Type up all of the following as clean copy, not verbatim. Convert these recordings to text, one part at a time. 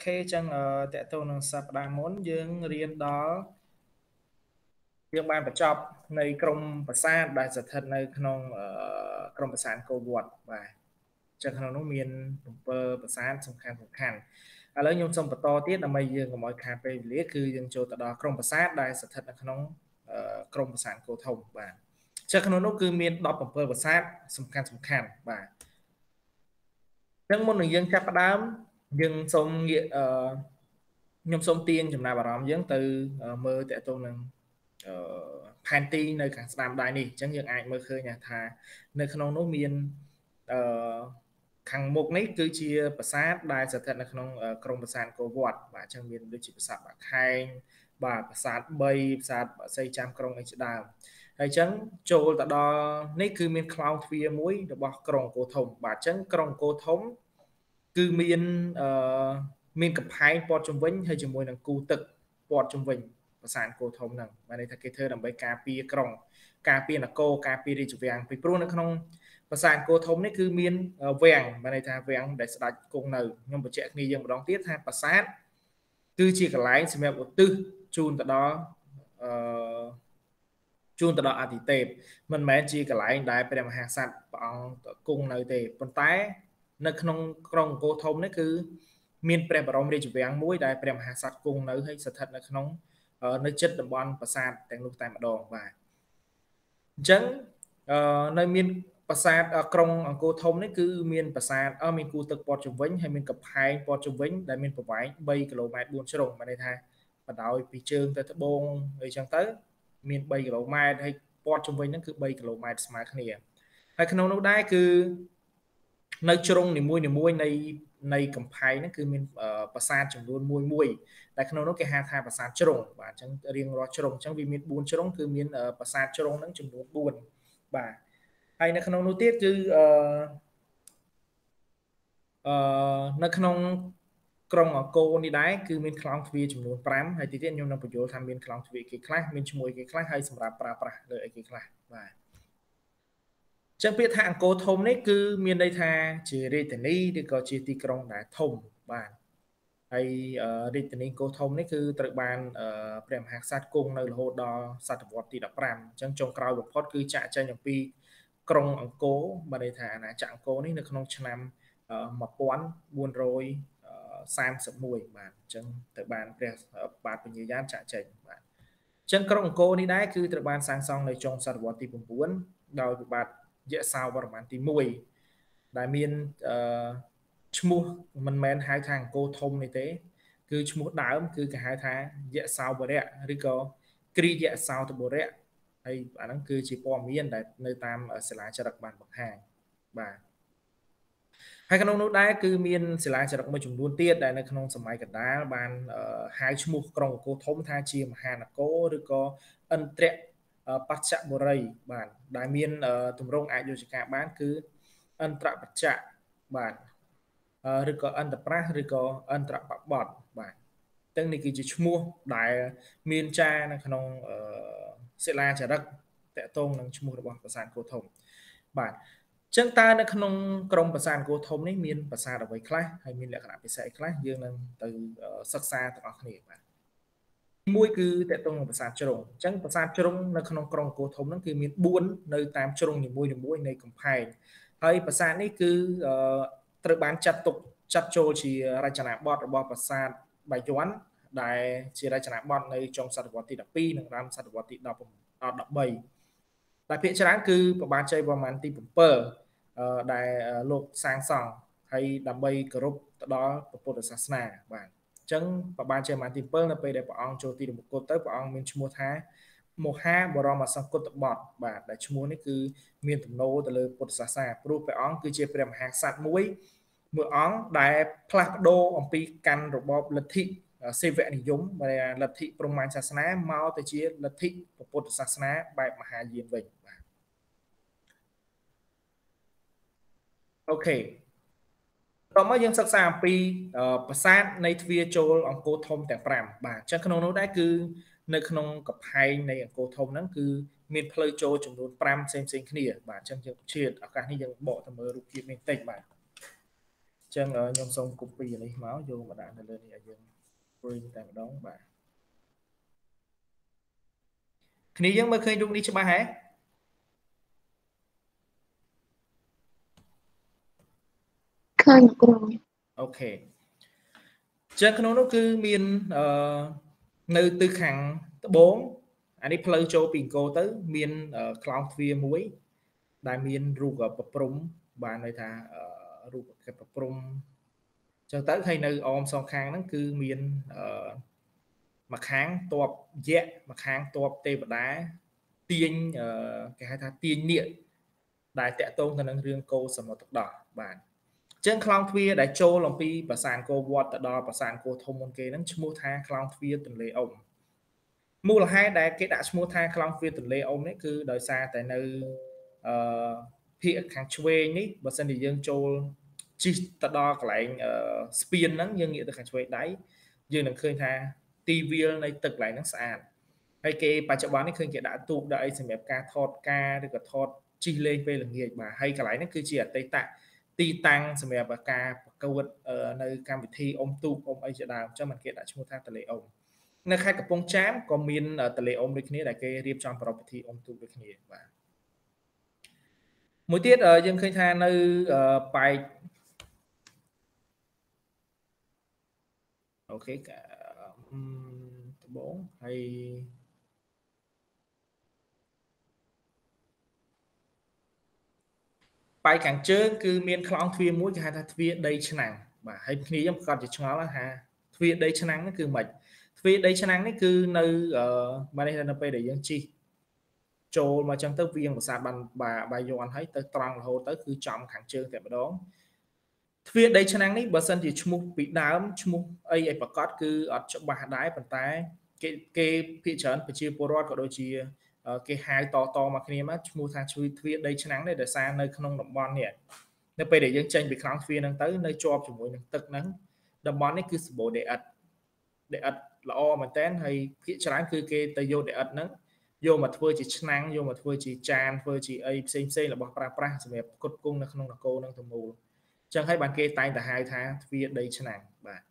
OK ចឹងតើតើនឹងសប្តាហ៍មុនយើងរៀនដល់យើងបានបញ្ចប់នៃក្រុមប្រាសាទដែលស្ថិតនៅក្នុងក្រុមប្រាសាទអង្គរវត្តបាទចឹងក្នុងនោះមាន7ប្រាសាទសំខាន់ឥឡូវខ្ញុំសូមបន្តទៀតដើម្បីយើងកុំឲ្យខាតពេលវេលាគឺយើងចូលទៅដល់ក្រុមប្រាសាទដែលស្ថិតនៅក្នុងក្រុមប្រាសាទអង្គរធំបាទចឹងក្នុងនោះគឺមាន17ប្រាសាទសំខាន់បាទចឹងមុននឹងយើងចាប់ផ្ដើមយើងសូមងាកខ្ញុំសូមទាញចំណាប់អារម្មណ៍យើងទៅមើលតើតើនឹងផែនទីនៅខាងស្ដាំដៃនេះអញ្ចឹងយើងអាចមើលឃើញថានៅក្នុងនោះមានខាងមុខនេះគឺជាប្រាសាទដែលស្ថិតនៅក្នុងក្រុមប្រាសាទអង្គរវត្តបាទអញ្ចឹងមានដូចជាប្រាសាទបាខែងបាទប្រាសាទ3ប្រាសាទបក្សីចាំក្រុងអីជាដើមហើយអញ្ចឹងចូលទៅដល់នេះគឺមានខ្លោងទ្វារមួយរបស់ក្រុងអង្គរធំបាទអញ្ចឹងក្រុងអង្គរធំគឺមានកំផែងព័ទ្ធជុំវិញហើយជាមួយនឹងគូទឹកព័ទ្ធជុំវិញប្រាសាទអង្គរធំហ្នឹងបានន័យថាគេធ្វើដើម្បីការពារក្រុងការពារនគរការពាររាជវាំងពីព្រោះនៅក្នុងប្រាសាទអង្គរធំនេះគឺមានវាំងបានន័យថាវាំងដែលស្ដេចគង់នៅខ្ញុំបញ្ជាក់គ្នាយើងម្ដងទៀតថាប្រាសាទគឺជាកន្លែងសម្រាប់ឧទ្ទិសជូនទៅដល់អាទិទេពមិនមែនជាកន្លែងដែលព្រះមហាក្សត្រព្រះអង្គគង់នៅទេប៉ុន្តែនៅក្នុងក្រុងអង្គរធំនេះគឺមានព្រះបរមរាជវាំងមួយដែលព្រះមហាក្សត្រគង់នៅហើយស្ថិតនៅក្នុងនៅជិតតំបន់ប្រាសាទទាំងនោះតែម្ដងបាទអញ្ចឹងនៅមានប្រាសាទក្រុងអង្គរធំនេះគឺមានប្រាសាទមានគូទឹកព័ទ្ធជុំវិញហើយមានកំផែងព័ទ្ធជុំវិញដែលមានប្រវែង3គីឡូម៉ែត្រ4ជ្រុងបានន័យថាបណ្ដោយពីជើងទៅត្បូងអីចឹងទៅមាន3គីឡូម៉ែត្រហើយព័ទ្ធជុំវិញហ្នឹងគឺ3គីឡូម៉ែត្រស្មើគ្នាហើយក្នុងនោះដែរគឺនៅជ្រុងនីមួយនៃកំផែងហ្នឹងគឺមានប្រាសាទចំនួនមួយតែក្នុងនោះគេហៅថាប្រាសាទជ្រុងបាទអញ្ចឹងរៀងរាល់ជ្រុងអញ្ចឹងវាមាន4ជ្រុងគឺមានប្រាសាទជ្រុងហ្នឹងចំនួន4បាទហើយនៅក្នុងនោះទៀតគឺនៅក្នុងក្រុងអង្គរនេះដែរគឺមានខ្លោងទ្វារចំនួន5ហើយទីទៀតខ្ញុំនឹងបញ្យល់ថាមានខ្លោងទ្វារគេខ្លះមានឈ្មោះគេខ្លះហើយសម្រាប់ប្រើប្រាស់លើអីគេខ្លះបាទចឹងពាក្យថាអង្គរធំនេះគឺមានន័យថាជារាជធានីឬក៏ជាទីក្រុងដែលធំបាទហើយរាជធានីអង្គរធំនេះគឺត្រូវបានព្រះមហាក្សត្រគង់នៅរហូតដល់សតវត្សទី15អញ្ចឹងចុងក្រោយបំផុតគឺចាក់ចេញអំពីក្រុងអង្គរបានន័យថាអាណាចក្រអង្គរនេះនៅក្នុងឆ្នាំ1431បាទអញ្ចឹងទៅបានព្រះបាទពញ្ញាយ៉ាតចាក់ចេញបាទអញ្ចឹងក្រុងអង្គរនេះដែរគឺត្រូវបានសាងសង់នៅចុងសតវត្សទី9ដោយព្រះបាទយសោវរ្ម័នទី1ដែលមានឈ្មោះមិនមែនហៅថាអង្គរធំនេះទេគឺឈ្មោះដើមគឺគេហៅថាយសោវរៈឬក៏គ្រីយសោតបុរៈហើយអាហ្នឹងគឺជាព័ត៌មានដែលនៅតាមសិលាចារឹកបានបង្ហាញបាទហើយក្នុងនោះដែរគឺមានសិលាចារឹកមួយចំនួនទៀតដែលនៅក្នុងសម័យកណ្ដាលបានហៅឈ្មោះក្រុងអង្គរធំថាជាមហានគរឬក៏ឥន្ទ្របច្ចបុរីបាទដែលមានទម្រង់អាចយកជាការបានគឺឥន្ទ្របច្ចៈបាទឬក៏អន្តប្រាសឬក៏អន្តរបបត្តិបាទទាំងនេះគឺជាឈ្មោះដែលមានចារនៅក្នុងសិលាចារឹកតកតងនឹងឈ្មោះរបស់ប្រាសាទអង្គរធំបាទចឹងតើនៅក្នុងក្រុមប្រាសាទអង្គរធំនេះមានប្រាសាទអ្វីខ្លះហើយមានលក្ខណៈពិសេសខ្លះយើងនឹងទៅសិក្សាទាំងអស់គ្នាបាទមួយគឺតកតងនឹងប្រាសាទជ្រុងអញ្ចឹងប្រាសាទជ្រុងនៅក្នុងក្រុងអង្គរធំហ្នឹងគឺមាន4នៅតាមជ្រុងនីមួយនៃកំផែងហើយប្រាសាទនេះគឺត្រូវបានចាត់ចូលជារចនាបថរបស់ប្រាសាទបាយ័នដែលជារចនាបថនៅចុងសតវត្សទី12និងដើមសតវត្សទី13ដែលភាគច្រើនគឺព្រះបាទជ័យវរ្ម័នទី7ដែលលោកសាងសង់ហើយដើម្បីគោរពទៅដល់ពុទ្ធសាសនាបាទអញ្ចឹងព្រះបាទជ័យវរ្ម័នទី7នៅពេលដែលព្រះអង្គចូលទីរមង្គលទៅព្រះអង្គមានឈ្មោះថាមហាបរមសង្កុតបុត្របាទដែលឈ្មោះនេះគឺមានទំនោរទៅលើពុទ្ធសាសនាព្រោះព្រះអង្គគឺជាព្រះមហាក្សត្រមួយអង្គដែលផ្លាស់ប្ដូរអំពីកាន់របបលទ្ធិសេវនិយមលទ្ធិព្រហ្មញ្ញសាសនាមកទៅជាលទ្ធិពុទ្ធសាសនាបែបមហាយានវិញបាទអូខេតោះមកយើងសិក្សាអំពីប្រាសាទនៃទ្វារចូលអង្គរធំទាំង5បាទអញ្ចឹងក្នុងនោះដែរគឺនៅក្នុងកំផែងនៃអង្គរធំហ្នឹងគឺមានផ្លូវចូលចំនួន5ផ្សេងគ្នាបាទអញ្ចឹងយើងជាឱកាសនេះយើងបកទៅមើលរូបភាពនេះបន្តិចបាទចឹងខ្ញុំសូម copy នេះមកយកមកដាក់នៅលើនេះឲ្យយើង print តែម្ដងបាទគ្នាយើងមើលឃើញរូបនេះច្បាស់ហ៎ឃើញគ្រូអូខេចឹងក្នុងនោះគឺមាននៅទិសខាងត្បូងអានេះផ្លូវចូលពីអង្គរទៅមានខ្លោងទ្វារមួយដែលមានរូបប្រព្រំបានន័យថារូបប្រព្រំចឹងទៅហើយនៅអមសងខាងហ្នឹងគឺមានមួយខាងតបយៈមួយខាងតបទេវតាទាញគេហៅថាទាញនាគដែលតាក់ទងទៅនឹងរឿងកោសមុទ្រទឹកដោះបាទចឹងខ្លោងទ្វារដែលចូលអំពីប្រាសាទអង្គរវត្តទៅដល់ប្រាសាទអង្គរធំមុនគេហ្នឹងឈ្មោះថាខ្លោងទ្វារទន្លេអ៊ុំមូលហេតុដែលគេដាក់ឈ្មោះថាខ្លោងទ្វារទន្លេអ៊ុំនេះគឺដោយសារតែនៅភាគខាងឆ្វេងនេះបើសិនជាយើងចូលជិះទៅដល់កន្លែងស្ពានហ្នឹងយើងងាកទៅខាងឆ្វេងដៃយើងនឹងឃើញថាទីវាលនៃទឹកកន្លែងហ្នឹងស្អាតហើយគេបច្ចុប្បន្ននេះឃើញគេដាក់ទូកដាក់អីសម្រាប់ការថតការឬក៏ថតជិះលេងពេលល្ងាចបាទហើយកន្លែងហ្នឹងគឺជាអតីតទីតាំងសម្រាប់ការប្រកួតនៅកម្មវិធីអុំទូកអុំអីជាដើមអញ្ចឹងមិនគេដាក់ឈ្មោះថាទន្លេអុំនៅខេត្តកំពង់ចាមក៏មានទន្លេអុំដូចគ្នាដែលគេរៀបចំប្រពៃពិធីអុំទូកដូចគ្នាបាទមួយទៀតយើងឃើញថានៅប៉ែកអូខេត្បូងហើយប៉ែកខាងជើងគឺមានខ្លោងទ្វារមួយគេហៅថាទ្វារដីឆ្នាំងបាទហើយគ្នាខ្ញុំប្រកាសជាឆ្ងល់ថាទ្វារដីឆ្នាំងនេះគឺម៉េចទ្វារដីឆ្នាំងនេះគឺនៅបាទនេះនៅពេលដែលយើងជិះចូលមកចឹងទៅវាងប្រាសាទបានបាយយ័នហើយទៅត្រង់រហូតទៅគឺចំខាងជើងតែម្ដងទ្វារដីឆ្នាំងនេះបើសិនជាឈ្មោះពីដើមឈ្មោះអីឲ្យប្រកាសគឺអត់ច្បាស់ដែរប៉ុន្តែគេភាគច្រើនប្រជាពលរដ្ឋក៏ដូចជាគេហៅតមកគ្នាមកឈ្មោះថាទ្វារដីឆ្នាំងនេះដោយសារនៅក្នុងតំបន់នេះនៅពេលដែលយើងចេញពីខ្លោងទ្វារហ្នឹងទៅនៅជាប់ជាមួយនឹងទឹកហ្នឹងតំបន់នេះគឺសម្បូរដីឥដ្ឋល្អមែនតើហើយភាគច្រើនគឺគេទៅយកដីឥដ្ឋហ្នឹងយកមកធ្វើជាឆ្នាំងយកមកធ្វើជាចានធ្វើជាអីផ្សេងរបស់ប្រើប្រាស់សម្រាប់ផ្គត់ផ្គង់នៅក្នុងនគរហ្នឹងទៅមូលចឹងហើយបានគេតែងតែហៅថាទ្វារដីឆ្នាំងបាទ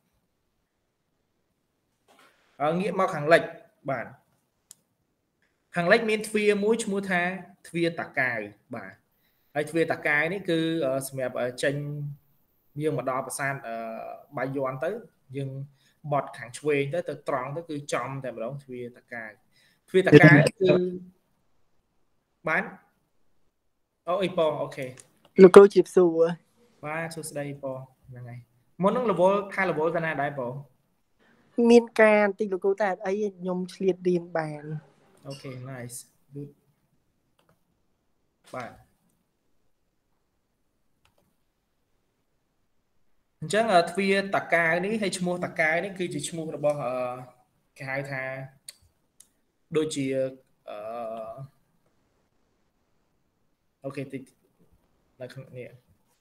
ងាកមកខាងលិចបាទខាងលិចមានទ្វារមួយឈ្មោះថាទ្វារតាកាវបាទហើយទ្វារតាកាវនេះគឺសម្រាប់ចេញយើងមកដល់ប្រាសាទបាយ័នទៅយើងបត់ខាងឆ្វេងទៅត្រង់ទៅគឺចំតែម្ដងទ្វារតាកាវទ្វារតាកាវគឺបានអូអីប៉អូខេលោកគ្រូជាសួរបាទសួស្ដីប៉ហ្នឹងហើយមុននឹងរវល់ថារវល់ទៅណាដែរប៉មានការបន្តិចលោកគ្រូតែអត់អីខ្ញុំឆ្លៀតរៀនបានអូខេ nice good បាទអញ្ចឹងទ្វារតាកាវនេះហើយឈ្មោះតាកាវនេះគឺជាឈ្មោះរបស់គេហៅថាដូចជាអូខេតិចនៅក្នុងនេះ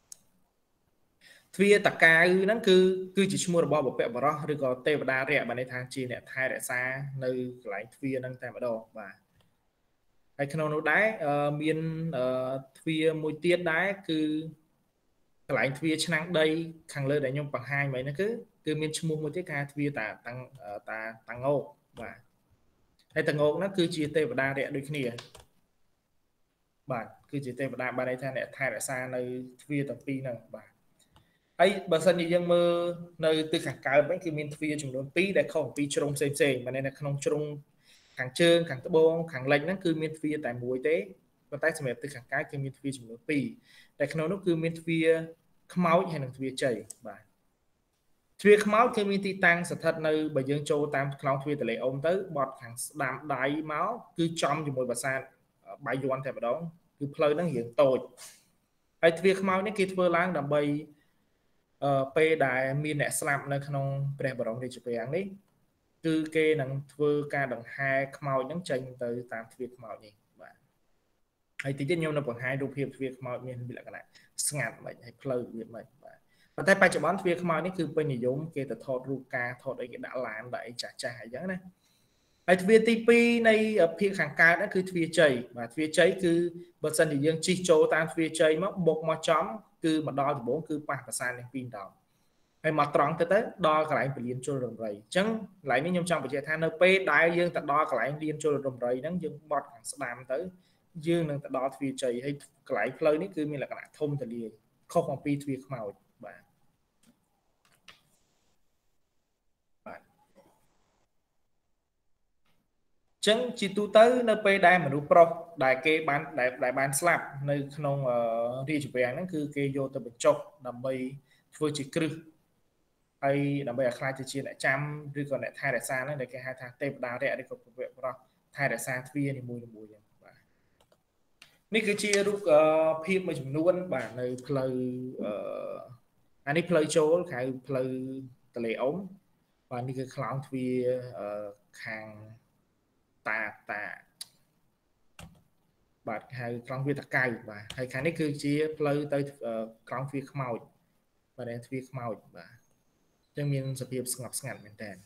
ទ្វារតាកាវហ្នឹងគឺជាឈ្មោះរបស់បុព្វបុរសឬក៏ទេវតារៈបានន័យថាជាអ្នកថែរក្សានៅកន្លែងទ្វារហ្នឹងតែម្ដងបាទហើយក្នុងនោះដែរមានទ្វារមួយទៀតដែរគឺកន្លែងទ្វារឆ្នាំងដីខាងលើដែលខ្ញុំបង្ហាញមិញហ្នឹងគឺមានឈ្មោះមួយទៀតគេហៅទ្វារតាងោកបាទហើយតាងោកហ្នឹងគឺជាទេវតារៈដូចគ្នាបាទគឺជាទេវតាបានន័យថាអ្នកថែរក្សានៅទ្វារទាំងពីរហ្នឹងបាទហើយបើសិនជាយើងមើលនៅទិសខាងកើតវិញគឺមានទ្វារចំនួន2ដែលខុសពីជ្រុងផ្សេងបានន័យថាក្នុងជ្រុងខាងជើងខាងត្បូងខាងលិចហ្នឹងគឺមានទ្វារតែមួយទេប៉ុន្តែសម្រាប់ទិសខាងកើតគឺមានទ្វារចំនួន2តែក្នុងនោះគឺមានទ្វារខ្មោចហើយនិងទ្វារជ័យបាទទ្វារខ្មោចគឺមានទីតាំងស្ថិតនៅបើយើងចូលតាមខ្លោងទ្វារទន្លេអ៊ុំទៅបត់ខាងស្ដាំដៃមកគឺចំជាមួយប្រាសាទបាយ័នតែម្ដងគឺផ្លូវហ្នឹងរៀងតូចហើយទ្វារខ្មោចនេះគេធ្វើឡើងដើម្បីពេលដែលមានអ្នកស្លាប់នៅក្នុងព្រះបរមរាជវាំងនេះគឺគេនឹងធ្វើការដង្ហែខ្មោចហ្នឹងចេញទៅតាមទ្វារខ្មោចនេះបាទហើយតិចទៀតខ្ញុំនៅបង្ហាញរូបភាពទ្វារខ្មោចមានលក្ខណៈស្ងាត់មិនហើយផ្លូវវាមិនបាទប៉ុន្តែបច្ចុប្បន្នទ្វារខ្មោចនេះគឺពេញនិយមគេទៅថតរូបការថតអីគេដាក់ឡានដាក់អីចាស់អញ្ចឹងណាហើយទ្វារទី2នៃភាគខាងកើតគឺទ្វារជ័យបាទទ្វារជ័យគឺបើសិនជាយើងជិះចូលតាមទ្វារជ័យមកបុកមកចំ cứ mà đo thì bốn cứ ba và san pin đỏ hay mà tròn tới đo cái lại phải liên cho đồng rầy chẳng lại nếu nhung trong phải chạy than p đại dương ta đo cái lại liên cho đồng rầy nắng dương bọt hàng sạm tới dương nâng ta đo thì chạy hay cái lại play ní cứ như là cái thông thì liền không còn pi thuy màu bạn chẳng chỉ tu tới nơi pe đai mà đủ pro đại ban slap nơi không đi chụp ảnh nó cứ kê vô từ bên trong đầm bay vừa chỉ cử hay đầm bay ở khai từ chia lại trăm rồi còn lại thay đại xa nó để cái hai thằng tép đào rẻ để có việc pro thay đại xa viên thì mùiนี่คือchia rút phim mà chúng nuôn bản nơi play anh ấy play show cái play tele ống vàนี่คือ clown vì hàngตาบาดให้คลองวีตะไก่บ่าให้ครั้งนี้คือชี้เพลย์tớiคลองวีขมาวบ่าได้วีขมาวบ่าจึงมีสภาพสงบสงัดเหมือนกัน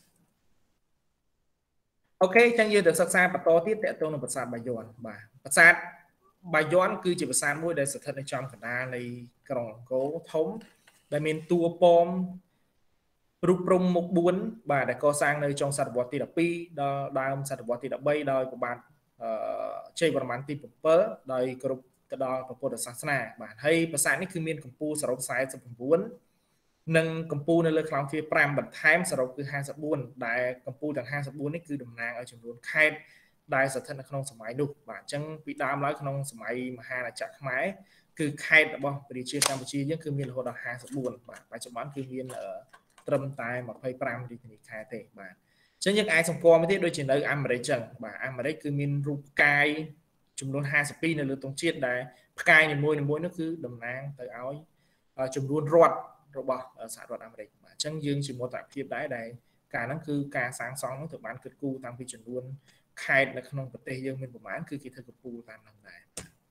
โอเคจังยืนแต่ศึกษาปตอที่แตะตรงในภาษาบายอนบ่าภาษาบายอนคือจิตภาษาមួយដែលស្ថិតនៅចំកណ្ដាលនៃក្រុងអង្គរធំដែលមានតួប៉មរូបព្រំមុខ4បាទដែលកសាងនៅចុងសតវត្សទី12ដល់ដើមសតវត្សទី13ដោយព្រះបាទជ័យវរ្ម័នទី7ដោយគ្រប់ទៅដល់ព្រះពុទ្ធសាសនាបាទហើយប្រាសាទនេះគឺមានកម្ពស់សរុប49និងកម្ពស់នៅលើខ្លោងទ្វារ5បន្ថែមសរុបគឺ54ដែលកម្ពស់ទាំង54នេះគឺតំណាងឲ្យចំនួនខេត្តដែលស្ថិតនៅក្នុងសម័យនោះបាទអញ្ចឹងពីដើមឡើយក្នុងសម័យមហាអាណាចក្រខ្មែរគឺខេត្តរបស់ប្រជាជាតិកម្ពុជាយើងគឺមានរហូតដល់54បាទបច្ចុប្បន្នគឺមានត្រឹមតែ25រាជធានីខេត្តទេបាទអញ្ចឹងយើងអាចសម្គាល់មកទៀតដូចជានៅអាមេរិកចឹងបាទអាមេរិកគឺមានរូបផ្កាយចំនួន52នៅលើទង់ជាតិដែលផ្កាយនីមួយៗនោះគឺតំណាងទៅឲ្យចំនួនរដ្ឋរបស់សហរដ្ឋអាមេរិកបាទអញ្ចឹងយើងជាមោទនភាពដែរដែលការហ្នឹងគឺការសាងសង់នោះត្រូវបានគិតគូរតាំងពីចំនួនខេត្តនៅក្នុងប្រទេសយើងមានប្រមាណគឺគេធ្វើកំពូលតាមហ្នឹងដែរ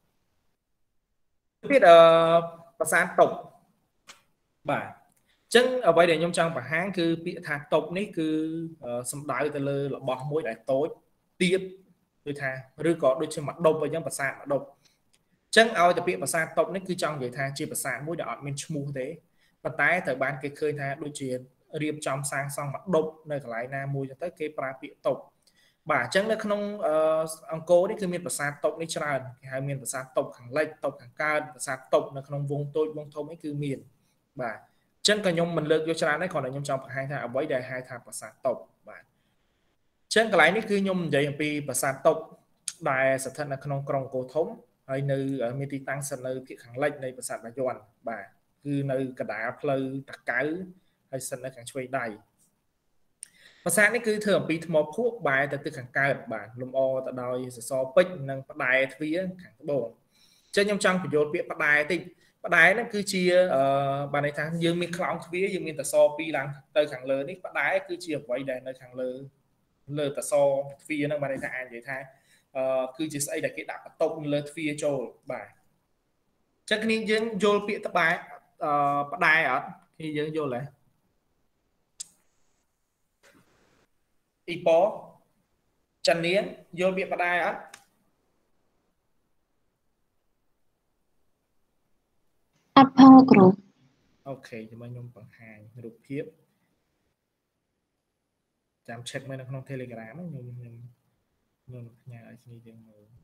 ទៀតប្រាសាទតុបបាទចឹងអ្វីដែលខ្ញុំចង់បង្ហាញគឺពាក្យថាតុបនេះគឺសំដៅទៅលើរបស់មួយដែលតូចទៀតដូចថាឬក៏ដូចជាមួយដប់អញ្ចឹងប្រាសាទមួយដប់ចឹងឲ្យតែពាក្យប្រាសាទតុបនេះគឺចង់និយាយថាជាប្រាសាទមួយដែលអត់មានឈ្មោះទេប៉ុន្តែត្រូវបានគេឃើញថាដូចជារៀបចំសាងសង់មួយដប់នៅកន្លែងណាមួយចឹងទៅគេប្រើពាក្យតុបបាទអញ្ចឹងនៅក្នុងអង្គរនេះគឺមានប្រាសាទតុបនេះច្រើនគេហៅមានប្រាសាទតុបខាងលិចតុបខាងកើតប្រាសាទតុបនៅក្នុងវងតូចវងធំនេះគឺមានបាទចឹងក៏ខ្ញុំមិនលើកយកច្រើនដែរគ្រាន់តែខ្ញុំចង់បង្ហាញថាអ្វីដែលហៅថាប្រាសាទតុបបាទចឹងកន្លែងនេះគឺខ្ញុំនិយាយអំពីប្រាសាទតុបដែលស្ថិតនៅក្នុងក្រុងអង្គរធំហើយនៅមានទីតាំងស្ថិតនៅភាគខាងលិចនៃប្រាសាទបាយ័នបាទគឺនៅកណ្ដាលផ្លូវតាកៅហើយស្ថិតនៅខាងឆ្វេងដៃប្រាសាទនេះគឺធ្វើអំពីថ្មភក់បែរទៅទិសខាងកើតបាទលម្អទៅដោយសសរពេជ្រនិងផ្តែរទ្វារខាងត្បូងចឹងខ្ញុំចង់បញ្យល់ពាក្យផ្តែរតិចផ្តែរហ្នឹងគឺជាបានន័យថាយើងមានខ្លោងទ្វារយើងមានតសពីរឡើងទៅខាងលើនេះផ្តែរគឺជាអ្វីដែលនៅខាងលើតសទ្វារហ្នឹងបានន័យថាអាចនិយាយថាគឺជាស្អីដែលគេដាក់បន្ទប់លើទ្វារចូលបាទចឹងគ្នាយើងយល់ពាក្យផ្តែរអត់គ្នាយើងយល់ទេអ៊ីប៉ូចាន់នាងយល់ពាក្យផ្តែរអត់អត់ផងគ្រូអូខេចាំខ្ញុំបង្ហាញរូបភាពចាំ check មើលនៅក្នុង Telegram ខ្ញុំផ្ញើឲ្យគ្នាយើងមើល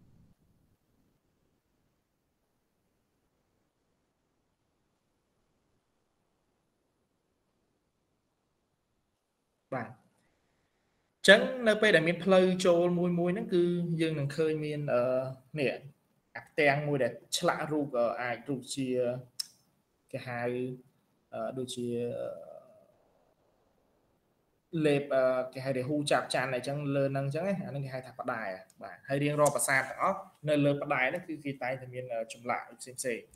បាទចឹងនៅពេលដែលមានផ្លូវចូលមួយហ្នឹងគឺយើងនឹងឃើញមាននេះអាផ្ទាំងមួយដែលឆ្លាក់រូបអាចរូបជាគេហៅដូចជាលេបគេហៅរាហូចាប់ច័ន្ទអញ្ចឹងលើហ្នឹងអញ្ចឹងអាហ្នឹងគេហៅថាផ្តែរបាទហើយរៀងរាល់ប្រាសាទទាំងអស់នៅលើផ្តែរហ្នឹងគឺគេតែងតែមានចម្លាក់ផ្សេង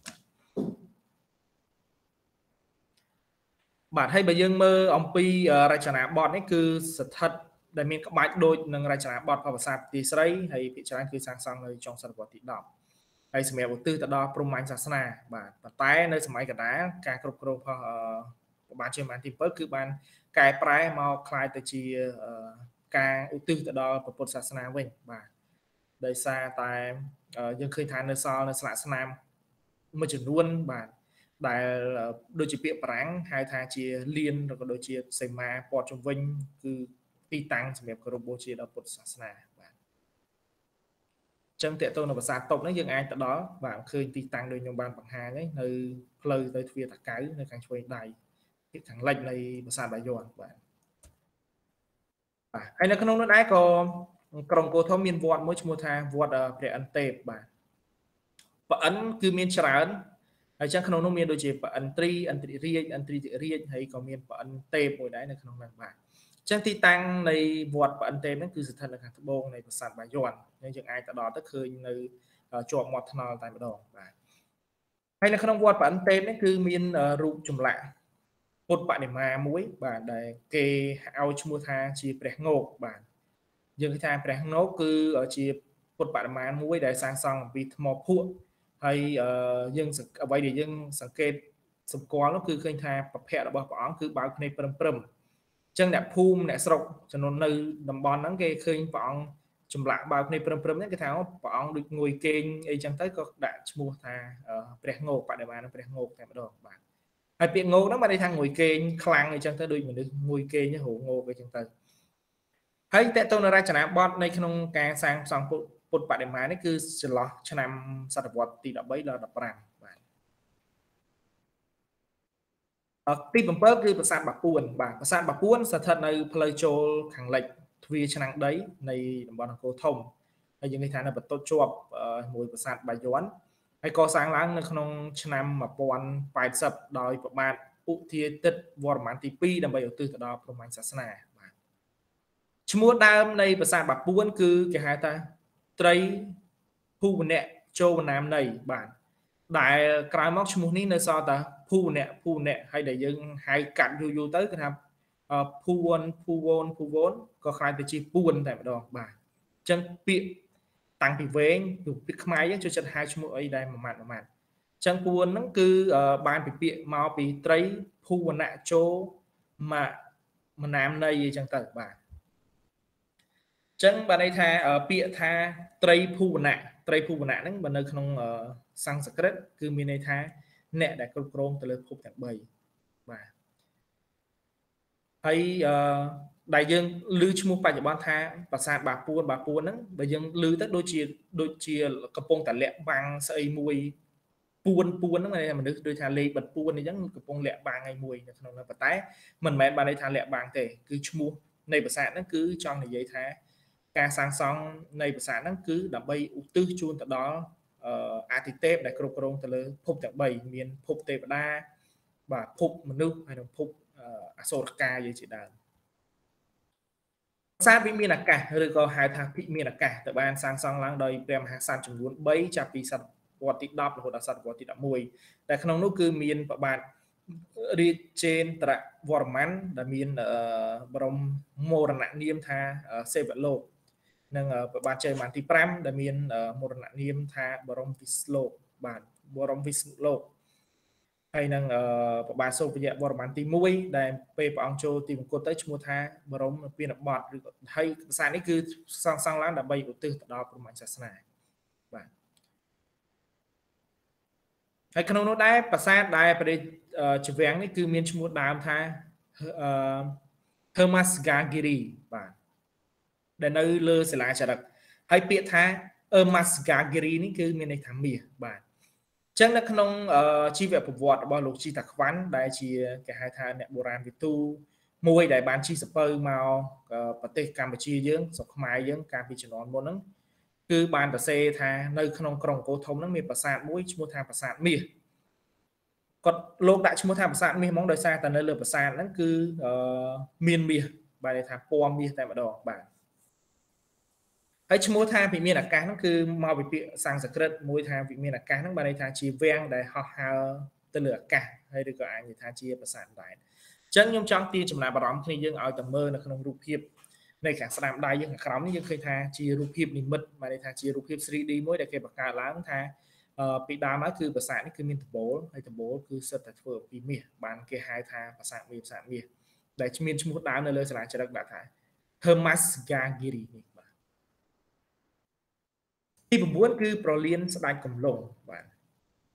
បាទហើយបើយើងមើលអំពីរចនាបថនេះគឺស្ថិតដែលមានក្បាច់ដូចនឹងរចនាបថប្រាសាទទីស្រីហើយភាគច្រើនគឺសាងសង់នៅចុងសតវត្សទី10ហើយសម្រាប់ឧទ្ទិសទៅដល់ព្រហ្មញ្ញសាសនាបាទប៉ុន្តែនៅសម័យកណ្ដាលការគ្រប់គ្រងរបស់ព្រះបាទជ័យវរ្ម័នទី7គឺបានកែប្រែមកคล้ายទៅជាការឧទ្ទិសទៅដល់ព្រះពុទ្ធសាសនាវិញបាទដោយសារតែយើងឃើញថានៅសល់នៅស្លាកស្នាមមួយចំនួនបាទដែលដូចជាពាក្យប្រាំងហៅថាជាលៀនឬក៏ដូចជាសេមាព័ទ្ធជុំវិញគឺទីតាំងសម្រាប់គោរពបូជាដល់ពុទ្ធសាសនាបាទចឹងតើតើនៅប្រាសាទតុកនេះយើងអាចទៅដល់បាទឃើញទីតាំងដូចខ្ញុំបានបង្ហាញហើយនៅផ្លូវទៅទ្វារតាកៅនៅខាងឆ្វេងដៃពីខាងលិចនៃប្រាសាទបាយ័នបាទហើយនៅក្នុងនោះដែរក៏ក្រុងអង្គរធំមានវត្តមួយឈ្មោះថាវត្តព្រះអិនទេពបាទព្រះអិនគឺមានច្រើនហើយចឹងក្នុងនោះមានដូចជាព្រះអិនត្រីអិនត្រីរាជអិនត្រីតិរាជហើយក៏មានព្រះអិនទេពមួយដែរនៅក្នុងនោះបាទចឹងទីតាំងនៃវត្តព្រះអិនទេពហ្នឹងគឺស្ថិតនៅខាងត្បូងនៃប្រាសាទបាយ័នយើងអាចទៅដល់ទៅឃើញនៅជាប់មាត់ថ្នល់តែម្ដងបាទហើយនៅក្នុងវត្តព្រះអិនទេពនេះគឺមានរូបចម្លាក់ពុទ្ធបដិមាមួយបាទដែលគេឲ្យឈ្មោះថាជាព្រះងោកបាទយើងឃើញថាព្រះងោកគឺជាពុទ្ធបដិមាមួយដែលសាងសង់អំពីថ្មភក់ហើយយើងអ្វីដែលយើងសង្កេតសម្គាល់នោះគឺឃើញថាប្រភពរបស់ព្រះអង្គគឺបើកភ្នែកព្រឹមអញ្ចឹងអ្នកភូមិអ្នកស្រុកចំនួននៅតំបន់ហ្នឹងគេឃើញព្រះអង្គចម្លាក់បើកភ្នែកព្រឹមហ្នឹងគេថាព្រះអង្គដូចងួយគេងអីចឹងទៅក៏ដាក់ឈ្មោះថាព្រះងោកបដិមានឹងព្រះងោកតែម្ដងបាទហើយពាក្យងោកហ្នឹងបានន័យថាងួយគេងខ្លាំងអីចឹងទៅដូចមនុស្សងួយគេងហៅងោកអីចឹងទៅហើយតើតើនៅរចនាបថនៅក្នុងការសាងសង់ពុទ្ធបដិមានេះគឺចន្លោះឆ្នាំសតវត្សទី13ដល់15បាទទី7គឺប្រាសាទបាពួនបាទប្រាសាទបាពួនស្ថិតនៅផ្លូវចូលខាងលិចទ្វារឆ្នាំងដីនៃតំបន់អង្គរធំហើយយើងឃើញថានៅបន្ទាត់ជាប់មួយប្រាសាទបាយ័នហើយកសាងឡើងនៅក្នុងឆ្នាំ1080ដោយព្រះបាទឧទាទិត្យវរ្ម័នទី2ដើម្បីឧទ្ទិសទៅដល់ព្រហ្មញ្ញសាសនាបាទឈ្មោះដើមនៃប្រាសាទបាពួនគឺគេហៅថាត្រីភូវនៈចូលវនាមន័យបាទដែលក្រោយមកឈ្មោះនេះនៅសល់តែភូវនៈហើយដែលយើងហៅកាត់យូរទៅគឺថាភូវនក៏ខ្លាយទៅជាពួនតែម្ដងបាទអញ្ចឹងពាក្យតាំងពីវែងពាក្យខ្មែរយើងចូលចិត្តហៅឈ្មោះអីដែលមួយម៉ាត់អញ្ចឹងពួនហ្នឹងគឺបានពីពាក្យមកពីត្រីភូវនៈចូលមនាមន័យអញ្ចឹងទៅបាទចឹងបានន័យថាពាក្យថាត្រីភូវនៈហ្នឹងបើនៅក្នុងសំស្ក្រឹតគឺមានន័យថាអ្នកដែលគ្រប់គ្រងទៅលើភពទាំង3បាទហើយដែលយើងឮឈ្មោះបច្ចុប្បន្នថាប្រាសាទបាពួនហ្នឹងបើយើងឮទៅដូចជាកំពុងតែលាក់បាំងស្អីមួយពួនហ្នឹងមនុស្សដូចថាលេខបិទពួនអញ្ចឹងកំពុងលាក់បាំងឯមួយនៅក្នុងនោះប៉ុន្តែមិនមែនបានន័យថាលាក់បាំងទេគឺឈ្មោះនៃប្រាសាទហ្នឹងគឺចង់និយាយថាការសាងសង់នៃប្រាសាទហ្នឹងគឺដើម្បីឧទ្ទិសជូនទៅដល់អាទិទេពដែលគ្រប់គ្រងទៅលើភពទាំង3មានភពទេវតាបាទភពមនុស្សហើយនិងភពអសុរកាយជាដើមប្រាសាទវិមានអាកាសឬក៏ហៅថាភិមានអាកាសត្រូវបានសាងសង់ឡើងដោយព្រះមហាក្សត្រចំនួន3ចាប់ពីសតវត្សទី10រហូតដល់សតវត្សទី11តែក្នុងនោះគឺមានព្រះបាទរាជេន្ទ្រវរ្ម័នដែលមានបរមមរណនាមថាសេវលោកនិងព្រះបាទជ័យវរ្ម័នទី5ដែលមានមរណនាមថាបរមវិស្ណុលោកបាទបរមវិស្ណុលោកហើយនឹងព្រះបាទសូរ្យវរ្ម័នទី1ដែលពេលព្រះអង្គចូលទីមង្គលទៅឈ្មោះថាបរមពានបតឬហើយប្រាសាទនេះគឺសាងឡើងដើម្បីឧទ្ទិសទៅដល់ព្រហ្មញ្ញសាសនាបាទហើយក្នុងនោះដែរប្រាសាទដែលព្រះជវាំងនេះគឺមានឈ្មោះដើមថាHermasgagiri បាទដែលនៅលើសិលាចារឹកហើយពាក្យថា Hermasgagiri នេះគឺមានន័យថាមាសបាទអញ្ចឹងនៅក្នុងជីវប្រវត្តិរបស់លោកជីតាខ្វាន់ដែលជាគេហៅថាអ្នកបុរាណវិទូមួយដែលបានជិះសពៅមកប្រទេសកម្ពុជាយើងស្រុកខ្មែរយើងកាលពីជំនាន់មុនហ្នឹងគឺបានសរសេរថានៅក្នុងក្រុងអង្គរធំហ្នឹងមានប្រាសាទមួយឈ្មោះថាប្រាសាទមាសគាត់លោកដាក់ឈ្មោះថាប្រាសាទមាសហ្មងដោយសារតែនៅលើប្រាសាទហ្នឹងគឺមានមាសបាទថាពណ៌មាសតែម្ដងបាទហើយឈ្មោះថាវិមានអាកាសហ្នឹងគឺមកពីពាក្យសំស្ក្រឹតមួយថាវិមានអាកាសហ្នឹងបានន័យថាជាវាំងដែលហោះហើរទៅលើអាកាសហើយឬក៏អាចនិយាយថាជាប្រាសាទដែរអញ្ចឹងខ្ញុំចង់ទាញចំណាប់អារម្មណ៍គ្នាយើងឲ្យតែមើលនៅក្នុងរូបភាពនៅខាងស្ដាំដៃយើងខាងក្រោមនេះយើងឃើញថាជារូបភាពនិមិត្តបានន័យថាជារូបភាព 3D មួយដែលគេបង្កើតឡើងថាពីដើមមកគឺប្រាសាទនេះគឺមានដំបូលហើយដំបូលគឺសិតតែធ្វើពីមាសបានគេហៅថាប្រាសាទមាសដែលមានឈ្មោះដើមនៅលើសាលាចារឹកដាក់ថា Hermasgagiri នេះទី9គឺប្រលានស្ដេចកំឡុងបាទ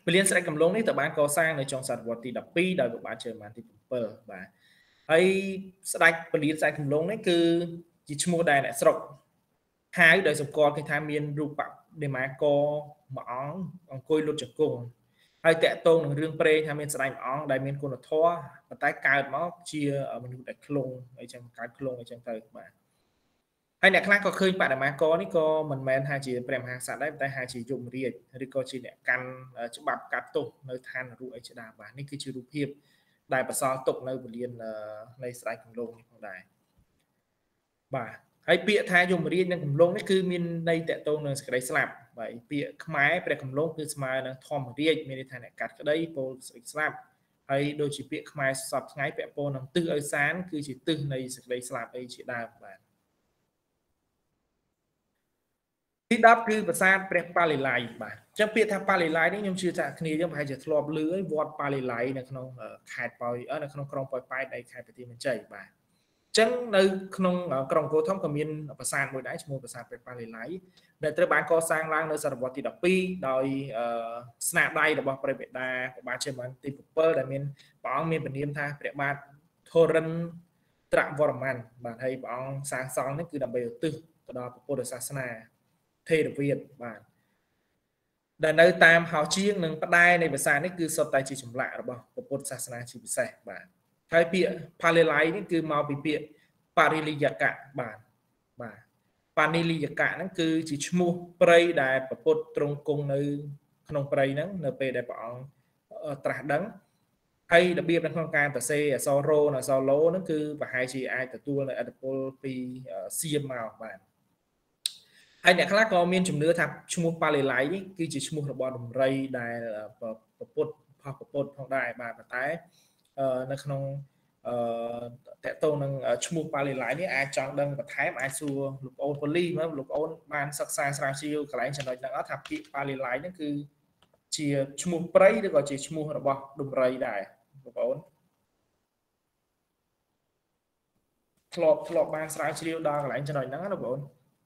ពលានស្រែកំឡុងនេះត្រូវបានកសាងនៅចុងសតវត្សទី12ដោយព្រះបាទជ័យវរ្ម័នទី7បាទហើយស្ដេចពលានស្រែកំឡុងនេះគឺជាឈ្មោះដែលអ្នកស្រុកហៅដោយសម្គាល់គេថាមានរូបបដិមាកម្អង្គុយលុតជង្គង់ហើយតកតងនឹងរឿងព្រេងថាមានស្ដេចម្អង្គដែលមានគុណធម៌ប៉ុន្តែកើតមកជាមនុស្សដែលខ្លងអីចឹងកើតខ្លងអីចឹងទៅបាទហើយអ្នកខ្លះក៏ឃើញបដិមាករនេះក៏មិនមែនថាជាព្រះមហាក្សត្រដែរតែថាជាយមរាជឬក៏ជាអ្នកកាន់ច្បាប់កាត់ទោសនៅឋាននរកអីជាដើមបាទនេះគឺជារូបភាពដែលបន្សល់ទុកនៅពលាននៃស្ដេចកំឡុងនេះផងដែរបាទហើយពាក្យថាយមរាជនិងកំឡុងនេះគឺមានន័យតកតងនឹងសេចក្តីស្លាប់បាទពាក្យខ្មែរព្រះកំឡុងគឺស្មើនឹងធម្មរាជមានន័យថាអ្នកកាត់ក្តីពោលសេចក្តីស្លាប់ហើយដូចជាពាក្យខ្មែរសពថ្ងៃពាក់ព័ន្ធនឹងទិសឪសានគឺជាទិសនៃសេចក្តីស្លាប់អីជាដើមបាទទី10គឺប្រាសាទព្រះប៉ាលីឡៃបាទអញ្ចឹងពាក្យថាប៉ាលីឡៃនេះខ្ញុំជឿថាគ្នាយើងប្រហែលជាធ្លាប់ឮហើយវត្តប៉ាលីឡៃនៅក្នុងខេត្តប៉ោយនៅក្នុងក្រុងប៉ោយប៉ែតនៃខេត្តបន្ទាយមានជ័យបាទអញ្ចឹងនៅក្នុងក្រុងអង្គរធំក៏មានប្រាសាទមួយដែរឈ្មោះប្រាសាទព្រះប៉ាលីឡៃដែលត្រូវបានកសាងឡើងនៅសតវត្សទី12ដោយស្នាដៃរបស់ព្រះបិតាព្រះបាទជ័យវរ្ម័នទី7ដែលមានព្រះអង្គមានព្រះនាមថាព្រះបាទធរិនត្រវរ្ម័នបាទហើយព្រះអង្គសាងសង់នេះគឺដើម្បីឧទ្ទិសទៅដល់ពុទ្ធសាសនាថេរវាទបាទដែលនៅតាមហោជាងនិងផ្តែរនៃភាសានេះគឺសុទ្ធតែជាចម្លាក់របស់ពុទ្ធសាសនាជាពិសេសបាទហើយពាក្យផាលីឡៃនេះគឺមកពីពាក្យប៉ារីលីយកៈបាទប៉ានីលីយកៈហ្នឹងគឺជាឈ្មោះព្រៃដែលពុទ្ធទ្រង់គង់នៅក្នុងព្រៃហ្នឹងនៅពេលដែលព្រះអង្គត្រាស់ដឹងហើយរបៀបនៅក្នុងការសរសេរអក្សររោនិងអក្សរឡូហ្នឹងគឺប្រហែលជាអាចទទួលនៅឥទ្ធិពលពីសៀមមកបាទហើយអ្នកខ្លះក៏មានជំនឿថាឈ្មោះប៉ាលីឡៃនេះគឺជាឈ្មោះរបស់ដំរីដែលពុទ្ធផុសពុទ្ធផងដែរបាទប៉ុន្តែនៅក្នុងតកតងនឹងឈ្មោះប៉ាលីឡៃនេះអាចចង់ដឹងបន្ថែមអាចសួរលោកប្អូនប៉ូលីមើលលោកប្អូនបានសិក្សាស្រាវជ្រាវកន្លែងចំណុចហ្នឹងអត់ថាពាក្យប៉ាលីឡៃហ្នឹងគឺជាឈ្មោះព្រៃឬក៏ជាឈ្មោះរបស់ដំរីដែរលោកប្អូនធ្លាប់បានស្រាវជ្រាវដល់កន្លែងចំណុចហ្នឹងណាលោកប្អូន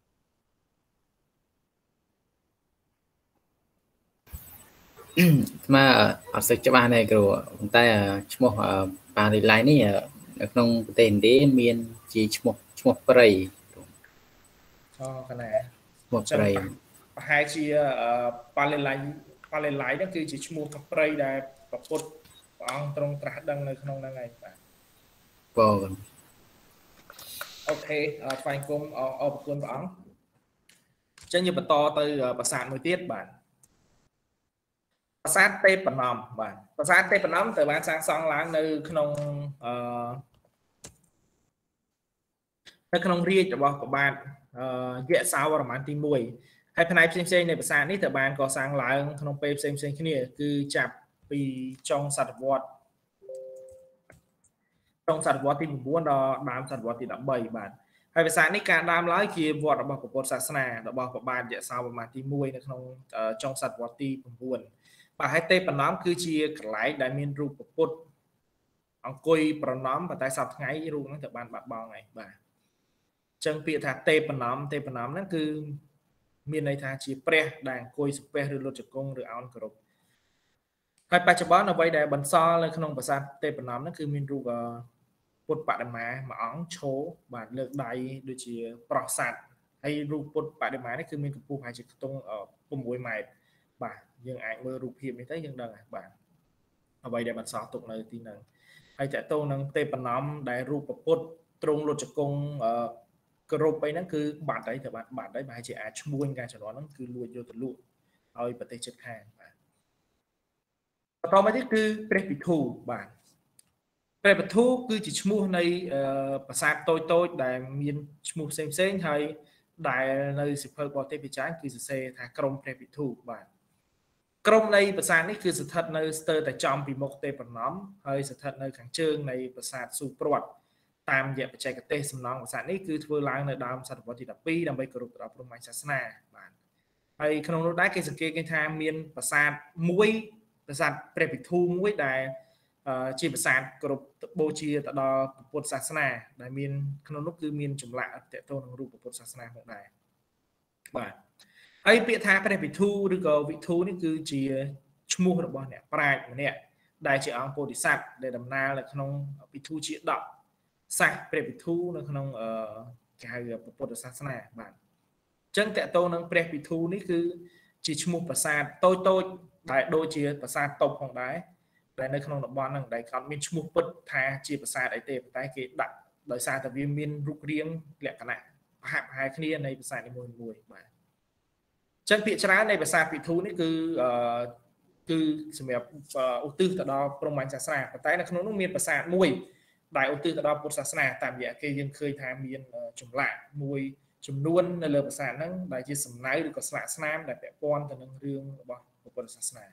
ស្មើអត់សូវច្បាស់ដែរគ្រូប៉ុន្តែឈ្មោះប៉ារីឡៃនេះនៅក្នុងប្រទេសឥណ្ឌាមានជាឈ្មោះព្រៃកណាឈ្មោះព្រៃប្រហែលជាប៉ាលីឡៃហ្នឹងគឺជាឈ្មោះព្រៃដែលពុទ្ធព្រះអង្គទ្រង់ត្រាស់ដឹងនៅក្នុងហ្នឹងឯងបាទបងអូខេថ្វាយគុំអរគុណព្រះអង្គអញ្ចឹងយើងបន្តទៅប្រាសាទមួយទៀតបាទប្រាសាទទេពនំបាទប្រាសាទទេពនំត្រូវបានសាងសង់ឡើងនៅក្នុងរាជរបស់ព្រះបាទយៈសាវរ្ម័នទី1ហើយផ្នែកផ្សេងៗនៃប្រាសាទនេះត្រូវបានកសាងឡើងក្នុងពេលផ្សេងៗគ្នាគឺចាប់ពីចុងសតវត្សទី9ដល់ដើមសតវត្សទី13បាទហើយប្រាសាទនេះការដើមឡើយជាវត្តរបស់ពុទ្ធសាសនារបស់ព្រះបាទយៈសាវរ្ម័នទី1នៅក្នុងចុងសតវត្សទី9បាទហើយទេពនំគឺជាកន្លែងដែលមានរូបពុទ្ធអង្គុយប្រណម្យប៉ុន្តែសប្តាហ៍ថ្ងៃរូបហ្នឹងត្រូវបានបាត់បង់ហើយបាទអញ្ចឹងពាក្យថាទេពនំហ្នឹងគឺមានន័យថាជាព្រះដែលអង្គុយសំពះឬលុតជង្គង់ឬអោនគោរពហើយបច្ចុប្បន្នអ្វីដែលបន្សល់នៅក្នុងប្រាសាទទេពនំហ្នឹងគឺមានរូបពុទ្ធបដិមាមួយអង្គឈរបាទលើកដៃដូចជាប្រោះសัตว์ហើយរូបពុទ្ធបដិមានេះគឺមានកម្ពស់ប្រហែលជាខ្ទង់6ម៉ែត្របាទយើងអាចមើលរូបភាពនេះទៅយើងដឹងហើយបាទអ្វីដែលបន្សល់ទុកនៅទីហ្នឹងហើយតកតងនឹងទេពនំដែលរូបពុទ្ធទ្រង់លុតជង្គង់គ្រប់អីហ្នឹងគឺបាត់ហើយទៅបាត់ហើយប្រហែលជាអាចឈ្មួញការជំនាន់ហ្នឹងគឺលួចយកទៅលក់ឲ្យប្រទេសជិតខាងបាទបន្តមកទៀតគឺព្រះពិធូបាទព្រះពិធូគឺជាឈ្មោះនៃប្រាសាទតូចដែលមានឈ្មោះផ្សេងហើយដែលនៅសិភៅបរទេសពិចារគឺសរសេរថាក្រុមព្រះពិធូបាទក្រុមនៃប្រាសាទនេះគឺស្ថិតនៅស្ទើរតែចំពីមុខទេពនំហើយស្ថិតនៅខាងជើងនៃប្រាសាទស៊ូព្រាត់តាមរយៈបច្ចេកទេសសំណង់ប្រាសាទនេះគឺធ្វើឡើងនៅដើមសតវត្សទី12ដើម្បីគោរពដល់ព្រហ្មញ្ញសាសនាបាទហើយក្នុងនោះដែរគេសង្កេតឃើញថាមានប្រាសាទព្រះពិធូមួយដែលជាប្រាសាទគោរពបូជាទៅដល់ពុទ្ធសាសនាដែលមានក្នុងនោះគឺមានចម្លាក់តកតងនឹងរូបពុទ្ធសាសនាផងដែរបាទហើយពាក្យថាព្រះវិធូឬក៏វិធូនេះគឺជាឈ្មោះរបស់អ្នកប្រាជ្ញម្នាក់ដែលជាអង្គពោធិសត្វដែលដំណើរនៅក្នុងពិធីជា10សាសព្រះពិធីនៅក្នុងគេហៅពុទ្ធសាសនាបាទអញ្ចឹងតកតងនឹងព្រះពិធីនេះគឺជាឈ្មោះប្រាសាទតូចដែលដូចជាប្រាសាទតុបផងដែរតែនៅក្នុងតំបន់ហ្នឹងដែលគាត់មានឈ្មោះពិតថាជាប្រាសាទអីទេតែគេដាក់ដោយសារតែវាមានរូបរាងលក្ខណៈប្រហាក់ប្រហែលគ្នានៃប្រាសាទនីមួយៗបាទអញ្ចឹងភាគច្រើននៃប្រាសាទពិធីនេះគឺសម្រាប់ឧទ្ទិសទៅដល់ព្រហ្មញ្ញសាសនាប៉ុន្តែនៅក្នុងនោះមានប្រាសាទមួយដែលឧទ្ទិសទៅដល់ពុទ្ធសាសនាតាមរយៈគេយើងឃើញថាមានចម្លាក់មួយចំនួននៅលើប្រាសាទហ្នឹងដែលជាសំណៅឬក៏ស្លាកស្នាមដែលពាក់ព័ន្ធទៅនឹងរឿងរបស់ពុទ្ធសាសនា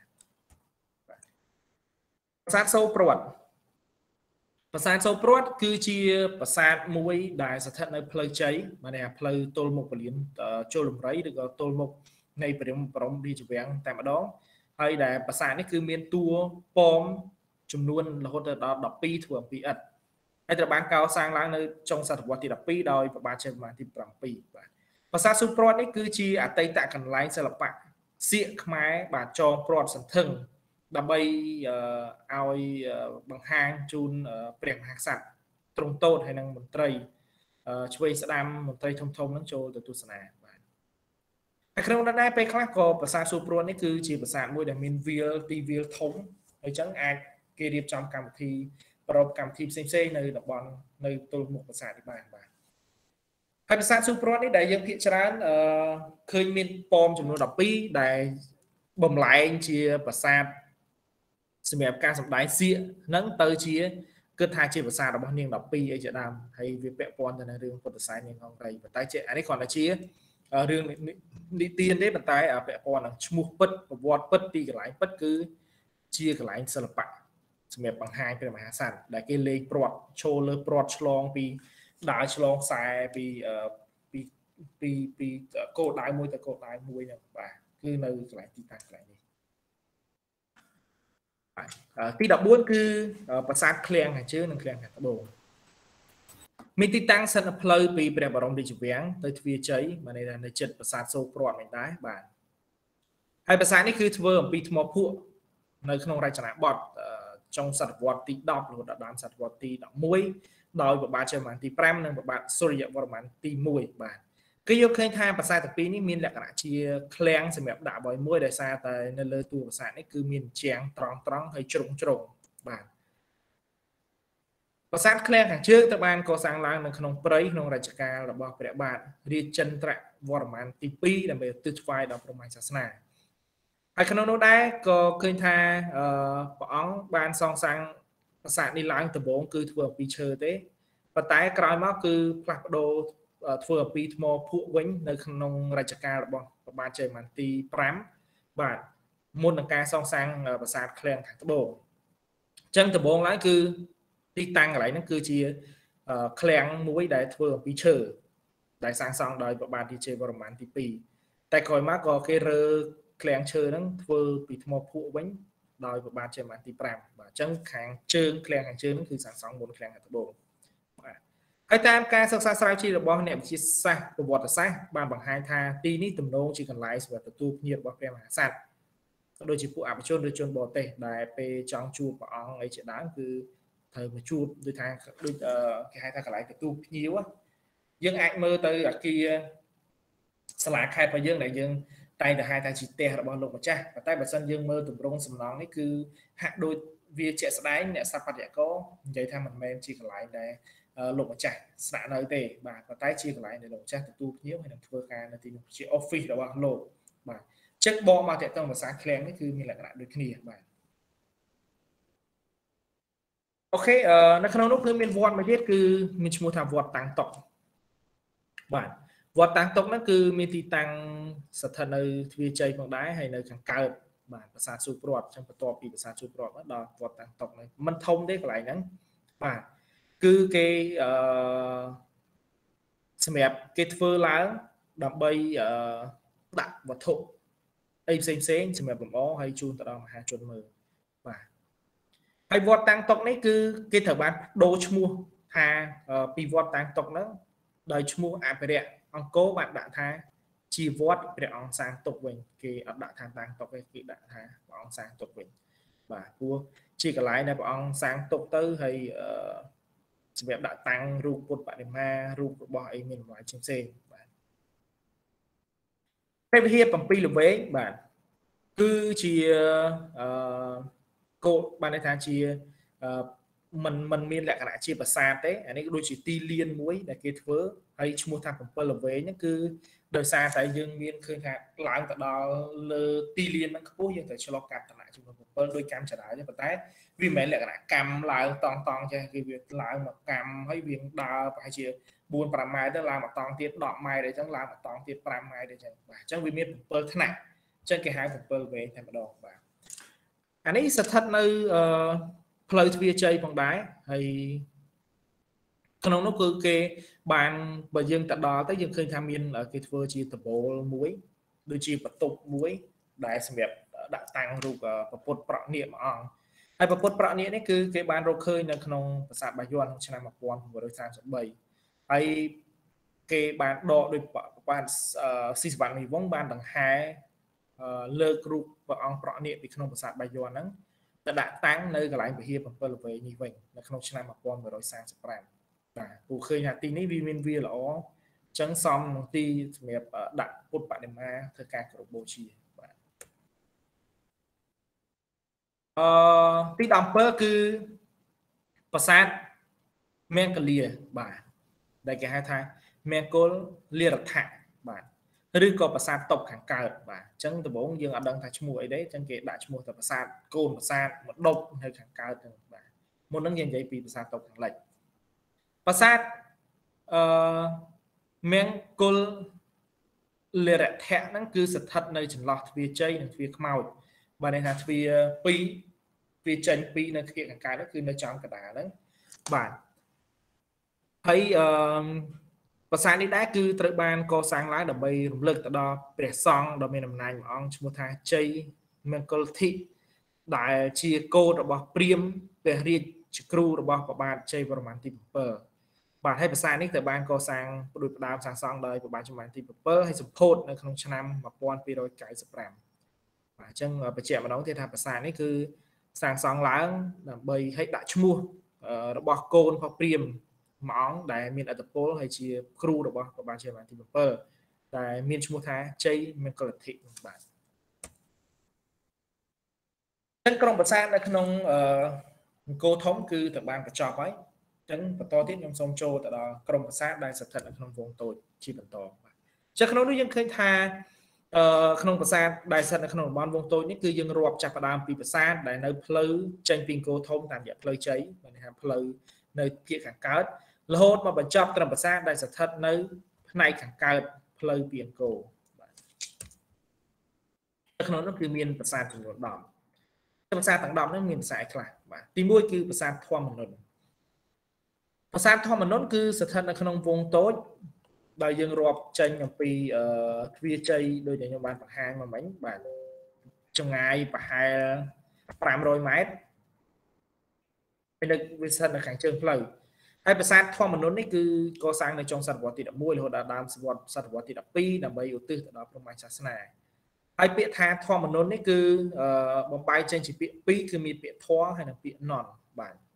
ប្រាសាទសូរព្រាត់ប្រាសាទសូរព្រាត់គឺជាប្រាសាទមួយដែលស្ថិតនៅផ្លូវជ័យমানেផ្លូវទល់មុខពលានចូលលំរីឬក៏ទល់មុខនៃបរមរាជវាំងតែម្ដងហើយដែលប្រាសាទនេះគឺមានតួប៉មចំនួនរហូតដល់12ធ្វើអំពីឥដ្ឋហើយត្រូវបានកសាងឡើងនៅចុងសតវត្សទី12ដោយព្រះបាទជ័យវរ្ម័នទី7បាទប្រាសាទសូរព្រាត់នេះគឺជាអតីតកន្លែងសិល្បៈសៀកខ្មែរបាទចងព្រាត់សន្ធឹងដើម្បីឲ្យបង្ហាញជូនព្រះមហាក្សត្រទ្រង់តូចហើយនឹងមន្ត្រីឆ្វេងស្ដាំមន្ត្រីធំហ្នឹងចូលទៅទស្សនាបាទហើយក្នុងនោះដែរពេលខ្លះក៏ប្រាសាទសូរព្រាត់នេះគឺជាប្រាសាទមួយដែលមានវាលទីវាលធំហើយអញ្ចឹងអាចគេរៀបចំកម្មវិធីប្រពកម្មវិធីផ្សេងៗនៅតំបន់នៅទល់មុខប្រាសាទនេះបាទហើយប្រាសាទសូរព្រាត់នេះដែលយើងភាគច្រើនឃើញមានប៉មចំនួន12ដែលបំលែងជាប្រាសាទសម្រាប់ការសម្ដែងសៀកហ្នឹងទៅជាគិតថាជាប្រាសាទរបស់នាង12អីជាដើមហើយវាពាក់ព័ន្ធទៅនឹងរឿងពុទ្ធសាសនានាងហង្រីប៉ុន្តែអានេះគ្រាន់តែជារឿងនិទានទេប៉ុន្តែពាក់ព័ន្ធនឹងឈ្មោះពិតប្រវត្តិពិតទីកន្លែងពិតគឺជាកន្លែងសិល្បៈសម្រាប់បង្ហាញព្រះមហាក្សត្រដែលគេលេងព្រាត់ឈរលើព្រាត់ឆ្លងពីដើរឆ្លងខ្សែពីគោលដៅមួយទៅគោលដៅមួយហ្នឹងបាទគឺនៅកន្លែងទីតាំងកន្លែងនេះទី14គឺប្រាសាទឃ្លាំងខាងជើងនិងឃ្លាំងខាងត្បូងមានទីតាំងស្ថិតនៅផ្លូវពីព្រះបរមរាជវាំងទៅទ្វារជ័យបានន័យថានៅជិតប្រាសាទសូរព្រាត់មិនដែរបាទហើយប្រាសាទនេះគឺធ្វើអំពីថ្មភក់នៅក្នុងរចនាបថចុងសតវត្សទី10រហូតដល់ដើមសតវត្សទី11ដោយព្រះបាទជ័យវរ្ម័នទី5និងព្រះបាទសូរ្យវរ្ម័នទី1បាទគឺយកឃើញថាប្រាសាទទាំងពីរនេះមានលក្ខណៈជាឃ្លាំងសម្រាប់ដាក់អ្វីមួយដោយសារតែនៅលើតួប្រាសាទនេះគឺមានជាងត្រង់ហើយជ្រុងបាទប្រាសាទឃ្លាំងខាងជើងត្រូវបានកសាងឡើងនៅក្នុងព្រៃក្នុងរជ្ជកាលរបស់ព្រះបាទរាជន្ទ្រវរ្ម័នទី2ដើម្បីឧទ្ទិសថ្វាយដល់ព្រហ្មញ្ញសាសនាហើយក្នុងនោះដែរក៏ឃើញថាព្រះអង្គបានសងសាងប្រាសាទនេះឡើងដំបូងគឺធ្វើអំពីឈើទេប៉ុន្តែក្រោយមកគឺផ្លាស់ប្ដូរធ្វើអំពីថ្មភក់វិញនៅក្នុងរជ្ជកាលរបស់ព្រះបាទជ័យវរ្ម័នទី5បាទមុននឹងការសងសាងប្រាសាទឃ្លាំងខាងត្បូងអញ្ចឹងដំបូងឡើងគឺទីតាំងកន្លែងហ្នឹងគឺជាឃ្លាំងមួយដែលធ្វើអំពីឈើដែលសាងសង់ដោយព្រះបាទរាជវរ្ម័នទី2តែក្រោយមកក៏គេរើឃ្លាំងឈើហ្នឹងធ្វើពីថ្មភក់វិញដោយព្រះបាទជ័យវរ្ម័នទី5បាទអញ្ចឹងខាងជើងឃ្លាំងខាងជើងហ្នឹងគឺសាងសង់មុនឃ្លាំងខាងត្បូងហើយតាមការសិក្សាស្រាវជ្រាវរបស់អ្នកវិទ្យាសាស្ត្រប្រវត្តិសាស្ត្របានបង្ហាញថាទីនេះទំនងជាកន្លែងសម្រាប់ទទួលភ្ញៀវរបស់ព្រះមហាក្សត្រក៏ដូចជាពួកអបជនឬជនបរទេសដែលពេលចង់ជួបព្រះអង្គអីជាដើមគឺត្រូវមកជួបដូចថាដូចគេហៅថាកន្លែងទទួលភ្ញៀវយើងអាចមើលទៅអាគារសាលាខេត្តរបស់យើងដែលយើងតែងតែហៅថាជាផ្ទះរបស់លោកម្ចាស់ប៉ុន្តែបើសិនយើងមើលទម្រង់សំណង់នេះគឺហាក់ដូចវាជាក់ស្ដែងអ្នកស្ថាបត្យករនិយាយថាមិនមែនជាកន្លែងដែលលោកម្ចាស់ស្នាក់នៅទេបាទប៉ុន្តែជាកន្លែងដែលលោកម្ចាស់ទទួលភ្ញៀវហើយនឹងធ្វើការនៅទីនោះជា office របស់លោកបាទចឹងបកមកតើតើភាសាឃ្លាំងនេះគឺមានលក្ខណៈដូចគ្នាបាទអូខេនៅក្នុងនោះគឺមានវត្តមួយទៀតគឺមានឈ្មោះថាវត្តតាំងតុកបាទវត្តតាំងតុកហ្នឹងគឺមានទីតាំងស្ថិតនៅទ្វារជ័យផងដែរហើយនៅខាងកើតបាទប្រាសាទសូរព្រាត់ចឹងបន្ទាប់ពីប្រាសាទសូរព្រាត់ដល់វត្តតាំងតុកហ្នឹងមិនធំទេកន្លែងហ្នឹងបាទគឺគេសម្រាប់គេធ្វើឡើងដើម្បីដាក់វត្ថុអីផ្សេងសម្រាប់លម្អហើយជូនទៅដល់មហាជនមើលបាទហើយវត្តតាំងតុកនេះគឺគេត្រូវបានដូរឈ្មោះថាពីវត្តតាំងតុកហ្នឹងដោយឈ្មោះអភិរក្សអង្គរបានដាក់ថា chi vótព្រះអង្គសាងទុកវិញគេអត់ដាក់ថាតាំងទុកទេគេដាក់ថាព្រះអង្គសាងទុកវិញបាទព្រោះជាកន្លែងដែលព្រះអង្គសាងទុកទៅហើយសម្រាប់ដាក់តាំងរូបពុទ្ធបដិមារូបរបស់អីមានតម្លៃផ្សេងបាទព្រះវិហារ7ល្វែងបាទគឺជាគោលបានន័យថាជាมันមានលក្ខណៈជាប្រាសាទទេអានេះក៏ដូចជាទីលានមួយដែលគេធ្វើហើយឈ្មោះថា7ល្វែងហ្នឹងគឺដោយសារតែយើងមានឃើញថាឡើងទៅដល់លើទីលានហ្នឹងខ្ពស់យើងត្រូវឆ្លងកាត់តំណែងចំនួន7ដោយកម្មចរាចរណ៍ប៉ុន្តែវាមិនមែនលក្ខណៈកម្មឡើងតង់ចេះគឺវាឡើងមកកម្មហើយវាដើរប្រហែលជា 4-5 ម៉ែត្រទៅឡើងមកតង់ទៀត10ម៉ែត្រអីចឹងឡើងមកតង់ទៀត5ម៉ែត្រអីចឹងបាទអញ្ចឹងវាមាន7ថ្នាក់អញ្ចឹងគេហៅ7ល្វែងតែម្ដងបាទអានេះស្ថិតនៅផ្លូវទ្វារជ័យផងដែរហើយក្នុងនោះគឺគេបានបើយើងទៅដល់ទៅយើងឃើញថាមានគេធ្វើជាតបូលមួយដូចជាបន្ទប់មួយដែលសម្រាប់ដាក់តាំងរូបព្រះពុទ្ធប្រណិមួយអង្គហើយព្រះពុទ្ធប្រណិនេះគឺគេបានរកឃើញនៅក្នុងប្រាសាទបាយ័នឆ្នាំ1933ហើយគេបានដកដោយបានស៊ីសវណ្ណមីវង្សបានដង្ហែលើករូបព្រះអង្គប្រណិពីក្នុងប្រាសាទបាយ័នហ្នឹងទៅដាក់តាំងនៅកន្លែងវិហារ7ល្វែងនេះវិញនៅក្នុងឆ្នាំ1935បាទពូឃើញថាទីនេះវាមានវាល្អអញ្ចឹងសមនឹងទីសម្រាប់ដាក់ពុទ្ធបដិមាធ្វើការគោរពបូជាបាទទី17គឺប្រាសាទមង្គលាបាទដែលគេហៅថាមង្គលលារដ្ឋៈបាទឬក៏ប្រាសាទតុបខាងកើតបាទអញ្ចឹងដំបូងយើងអត់ដឹងថាឈ្មោះអីទេអញ្ចឹងគេដាក់ឈ្មោះទៅប្រាសាទកូនប្រាសាទមកដប់នៅខាងកើតហ្នឹងបាទមុនហ្នឹងយើងនិយាយពីប្រាសាទតុបខាងលិចប្រាសាទមង្គលលារដ្ឋៈហ្នឹងគឺស្ថិតនៅចន្លោះទ្វារជ័យនិងទ្វារខ្មោចបាទន័យថាទ្វារ2ទ្វារចេញ2នៅទ្វារខាងកើតហ្នឹងគឺនៅចំកណ្ដាលហ្នឹងបាទហើយប្រាសាទនេះដែរគឺត្រូវបានកសាងឡើងដើម្បីរំលឹកទៅដល់ព្រះសង្ឃដ៏មានអំណាចមួយអង្គឈ្មោះថាជ័យមង្គលធិដែលជាកូនរបស់ព្រាហ្មណ៍ព្រះរាជគ្រូរបស់ព្រះបាទជ័យវរ្ម័នទី7បាទហើយប្រាសាទនេះត្រូវបានកសាងផ្ដួចផ្ដើមសាងសង់ដោយព្រះបាទជ័យវរ្ម័នទី7ហើយសម្ពោធនៅក្នុងឆ្នាំ1295បាទអញ្ចឹងបញ្ជាក់ម្ដងទៀតថាប្រាសាទនេះគឺសាងសង់ឡើងដើម្បីឲ្យដាក់ឈ្មោះរបស់កូនរបស់ព្រាហ្មណ៍មួយអង្គដែលមានឥទ្ធិពលហើយជាគ្រូរបស់ព្រះបាទជ័យវរ្ម័នទី7ដែលមានឈ្មោះថាជ័យមង្គលធិបាទទាំងក្រុមប្រាសាទនៅក្នុងអង្គរធំគឺត្រូវបានបញ្ចប់ហើយអញ្ចឹងបន្តទៀតខ្ញុំសូមចូលទៅដល់ក្រុមប្រាសាទដែលស្ថិតនៅក្នុងវងតូចជាបន្តបាទចឹងក្នុងនោះយើងឃើញថាក្នុងប្រាសាទដែលស្ថិតនៅក្នុងតំបន់វងតូចនេះគឺយើងរាប់ចាប់ផ្ដើមពីប្រាសាទដែលនៅផ្លូវចេញពីអង្គរធំតាមរយៈផ្លូវជ័យបានន័យថាផ្លូវនៅភាគខាងកើតរហូតមកបញ្ចប់ត្រឹមប្រាសាទដែលស្ថិតនៅផ្នែកខាងកើតផ្លូវពីអង្គរបាទក្នុងនោះគឺមានប្រាសាទចំនួន10ប្រាសាទទាំង10នេះមានប្រាសាទខ្លះបាទទី1គឺប្រាសាទធម្មនន្ទប្រាសាទធម្មនន្ទគឺស្ថិតនៅក្នុងវងតូចដែលយើងរាប់ចេញអំពីទ្វារជ័យដោយដែលខ្ញុំបានបង្ហាញមកមិញបាទចម្ងាយប្រហែល500ម៉ែត្រនៅវាស្ថិតនៅខាងជើងផ្លូវហើយប្រាសាទធម្មនន្ទនេះគឺកសាងនៅចុងសតវត្សទី11រហូតដល់ដើមសតវត្សទី12ដើម្បីឧទ្ទិសទៅដល់ព្រហ្មញ្ញសាសនាហើយពាក្យថាធម្មនន្ទនេះគឺបំបែកចេញជាពាក្យពីរគឺមានពាក្យធម៌ហើយនិងពាក្យនន្ទបាទអ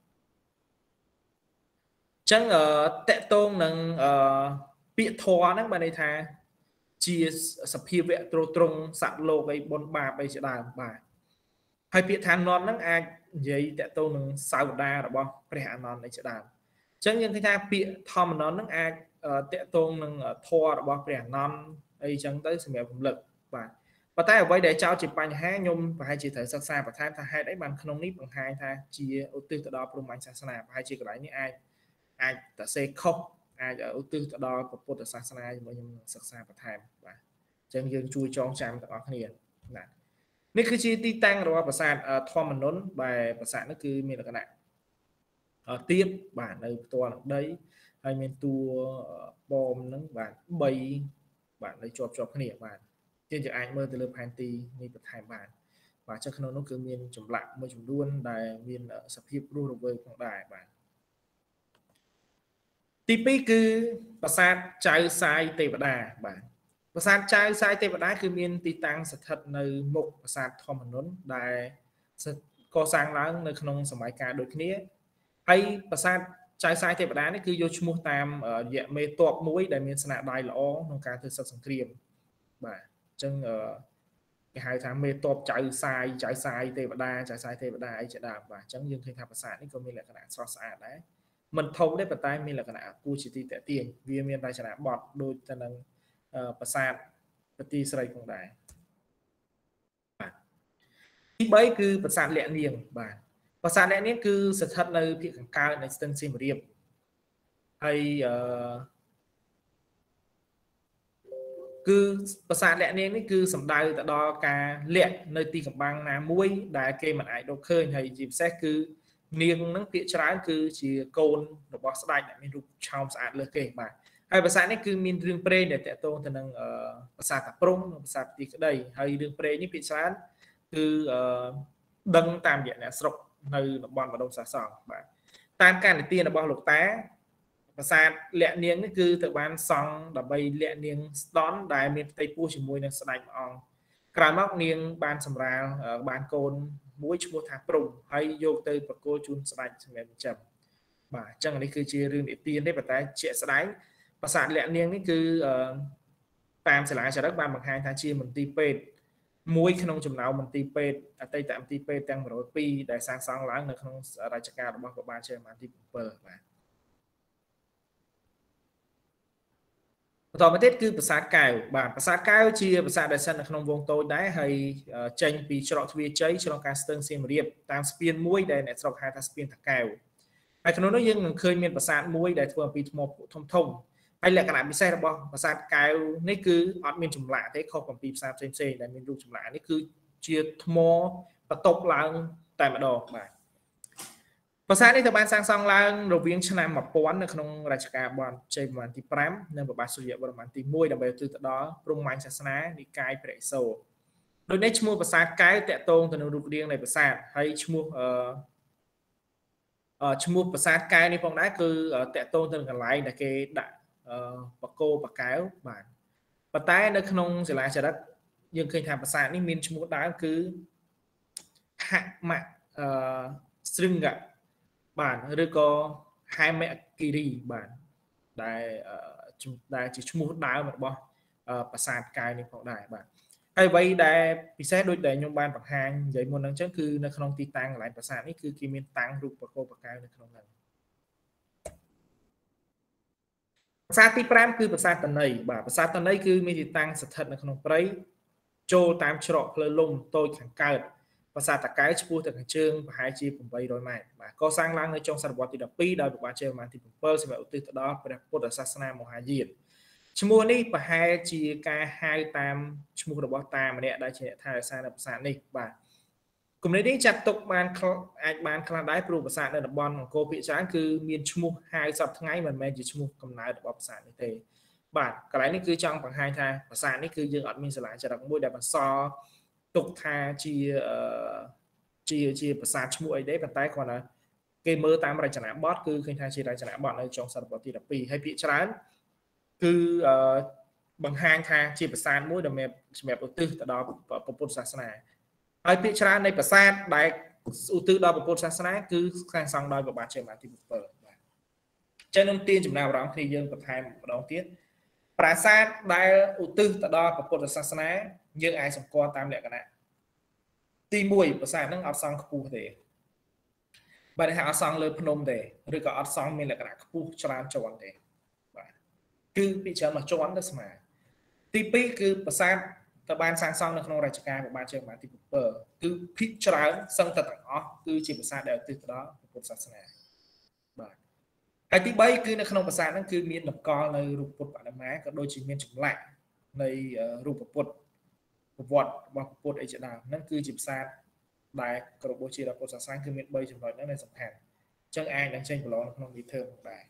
ញ្ចឹងតកតងនឹងពាក្យធម៌ហ្នឹងបានន័យថាជាសភាវៈទ្រទ្រង់សត្វលោកអីបុណ្យបាបអីជាដើមបាទហើយពាក្យថានន្ទហ្នឹងអាចនិយាយតកតងនឹងសាវតារបស់ព្រះអានន្ទអីជាដើមអញ្ចឹងយើងឃើញថាពាក្យធម្មនន្ទហ្នឹងអាចតកតងនឹងធម៌របស់ព្រះអានន្ទអីចឹងទៅសម្រាប់រំលឹកបាទប៉ុន្តែអ្វីដែលចោទជាបញ្ហាខ្ញុំប្រហែលជាត្រូវសិក្សាបន្ថែមថាហេតុអីបានក្នុងនេះបង្ហាញថាជាឧទ្ទិសទៅដល់ព្រហ្មញ្ញសាសនាប្រហែលជាកន្លែងនេះអាចតសេខុសអាចឧទ្ទិសទៅដល់ពុទ្ធសាសនាជាមួយខ្ញុំសិក្សាបន្ថែមបាទអញ្ចឹងយើងជួយចងចាំទាំងអស់គ្នាណានេះគឺជាទីតាំងរបស់ប្រាសាទធម្មនន្ទបែបប្រាសាទនេះគឺមានលក្ខណៈទៀបបាទនៅផ្ទាល់នឹងដីហើយមានតួប៉មហ្នឹងបាទ3បាទនៅជាប់គ្នាបាទយើងអាចមើលទៅលើផែនទីនេះបន្ថែមបានបាទចឹងក្នុងនោះគឺមានចម្លាក់មួយចំនួនដែលមានសភាពរស់រវើកផងដែរបាទទី2គឺប្រាសាទចៅសាយទេវតាបាទប្រាសាទចៅសាយទេវតាគឺមានទីតាំងស្ថិតនៅមុខប្រាសាទធម្មនន្ទដែលកសាងឡើងនៅក្នុងសម័យកាលដូចគ្នាហើយប្រាសាទចៅសាយទេវតានេះគឺយកឈ្មោះតាមរយៈមេតបមួយដែលមានស្នាដៃល្អក្នុងការធ្វើសឹកសង្គ្រាមបាទអញ្ចឹងគេហៅថាមេតបចៅសាយទេវតាចៅសាយទេវតាអីជាដើមបាទអញ្ចឹងយើងឃើញថាប្រាសាទនេះក៏មានលក្ខណៈស្រស់ស្អាតដែរមិនធំទេប៉ុន្តែមានលក្ខណៈគួរជាទីទាក់ទាញវាមានរចនាបថដូចទៅនឹងប្រាសាទប្រទីស្រីផងដែរបាទទី3គឺប្រាសាទលក្ខនាងបាទប្រាសាទលក្ខនាងគឺស្ថិតនៅភាគខាងកើតនៃស្ទឹងសៀមរាបហើយគឺប្រាសាទលក្ខនាងនេះគឺសំដៅទៅដល់ការលាក់នៅទីកំបាំងណាមួយដែលគេមិនអាចរកឃើញហើយជាពិសេសគឺនាងនឹងភាគច្រើនគឺជាកូនរបស់ស្ដេចដែលមានរូបឆោមស្អាតលើសគេបាទហើយប្រាសាទនេះគឺមានរឿងព្រេងដែលតកតងទៅនឹងប្រាសាទតាព្រំនិងប្រាសាទទីក្តីហើយរឿងព្រេងនេះភាគច្រើនគឺដឹងតាមរយៈអ្នកស្រុកនៅតំបន់ម្ដុំសាសង់បាទតាមការនិទានរបស់លោកតាប្រាសាទលក្ខនាងនេះគឺត្រូវបានសង់ដើម្បីលក្ខនាងស្ដន់ដែលមានផ្ទៃពោះជាមួយនឹងស្ដេចម្អង្គក្រោយមកនាងបានសម្រាលបានកូនមួយឈ្មោះថាព្រំហើយយកទៅប្រគល់ជូនស្ដេចសម្រាប់ចិញ្ចឹមបាទអញ្ចឹងនេះគឺជារឿងនិទានទេប៉ុន្តែជាក់ស្ដែងប្រាសាទលក្ខនាងនេះគឺតាមសិលាចារឹកបានបង្ហាញថាជាមន្ទីរពេទ្យមួយក្នុងចំណោមមន្ទីរពេទ្យអតីតមន្ទីរពេទ្យទាំង102ដែលសាងសង់ឡើងនៅក្នុងរជ្ជកាលរបស់ព្រះបាទជ័យវរ្ម័នទី7បាទបន្តមកទៀតគឺប្រាសាទកែវបាទប្រាសាទកែវជាប្រាសាទដែលស្ថិតនៅក្នុងវងតូចដែរហើយចេញពីច្រកទ្វារជ័យឆ្លងកាត់ស្ទឹងសៀមរាបតាមស្ពានមួយដែលអ្នកស្រុកហៅថាស្ពានតាកែវហើយក្នុងនោះយើងនឹងឃើញមានប្រាសាទមួយដែលធ្វើអំពីថ្មធំហើយលក្ខណៈពិសេសរបស់ប្រាសាទកែវនេះគឺអត់មានចម្លាក់ទេខុសពីប្រាសាទផ្សេងៗដែលមានរូបចម្លាក់នេះគឺជាថ្មបន្ទប់ឡើងតែម្ដងបាទប្រាសាទនេះត្រូវបានសាងសង់ឡើងរវាងឆ្នាំ1000នៅក្នុងរជ្ជកាលរបស់ជ័យវរ្ម័នទី5និងព្រះបាទសូរ្យវរ្ម័នទី1ដើម្បីឧទ្ទិសទៅដល់ព្រហ្មញ្ញសាសនានិកាយព្រះឥសូរដូចនេះឈ្មោះប្រាសាទកែវតាក់ទងទៅនឹងរូបរាងនៃប្រាសាទហើយឈ្មោះប្រាសាទកែវនេះផងដែរគឺតាក់ទងទៅនឹងកន្លែងដែលគេដាក់បកគោបកែវបាទប៉ុន្តែនៅក្នុងសិលាចារឹកយើងឃើញថាប្រាសាទនេះមានឈ្មោះដើមគឺហមស្រឹងបាទឬក៏ហែមគិរីបាទដែលជាឈ្មោះដើមរបស់ប្រាសាទកែវនេះផងដែរបាទហើយអ្វីដែលពិសេសដូចដែលខ្ញុំបានបង្ហាញនិយាយមុនហ្នឹងអញ្ចឹងគឺនៅក្នុងទីតាំងកន្លែងប្រាសាទនេះគឺគេមានតាំងរូបបកគោបកែវនៅក្នុងហ្នឹងប្រាសាទទី5គឺប្រាសាទតន័យបាទប្រាសាទតន័យគឺមានទីតាំងស្ថិតនៅក្នុងព្រៃចូលតាមច្រកផ្លូវលំតូចខាងកើតប្រាសាទតាកែវឆ្ពោះទៅខាងជើងប្រហែលជា800ម៉ែត្របាទកសាងឡើងនៅចុងសតវត្សទី12ដោយព្រះបាទជ័យវរ្ម័នទី7សម្រាប់ឧទ្ទិសទៅដល់ព្រះពុទ្ធសាសនាមហាយានឈ្មោះនេះប្រហែលជាការហៅតាមឈ្មោះរបស់តាម្នាក់ដែលជាអ្នកថែរក្សានៅប្រាសាទនេះបាទគំនិតនេះចាត់ទុកបានអាចបានខ្លះដែរព្រោះប្រាសាទនៅតំបន់អង្គរភាគច្រើនគឺមានឈ្មោះហៅសពថ្ងៃមិនមែនជាឈ្មោះកំណើតរបស់ប្រាសាទនេះទេបាទកន្លែងនេះគឺចង់បង្ហាញថាប្រាសាទនេះគឺយើងអត់មានសាលាចារឹកមួយដែលបន្សល់ទុកថាជាប្រាសាទឈ្មោះអីទេប៉ុន្តែគ្រាន់តែគេមើលតាមរចនាបថគឺឃើញថាជារចនាបថនៅចុងសតវត្សទី12ហើយភាគច្រើនគឺបង្ហាញថាជាប្រាសាទមួយដែលសម្រាប់ឧទ្ទិសទៅដល់ព្រះពុទ្ធសាសនាហើយភាគច្រើននៃប្រាសាទដែលឧទ្ទិសដល់ព្រះពុទ្ធសាសនាគឺសាងសង់ដោយព្រះបាទជ័យវរ្ម័នទី7បាទចឹងខ្ញុំទាញចំណាប់អារម្មណ៍គ្នាយើងបន្ថែមម្ដងទៀតប្រាសាទដែលឧទ្ទិសទៅដល់ព្រះពុទ្ធសាសនាយើងអាចសម្គាល់តាមលក្ខណៈទី1ប្រាសាទហ្នឹងអត់សង់ខ្ពស់ទេបាទថាអត់សង់លើភ្នំទេឬក៏អត់សង់មានលក្ខណៈខ្ពស់ច្រើនជាន់ទេបាទគឺពីច្រើនមកជាន់ទៅស្មើទី2គឺប្រាសាទត្រូវបានសាងសង់នៅក្នុងរជ្ជកាលព្រះបាទជ័យវរ្ម័នទី7គឺភាគច្រើនសឹងតែទាំងអស់គឺជាប្រាសាទដែលឧទ្ទិសទៅដល់ព្រះពុទ្ធសាសនាបាទហើយទី3គឺនៅក្នុងប្រាសាទហ្នឹងគឺមានតម្កល់នៅរូបពុទ្ធបដិមាក៏ដូចជាមានចម្លាក់នៃរូបពុទ្ធប្រវត្តិរបស់ពុទ្ធអីជាដើមហ្នឹងគឺជាប្រាសាទដែលគោរពបូជាដល់ពុទ្ធសាសនាគឺមាន3ចំណុចហ្នឹងដែលសំខាន់អញ្ចឹងអាចនឹងចេញប្រឡងនៅក្នុងនីធើផងដែរ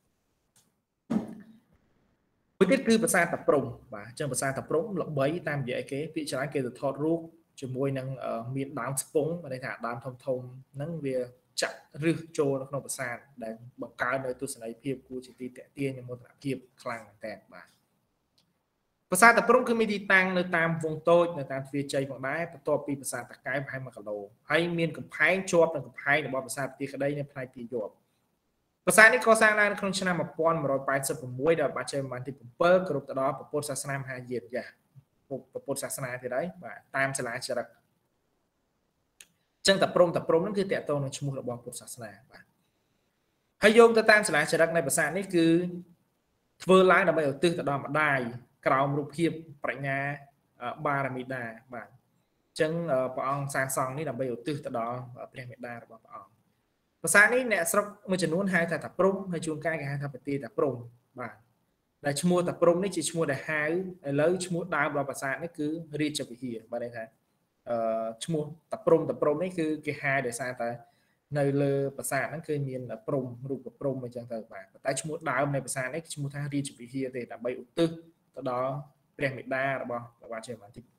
មួយទៀតគឺប្រាសាទតាព្រំបាទអញ្ចឹងប្រាសាទតាព្រំល្បីតាមរយៈអីគេភាគច្រើនគេទៅថតរូបជាមួយនឹងមានដើមស្ពង់បានថាដើមធំហ្នឹងវាចាក់រឹសចូលនៅក្នុងប្រាសាទដែលបង្កើននៅទស្សនីយភាពគួរជាទីទាក់ទាញនិងមោទនភាពខ្លាំងមែនតើបាទ Bà xa tập trung cứ mi đi tăng nơi tam vùng tôi nơi tam phía chơi bằng đáy bà tọa bị bà xa tạc cái hay mà cả đồ hay miền cầm phái chộp cầm phái để bỏ bà xa tí cái đây nên phái tí dộp bà xa này có sang là không chân nào mà bọn mà rồi bài sập một mũi đợt bà chơi mà thì cũng bơ cơ rụp đó bà bột xa nam hai diệt dạ bà bột xa nam thì đấy bà tam sẽ lại trở đặc chân tập trung nó cứ tẹt tôn nó chung là bọn bột xa nam hay dùng ta tam sẽ lại trở đặc này bà xa này cứ vừa lái là bây giờ tư đó mà đài cầu rụp hiệp phải nhà Baramida bạn chân bọn ông sang song ní là bây giờ tư đó Baramida là bọn ông và sáng ní nè sau một trận nuốt hai thằng tập trung hay chuông cai hai thằng bật tập trung bạn là mua tập trung ní chỉ mua để hai lấy mua đào vào và sáng ní cứ đi chụp hiện vào đây thôi mua tập trung ní cứ cái hai để sang tới nơi lơภาษา nó คือ មាន ព្រំ រូបព្រំ អញ្ចឹងទៅ បាទ តែ ឈ្មោះ ដើម នៃ ភាសា នេះ ឈ្មោះ ថា រាជវិហារ ទេ ដើម្បី ឧទ្ទិស ទៅ ដល់ ព្រះមេដា របស់ ព្រះបាទ ជ័យវរ្ម័ន ទី 7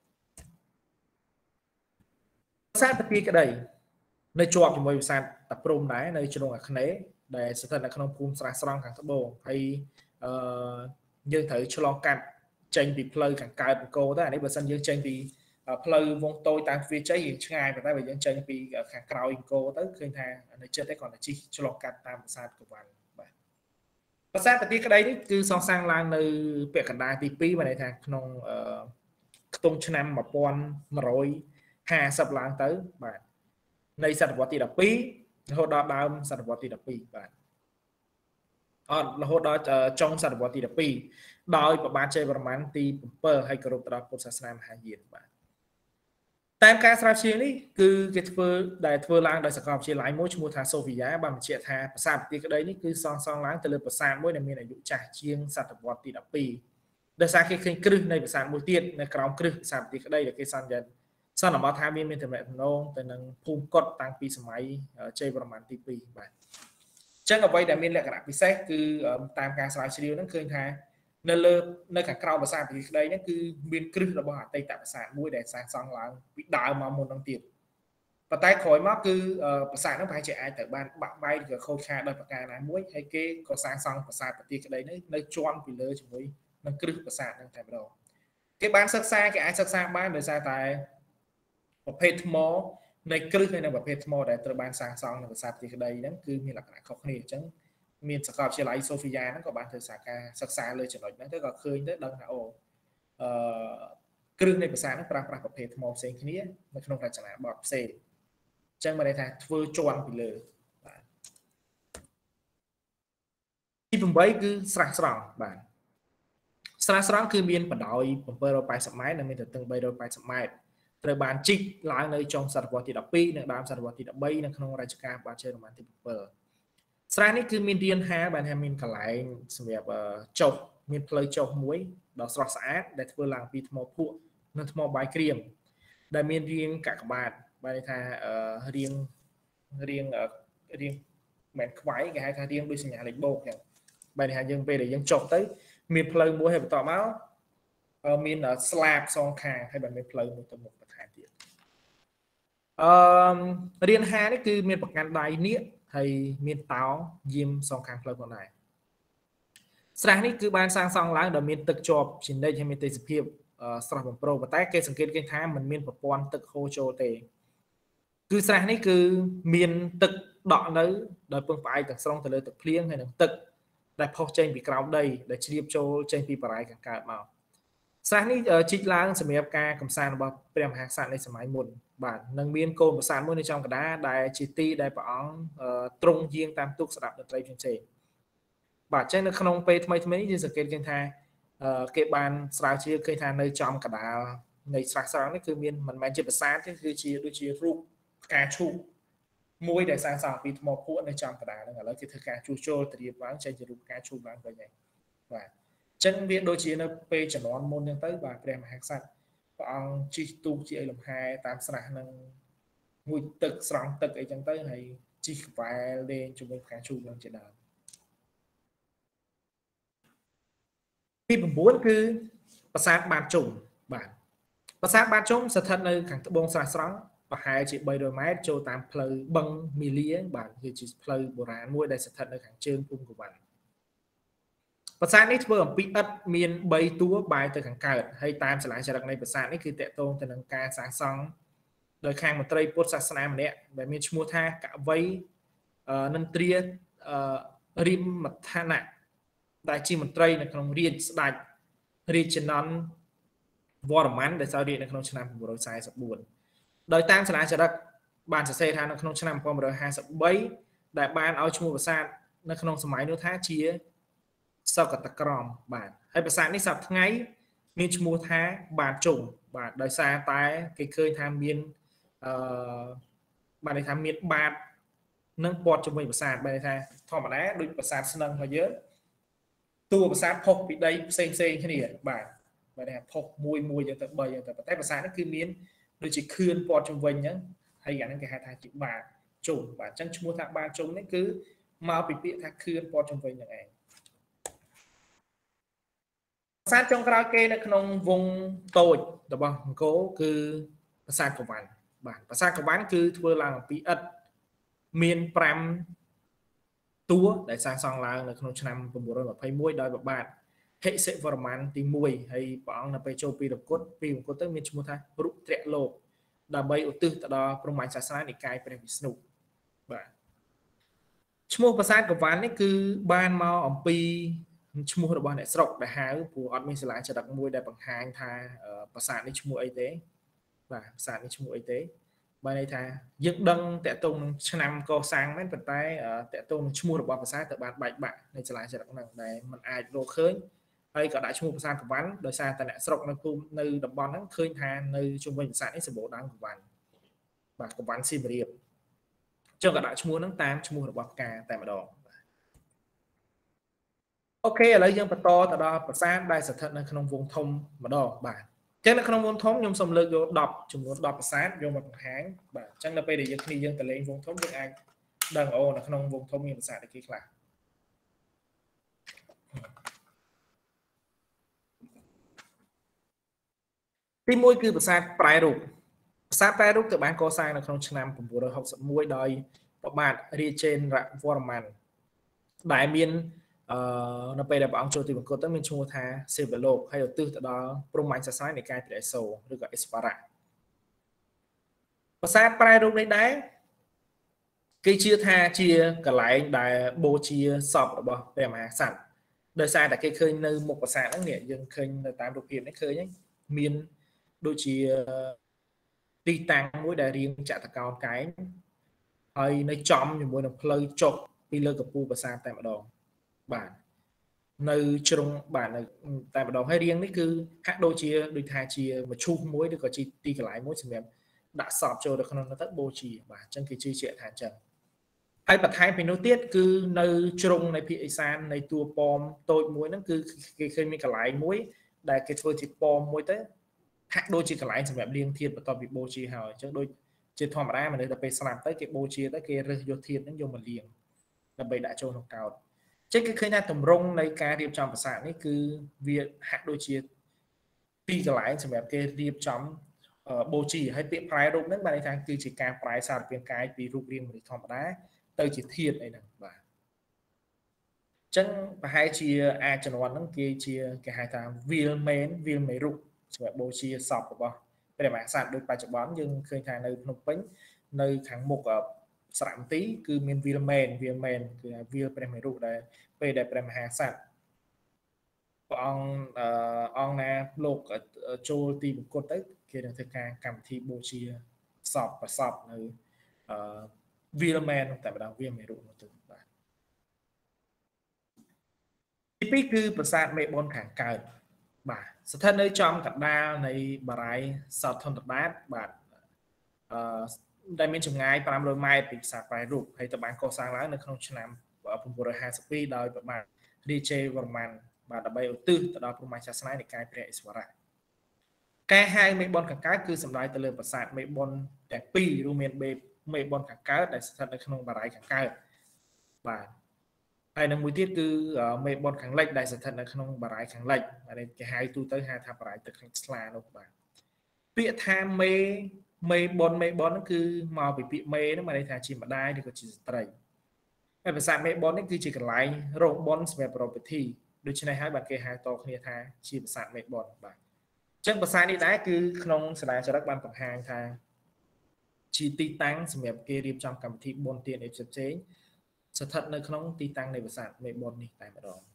ភាសាប្រទីក្តី នៅ ជាប់ ជាមួយ ភាសា តាព្រំ ដែរ នៅ ជ្រុង អាគ្នេយ៍ ដែល ស្ថិត នៅ ក្នុង ភូមិ ស្រះស្រង់ ខាង ត្បូង ហើយ យើង ត្រូវ ឆ្លង កាត់ ចេញ ពី ផ្លូវ ខាង កើត អង្គរ ទៅ អានេះ បើ សិន យើង ចេញ ពី ផ្លូវ វង តូច តាម វា ជ័យ ឆ្ងាយ ប៉ុន្តែ បើ យើង ចេញ ពី ខាង ក្រោយ អង្គរ ទៅ ឃើញ ថា នៅ ចិត្ត ឯ គាត់ តែ ជិះ ឆ្លង កាត់ តាម ប្រាសាទ កវ៉ាន់ បាទ ប្រាសាទ ប្រទីក្តី នេះ គឺ សង់សាង ឡើង នៅ ពាក់ កណ្ដាល ទី 2 បាន ន័យ ថា ក្នុង ខ្ទង់ ឆ្នាំ 1150 ឡើង ទៅ បាទ នៃ សតវត្ស ទី 12 រហូត ដល់ ដើម សតវត្ស ទី 12 បាទ រហូត ដល់ ចុង សតវត្ស ទី 12 ដោយ ព្រះបាទ ជ័យវរ្ម័ន ទី 7 ហើយគោរព ទៅ ដល់ ពុទ្ធសាសនា មហាយាន បាទ តាម ការ ស្រាវជ្រាវ នេះ គឺ គេ ធ្វើ ដែល ធ្វើ ឡើង ដោយ សាកលវិទ្យាល័យ មួយ ឈ្មោះ ថា សូហ្វីយ៉ា បាន បញ្ជាក់ ថា ប្រាសាទ ប្រទីក្តី នេះ គឺ សង់ឡើង ទៅ លើ ប្រាសាទ មួយ ដែល មាន អាយុ ចាស់ ជាង សតវត្ស ទី 12 ដោយសារ គេ ឃើញ គ្រឹះ នៃ ប្រាសាទ មួយ ទៀត នៅ ក្រោម គ្រឹះ ប្រាសាទ ប្រទីក្តី ដែល គេ សន្មត ថា មាន ទំនាក់ទំនង ទៅ នឹង ភូមិកុដិ តាំង ពី សម័យ ជ័យវរ្ម័ន ទី 2 បាទ ចឹង អ្វី ដែល មាន លក្ខណៈ ពិសេស គឺ តាម ការ ស្រាវជ្រាវ ហ្នឹង ឃើញ ថា នៅ លើ នៅ ខាង ក្រៅ ប្រាសាទ ប្រទីក្តី ហ្នឹង គឺ មាន គ្រឹះ របស់ អតីត ប្រាសាទ មួយ ដែល សាងសង់ ឡើង ពី ដើម មក មុន ហ្នឹង ទៀត ប៉ុន្តែ ក្រោយ មក គឺ ប្រាសាទ ហ្នឹង ប្រហែល ជា អាច ទៅ បាន បាក់បែក ឬ ខូចខាត ដោយ ប្រការ ណា មួយ ហើយ គេ ក៏ សាងសង់ ប្រាសាទ ប្រទីក្តី នេះ នៅ ជាន់ ពី លើ ជាមួយ នឹង គ្រឹះ ប្រាសាទ ហ្នឹង តែ ម្ដង គេ បាន សិក្សា គេ អាច សិក្សា បាន ដោយសារ តែ ប្រភេទ ថ្ម នៃ គ្រឹះ ហើយ និង ប្រភេទ ថ្ម ដែល ត្រូវ បាន សាងសង់ នៅ ប្រាសាទ ប្រទីក្តី ហ្នឹង គឺ មាន លក្ខណៈ ខុស គ្នា អញ្ចឹង មាន សាកលវិទ្យាល័យ សូហ្វីយ៉ា ហ្នឹង ក៏ បាន ធ្វើ ការ សិក្សា លើ ចំណុច ហ្នឹង ទៅ ក៏ ឃើញ ទៅ ដឹង ថា អូ គ្រឹះ នៃ ប្រាសាទ ហ្នឹង ប្រើប្រាស់ ប្រភេទ ថ្ម ផ្សេង គ្នា នៅ ក្នុង រចនាបថ ផ្សេង អញ្ចឹង មាន ន័យ ថា ធ្វើ ជាន់ ពី លើ បាទ ទី 8 គឺ ស្រះស្រង់ បាទ ស្រះស្រង់ គឺ មាន បណ្ដោយ 780 ម៉ែត្រ និង មាន ទទឹង 380 ម៉ែត្រ ត្រូវ បាន ជីក ឡើង នៅ ចុង សតវត្ស ទី 12 និង ដើម សតវត្ស ទី 13 នៅ ក្នុង រជ្ជកាល បាទ ជ័យវរ្ម័ន ទី 7 ស្រះ នេះ គឺ មាន រាន ហាល បាន ថា មាន កន្លែង សម្រាប់ ចុះ មាន ផ្លូវ ចុះ មួយ ដ៏ ស្រស់ស្អាត ដែល ធ្វើ ឡើង ពី ថ្ម ភក់ និង ថ្ម បាយក្រៀម ដែល មាន រាង កាកបាទ បាន ន័យ ថា រាង មិន ខ្វៃ គេ ហៅ ថា រាង ដូច សញ្ញា លេខ បូក ចឹង បាន ន័យ ថា យើង ពេល ដែល យើង ចុះ ទៅ មាន ផ្លូវ មួយ ហើយ បន្ត មក មាន ស្លាប សង ខាង ហើយ បាន មាន ផ្លូវ មួយ ទៅ មុខ បន្ថែម ទៀត រាន ហា នេះ គឺ មាន ប្រកាន់ ដៃ នាគ ហើយ មាន តោ យាម សង ខាង ផ្លូវ ផង ដែរ ស្រះ នេះ គឺ បាន សាងសង់ ឡើង ដោយ មាន ទឹកជាប់ ជានិច្ច ហើយ មាន ទេសភាព ស្រស់ បំព្រង ប៉ុន្តែ គេ សង្កេត ឃើញ ថា មិន មាន ប្រព័ន្ធ ទឹក ហូរ ចូល ទេ គឺ ស្រះ នេះ គឺ មាន ទឹក ដក់ នៅ ដោយ ពឹង ផ្អែក ទាំង ស្រុង ទៅ លើ ទឹក ភ្លៀង ហើយ និង ទឹក ដែល ផុស ចេញ ពី ក្រោម ដី ដែល ជ្រាប ចូល ចេញ ពី បរាយ ខាង កើត មក ស្រះ នេះ ជីក ឡើង សម្រាប់ ការ កំសាន្ត របស់ ព្រះ មហាក្សត្រ នៃ សម័យ មុន បាទ និង មាន កូន ប្រាសាទ មួយ នៅ ចំ កណ្ដាល ដែល ជា ទី ដែល ព្រះអង្គ ទ្រង់ យាង តាម ទូក ស្ដាប់ តន្ត្រី ផ្សេង ៗ បាទ ចឹង នៅ ក្នុង ពេល ថ្មីៗ នេះ យើង សង្កេត ឃើញ ថា គេ បាន ស្រាវជ្រាវ ឃើញ ថា នៅ ចំ កណ្ដាល នៃ ស្រះស្រង់ នេះ គឺ មាន មិនមែន ជា ប្រាសាទ ទេ គឺជា ដូចជា រូប ផ្កា ឈូក មួយ ដែល សាងសង់ ពី ថ្ម ភក់ នៅ ចំ កណ្ដាល ហ្នឹង ឥឡូវ គេ ធ្វើ ការ ជួសជុល ត្រៀម ឡើង ចេញ ជា រូប ផ្កា ឈូក ឡើង វិញ ហើយ បាទ ចឹង វា ដូចជា នៅ ពេល ជំនាន់ មុន ហ្នឹង ទៅ បាទ ព្រះ មហាក្សត្រ ព្រះអង្គ ជិះ ទូក ជា លំហែ តាម ស្រះ ហ្នឹង ងូត ទឹក ស្រង់ ទឹក អី ចឹង ទៅ ហើយ ជិះ ក្បែរ លេង ជាមួយ ផ្កា ឈូក ហ្នឹង ជា ដើម ទី 9 គឺ ប្រាសាទ បាតជុំ បាទ ប្រាសាទ បាតជុំ ស្ថិត នៅ ខាង ត្បូង ស្រះស្រង់ ប្រហែល ជា 300 ម៉ែត្រ ចូល តាម ផ្លូវ បឹង មីលា បាទ គឺជា ផ្លូវ បុរាណ មួយ ដែល ស្ថិត នៅ ខាង ជើង ភូមិ កវ៉ាន់ប្រាសាទនេះធ្វើអំពីឥដ្ឋមាន3តួបែរទៅខាងកើតហើយតាមឆ្លាយចរិតនៃប្រាសាទនេះគឺតកតងទៅនឹងការសាងសង់ដោយខាងមន្ត្រីពុទ្ធសាសនាម្នាក់ដែលមានឈ្មោះថាកវីនិន្ទ្រារិមដ្ឋានៈដែលជាមន្ត្រីនៅក្នុងរាជស្ដេចរាជនន្ទវរ្ម័នដែលសោយរាជនៅក្នុងឆ្នាំ944ដោយតាមឆ្លាយចរិតបានសរសេរថានៅក្នុងឆ្នាំ1953ដែលបានឲ្យឈ្មោះប្រាសាទនៅក្នុងសម័យនោះថាជាសកតក្រមបាទហើយប្រាសាទនេះសប្តាហ៍ថ្ងៃមានឈ្មោះថាបាទជុំបាទដោយសារតែគេឃើញថាមានបាទន័យថាមានបាទនឹងព័ទ្ធជាមួយប្រាសាទបាទន័យថាធម្មតាដូចប្រាសាទស្នឹងរបស់យើងតួប្រាសាទផុសពីដីផ្សេងគ្នាបាទបាទថាផុសមួយទៅ3ទៅតែប្រាសាទនេះគឺមានដូចជាខឿនព័ទ្ធជុំវិញអញ្ចឹងហើយអាហ្នឹងគេហៅថាជាបាទជុំបាទអញ្ចឹងឈ្មោះថាបាទជុំនេះគឺមកពីពាក្យថាខឿនព័ទ្ធជុំវិញហ្នឹងឯងប្រាសាទចុងក្រោយគេនៅក្នុងវងតូចរបស់អង្គរគឺប្រាសាទកវ៉ាន់បាទប្រាសាទកវ៉ាន់គឺធ្វើឡើងអំពីឥដ្ឋមាន5តួដែលសាងសង់ឡើងនៅក្នុងឆ្នាំ921ដោយព្រះបាទហិសិវរ្ម័នទី1ហើយព្រះអង្គនៅពេលចូលពីអង្គតទៅមានឈ្មោះថារុទ្រលោកដើម្បីឧទ្ទិសទៅដល់ព្រហ្មញ្ញសាសនានិកាយព្រះវិស្ណុបាទឈ្មោះប្រាសាទកវ៉ាន់នេះគឺបានមកអំពីឈ្មោះរបស់អ្នកស្រុកដែលហៅព្រោះអត់មានសាលាចរិតមួយដែលបង្ហាញថាប្រាសាទនេះឈ្មោះអីទេបាទប្រាសាទនេះឈ្មោះអីទេបើន័យថាយើងដឹងតកតងនឹងឆ្នាំកសាងមែនប៉ុន្តែតកតងនឹងឈ្មោះរបស់ប្រាសាទទៅបានបែកបាក់ในសាលាចរិតហ្នឹងដែលมันអាចរកឃើញហើយក៏ដាក់ឈ្មោះប្រាសាទកវ៉ាន់ដោយសារតែអ្នកស្រុកនៅភូមិនៅតំបន់ហ្នឹងឃើញថានៅជុំវិញប្រាសាទនេះសម្បូរដើមកវ៉ាន់បាទកវ៉ាន់សៀមរាបចុះក៏ដាក់ឈ្មោះហ្នឹងតាមឈ្មោះរបស់ផ្កាតែម្ដងអូខេឥឡូវយើងបន្តទៅដល់ប្រាសាទដែលស្ថិតនៅក្នុងវងធំម្ដងបាទចឹងនៅក្នុងវងធំខ្ញុំសូមលើកយក10ចំនួន10ប្រាសាទយកមកបង្ហាញបាទចឹងនៅពេលដែលយើងទៅលេងវងធំយើងអាចដឹងអូនៅក្នុងវងធំមានប្រាសាទអីគេខ្លះទី1គឺប្រាសាទប្រែរូបប្រាសាទប្រែរូបត្រូវបានកសាងនៅក្នុងឆ្នាំ961ដោយព្រះបាទរាជេន្ទ្រវរ្ម័នដែលមាននៅពេលដែលព្រះអង្គចូលទីបង្គត់ទៅមានឈ្មោះថាសេវលោកហើយឧទ្ទិសទៅដល់ព្រហ្មញ្ញសាសនានិកាយព្រះឥសូរឬក៏អិស្វរៈប្រាសាទប្រែរូបនេះដែរគេជឿថាជាកន្លែងដែលបូជាសពរបស់ព្រះមហាក្សត្រដោយសារតែគេឃើញនៅមុខប្រាសាទហ្នឹងនេះយើងឃើញនៅតាមរូបភាពនេះឃើញហ្នឹងមានដូចជាទីតាំងមួយដែលរាងចតុកោណកែងហើយនៅចំជាមួយនឹងផ្លូវចុះពីលើកំពូលប្រាសាទតែម្ដងបាទនៅជ្រុងបាទនៅតែម្ដងហើយរៀងនេះគឺហាក់ដូចថាជាមឈូសមួយឬក៏ជាទីកន្លែងមួយសម្រាប់ដាក់សពចូលទៅក្នុងនោះទៅបូជាបាទអញ្ចឹងគេជឿជាក់ថាអញ្ចឹងហើយបន្ថែមពីនោះទៀតគឺនៅជ្រុងនៃភាគឦសាននៃតួប៉មតូចមួយហ្នឹងគឺគេឃើញមានកន្លែងមួយដែលគេធ្វើជាប៉មមួយទៅហាក់ដូចជាកន្លែងសម្រាប់លាងធាតុបន្ទាប់ពីបូជាហើយអញ្ចឹងដូចជាធម្មតាមនុស្សដល់ពេលស្លាប់ទៅគេបូជាទៅគេរើសយកធាតុហ្នឹងយកមកលាងដើម្បីដាក់ចូលក្នុងកោដ្ឋចឹងគឺឃើញថាទម្រង់នៃការរៀបចំប្រាសាទនេះគឺវាហាក់ដូចជាទីកន្លែងសម្រាប់គេរៀបចំបូជាហើយពាក្យប្រែរូបហ្នឹងបានន័យថាគឺជាការប្រែសារពាង្គកាយពីរូបរាងមនុស្សធម្មតាទៅជាធាតុអីហ្នឹងបាទចឹងប្រហែលជាអាចជំនាន់ហ្នឹងគេហៅថាវាលមេរុកសម្រាប់បូជាសពរបស់ព្រះមហាក្សត្រដូចបច្ចុប្បន្នយើងឃើញថានៅភ្នំពេញនៅខាងមុខស្រមន្ទីគឺមានវាលមែនគឺវាលព្រះមេរុដែលពេលដែលព្រះមហាក្សត្រព្រះអង្គណាលោកចូលទីបង្គត់ទៅគេនឹងធ្វើការកម្មវិធីបូជាសពប្រសពនៅវាលមែនតែម្ដងវាលមេរុនោះទៅបាទទី2គឺប្រាសាទមេបុណ្យខាងកើតបាទស្ថិតនៅចំកណ្ដាលនៃបារាយណ៍សោធនតាតបាទដែលមានចម្ងាយ500ម៉ែត្រពីប្រាសាទប្រែរូបហើយត្រូវបានកសាងឡើងនៅក្នុងឆ្នាំ952ដោយព្រះបាទរាជេវរ្ម័នបាទដើម្បីឧទ្ទិសទៅដល់ព្រហ្មញ្ញសាសនានិកាយព្រះឥស្វរៈការហៅមេបុណ្យខាងកើតគឺសំដៅទៅលើប្រាសាទមេបុណ្យទាំងពីររួមមានមេបុណ្យខាងកើតដែលស្ថិតនៅក្នុងបារាយណ៍ខាងកើតបាទហើយនឹងមួយទៀតគឺមេបុណ្យខាងលិចដែលស្ថិតនៅក្នុងបារាយណ៍ខាងលិចហើយគេហៅទូទៅហៅថាបារាយណ៍ទឹកខាងស្លានោះបាទពាក្យថាមេបុណ្យហ្នឹងគឺមកពីពាក្យមេហ្នឹងមានន័យថាជាម្ដាយឬក៏ជាស្ត្រីហើយប្រាសាទមេបុណ្យនេះគឺជាកន្លែងរោងបុណ្យសម្រាប់ប្រពៃពិធីដូច្នេះហើយបានគេហៅតគ្នាថាជាប្រាសាទមេបុណ្យបាទអញ្ចឹងប្រាសាទនេះដែរគឺក្នុងសាលាចរិតបានបង្ហាញថាជាទីតាំងសម្រាប់គេរៀបចំកម្មវិធីបុណ្យទានអីផ្សេងស្ថិតនៅក្នុងទីតាំងនៃប្រាសាទមេបុណ្យនេះតែម្ដង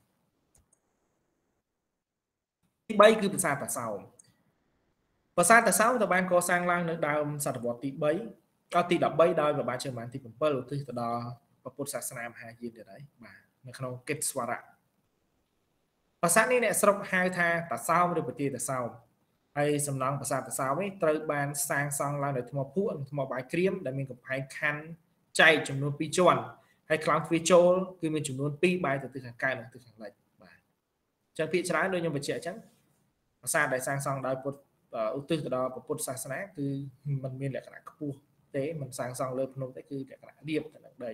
ទី3គឺប្រាសាទតាសោមប្រាសាទតាសោមត្រូវបានកសាងឡើងនៅដើមសតវត្សទី3ដល់ទី13ដោយព្រះបាទជ័យវរ្ម័នទី7ឧទ្ទិសទៅដល់ព្រះពុទ្ធសាសនាមហាយានទៀតហើយបាទនៅក្នុងកិច្ចស្វរៈប្រាសាទនេះអ្នកស្រុកហៅថាតាសោមឬប្រទាតាសោមហើយសំណង់ប្រាសាទតាសោមនេះត្រូវបានសាងសង់ឡើងដោយថ្មភក់និងថ្មបាយក្រៀមដែលមានកំផែងខណ្ឌចែកចំនួន2ជាន់ហើយខ្លោងទ្វារចូលគឺមានចំនួន2បែរទៅទិសខាងកើតនិងទិសខាងលិចបាទអញ្ចឹងភាគច្រើនដូចខ្ញុំបញ្ជាក់អញ្ចឹងប្រាសាទដែលសាងសង់ដោយពុទ្ធឧទ្ទិសទៅដល់ពុទ្ធសាសនាគឺมันមានលក្ខណៈខ្ពស់ទេมันសាងសង់លើភ្នំតែគឺលក្ខណៈរាបទៅនឹងដី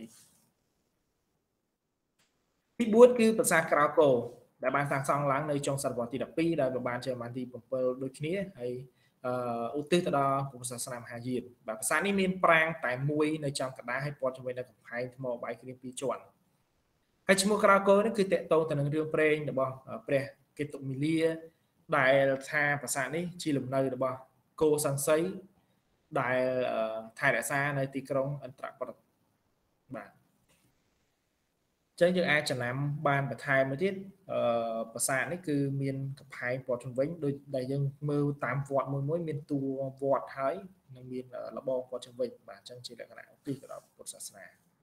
ទី4គឺប្រាសាទក្រៅគោដែលបានសាងសង់ឡើងនៅចុងសតវត្សទី12ដោយព្រះបាទជ័យវរ្ម័នទី7ដូចគ្នាហើយឧទ្ទិសទៅដល់ពុទ្ធសាសនាមហាយានបាទប្រាសាទនេះមានប្រាង្គតែមួយនៅចំកណ្ដាលហើយព័ទ្ធជាមួយនៅកំផែងថ្មបាយក្រៀម2ជាន់ហើយឈ្មោះក្រៅគោនេះគឺតកតងទៅនឹងរឿងព្រេងរបស់ព្រះកេតុមាលាដែលថាប្រាសាទនេះជាលំនៅរបស់គោសង្ស័យដែលថែរក្សានៅទីក្រុងអន្តរប្រទេសបាទចឹងយើងអាចចំណាំបានបន្ថែមមួយទៀតប្រាសាទនេះគឺមានកំផែងព័ទ្ធជុំវិញដូចដែលយើងមើលតាមវត្តមួយមានតួវត្តហើយនិងមានលបងព័ទ្ធជុំវិញបាទចឹងជាលក្ខណៈឧទ្ទិសទៅដល់ពុទ្ធសាសនា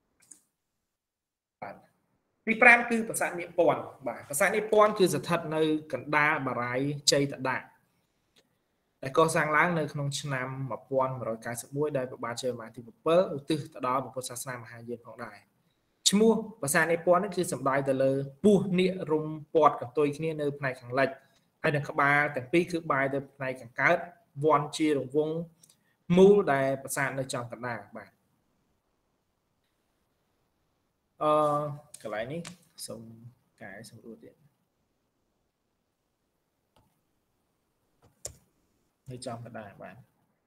បាទទី5គឺប្រាសាទនាគពន្ធបាទប្រាសាទនាគពន្ធគឺស្ថិតនៅកណ្ដាលបារាយជ័យតដាដែលកសាងឡើងនៅក្នុងឆ្នាំ1191ដោយព្រះបាទជ័យវរ្ម័នទី7ឧទ្ទិសទៅដល់ពុទ្ធសាសនាមហាយានផងដែរឈ្មោះប្រាសាទនាគពន្ធនេះគឺសំដៅទៅលើពស់នាគរុំព័ទ្ធកន្ទុយគ្នានៅផ្នែកខាងលិចហើយនៅក្បាលទាំងពីរគឺបែរទៅផ្នែកខាងកើតវ័នជារង្វង់មូលដែលប្រាសាទនៅចំកណ្ដាលបាទកន្លែងនេះសូមកែសម្រួលទៀតនៅចំកណ្ដាលបាទ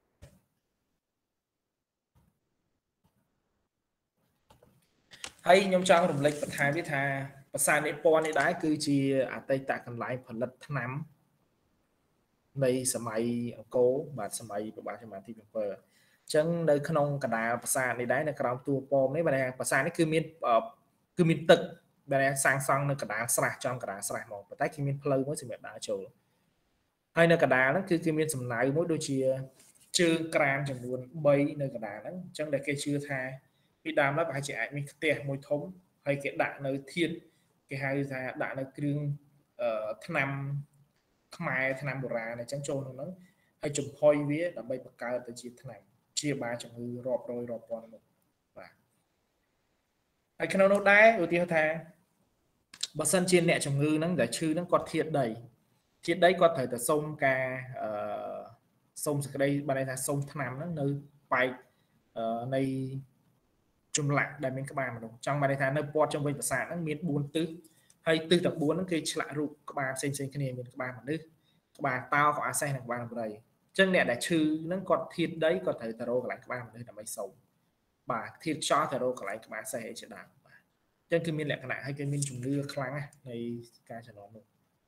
ហើយខ្ញុំចង់រំលឹកបន្ថែមទៀតថាប្រាសាទនាគពន្ធនេះដែរគឺជាអតីតកន្លែងផលិតថ្នាំនៃសម័យអង្គរបាទសម័យព្រះបាទជ័យវរ្ម័នទី7អញ្ចឹងនៅក្នុងកណ្ដាលប្រាសាទនេះដែរនៅក្រោមតួប៉មនេះបាទប្រាសាទនេះគឺមានទឹកដែលសាងសង់នៅកណ្ដាលស្រះចំកណ្ដាលស្រះហ្មងប៉ុន្តែគឺមានផ្លូវមួយសម្រាប់ដើរចូលហើយនៅកណ្ដាលហ្នឹងគឺគេមានសំណៅមួយដូចជាជើងក្រានចំនួន3នៅកណ្ដាលហ្នឹងអញ្ចឹងដែលគេជឿថាពីដើមឡើយប្រហែលជាអាចមានផ្ទះមួយធំហើយគេដាក់នៅធាតុគេហៅថាដាក់នៅគ្រឿងថ្នាំខ្មែរថ្នាំបុរាណអញ្ចឹងចូលក្នុងហ្នឹងហើយចំហុយវាដើម្បីបង្កើតទៅជាថ្នាំជាបាលជំងឺរាប់រយរាប់ពាន់មុខបាទហើយក្នុងនោះដែរឧទាហរណ៍ថាបើសិនជាអ្នកជំងឺហ្នឹងដែលឈឺហ្នឹងគាត់ធាតដីគាត់ត្រូវតែសុំការសុំសេចក្តីបានន័យថាសុំថ្នាំហ្នឹងនៅបែកនៃចម្លាក់ដែលមានក្បាលមនុស្សចង់បានន័យថានៅព័ទ្ធជុំវិញប្រាសាទហ្នឹងមាន4ទិសហើយទិសទាំង4ហ្នឹងគេឆ្លាក់រូបក្បាលផ្សេងៗគ្នាមានក្បាលមនុស្សក្បាលតោក្បាលសេះនិងក្បាលដំរីអញ្ចឹងអ្នកដែលឈឺហ្នឹងគាត់ធាតដីគាត់ត្រូវទៅរកកន្លែងក្បាលមនុស្សដើម្បីសុំបាទធាតខ្យល់ទៅរកកន្លែងក្បាលសេះអីជាដើមបាទអញ្ចឹងគឺមានលក្ខណៈហើយគេមានជំនឿខ្លាំងណាស់នៃការជំនឿនោះ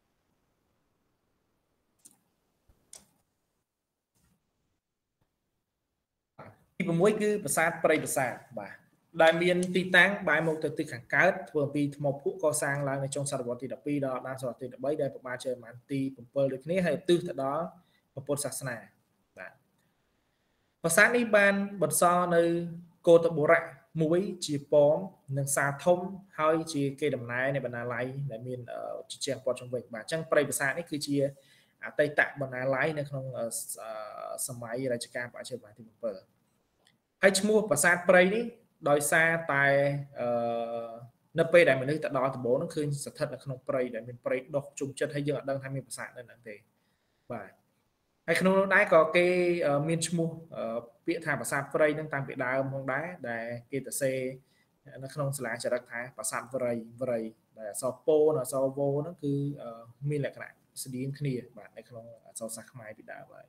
ទី6គឺប្រាសាទព្រៃប្រាសាទបាទដែលមានទីតាំងបែរមុខទៅទិសខាងកើតធ្វើពីថ្មភក់កសាងឡើងនៅចុងសតវត្សទី12ដល់ដើមសតវត្សទី13ដែលព្រះបាទជ័យវរ្ម័នទី7ដូចគ្នាហើយឧទ្ទិសទៅដល់ពុទ្ធសាសនាបាទប្រាសាទនេះបានបន្សល់នៅកោតបុរៈមួយជាប៉មនិងសាធំហើយជាគេដំណើរនៃបណ្ណាល័យដែលមានជជែកព័ទ្ធជុំវិញបាទអញ្ចឹងព្រៃប្រាសាទនេះគឺជាអតីតបណ្ណាល័យនៅក្នុងសម័យរជ្ជកាលព្រះជ័យវរ្ម័នទី7ហើយឈ្មោះប្រាសាទព្រៃនេះដោយសារតែនៅពេលដែលមនុស្សទៅដល់ដំបូងនោះឃើញស្ថិតនៅក្នុងព្រៃដែលមានព្រៃដុះជុំចិត្តហើយយើងអត់ដឹងថាមានប្រាសាទនៅហ្នឹងទេបាទហើយក្នុងនោះដែរក៏គេមានឈ្មោះពាក្យថាប្រាសាទព្រៃហ្នឹងតាំងពីដើមផងដែរដែលគេទៅសេនៅក្នុងសាលាចរិតថាប្រាសាទវរីដែលអក្សរពោនិងអក្សរវោហ្នឹងគឺមានលក្ខណៈស្តៀងគ្នាបាទនៅក្នុងអក្សរសាស្ត្រខ្មែរពីដើមហើយ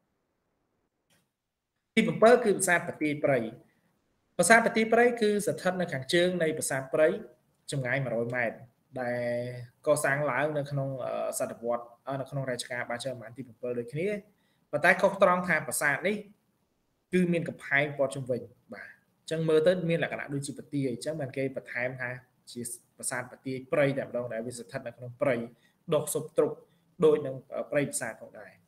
ទី7គឺប្រាសាទប្រទាយព្រៃប្រាសាទប្រទាយព្រៃគឺស្ថិតនៅខាងជើងនៃប្រាសាទព្រៃចម្ងាយ100ម៉ែត្រដែលកសាងឡើងនៅក្នុងសតវត្សនៅក្នុងរជ្ជកាលបាជើបានទី7ដូចគ្នាប៉ុន្តែខុសត្រង់ថាប្រាសាទនេះគឺមានកំផែងព័ទ្ធជុំវិញបាទអញ្ចឹងមើលទៅមានលក្ខណៈដូចជាប្រទាយអញ្ចឹងបានគេបន្ថែមថាជាប្រាសាទប្រទាយព្រៃតែម្ដងដែលវាស្ថិតនៅក្នុងព្រៃដុះស៊ុបទ្រុបដូចនឹងព្រៃប្រាសាទផងដែរ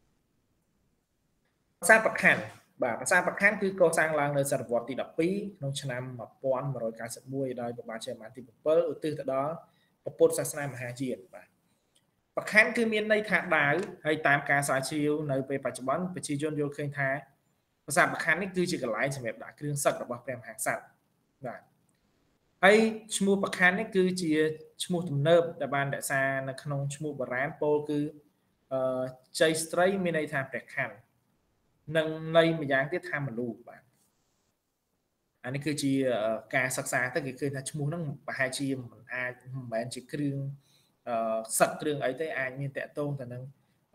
ប្រាសាទប្រខាន់បាទប្រាសាទប្រខាន់គឺកសាងឡើងនៅសតវត្សទី12ក្នុងឆ្នាំ1191ដោយព្រះបាទជ័យវរ្ម័នទី7ឧទ្ទិសទៅដល់ព្រះពុទ្ធសាសនាមហាយានបាទប្រខាន់គឺមានន័យថាដាវហើយតាមការស្រាវជ្រាវនៅពេលបច្ចុប្បន្នប្រជាជនយល់ឃើញថាប្រាសាទប្រខាន់នេះគឺជាកន្លែងសម្រាប់ដាក់គ្រឿងសឹករបស់ព្រះមហាក្សត្របាទហើយឈ្មោះប្រខាន់នេះគឺជាឈ្មោះទំនើបដែលបានរក្សានៅក្នុងឈ្មោះបុរាណពោលគឺជ័យស្ត្រីមានន័យថាព្រះខ័ននិងន័យម្យ៉ាងទៀតថាមនុស្សបាទអានេះគឺជាការសិក្សាទៅគេឃើញថាឈ្មោះហ្នឹងប្រហែលជាមិនមែនជាគ្រឿងសឹកគ្រឿងអីទេអាចមានតកតងទៅនឹង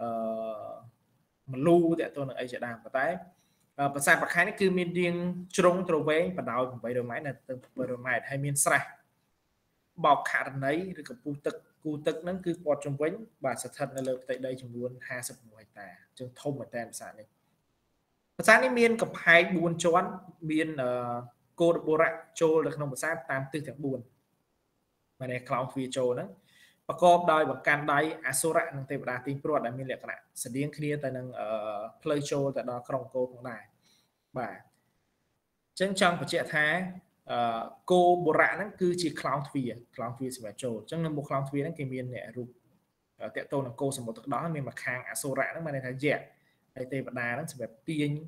មនុស្សតកតងនឹងអីជាដើមប៉ុន្តែប្រាសាទប្រខែនេះគឺមានរាងជ្រុងទ្រវែងបណ្ដោយ800ម៉ែត្រដល់ទៅ700ម៉ែត្រហើយមានស្រះបោកខរណីឬក៏ពុះទឹកគូទឹកហ្នឹងគឺព័ទ្ធជុំវិញបាទស្ថិតនៅលើផ្ទៃដីចំនួន56ហិកតាអញ្ចឹងធំមែនតើប្រាសាទនេះប្រាសាទនេះមានកំផែង4ជាន់មានគោលបុរៈចូលនៅក្នុងប្រាសាទតាមទិសទាំង4បាទនេះខ្លោងទ្វារចូលហ្នឹងប្រកបដោយបង្កាន់ដៃអសុរៈនិងទេវតាទីងព្រាត់ដែលមានលក្ខណៈស្តៀងគ្នាទៅនឹងផ្លូវចូលទៅដល់ក្រុងអង្គរផងដែរបាទអញ្ចឹងចង់បញ្ជាក់ថាគោបុរៈហ្នឹងគឺជាខ្លោងទ្វារសម្រាប់ចូលអញ្ចឹងនៅមុខខ្លោងទ្វារហ្នឹងគេមានរូបតកតូននឹងគោសមុទ្រទឹកដោះមានមួយខាងអសុរៈហ្នឹងបានន័យថាយៈហើយទេវតាហ្នឹងសម្រាប់ទាញ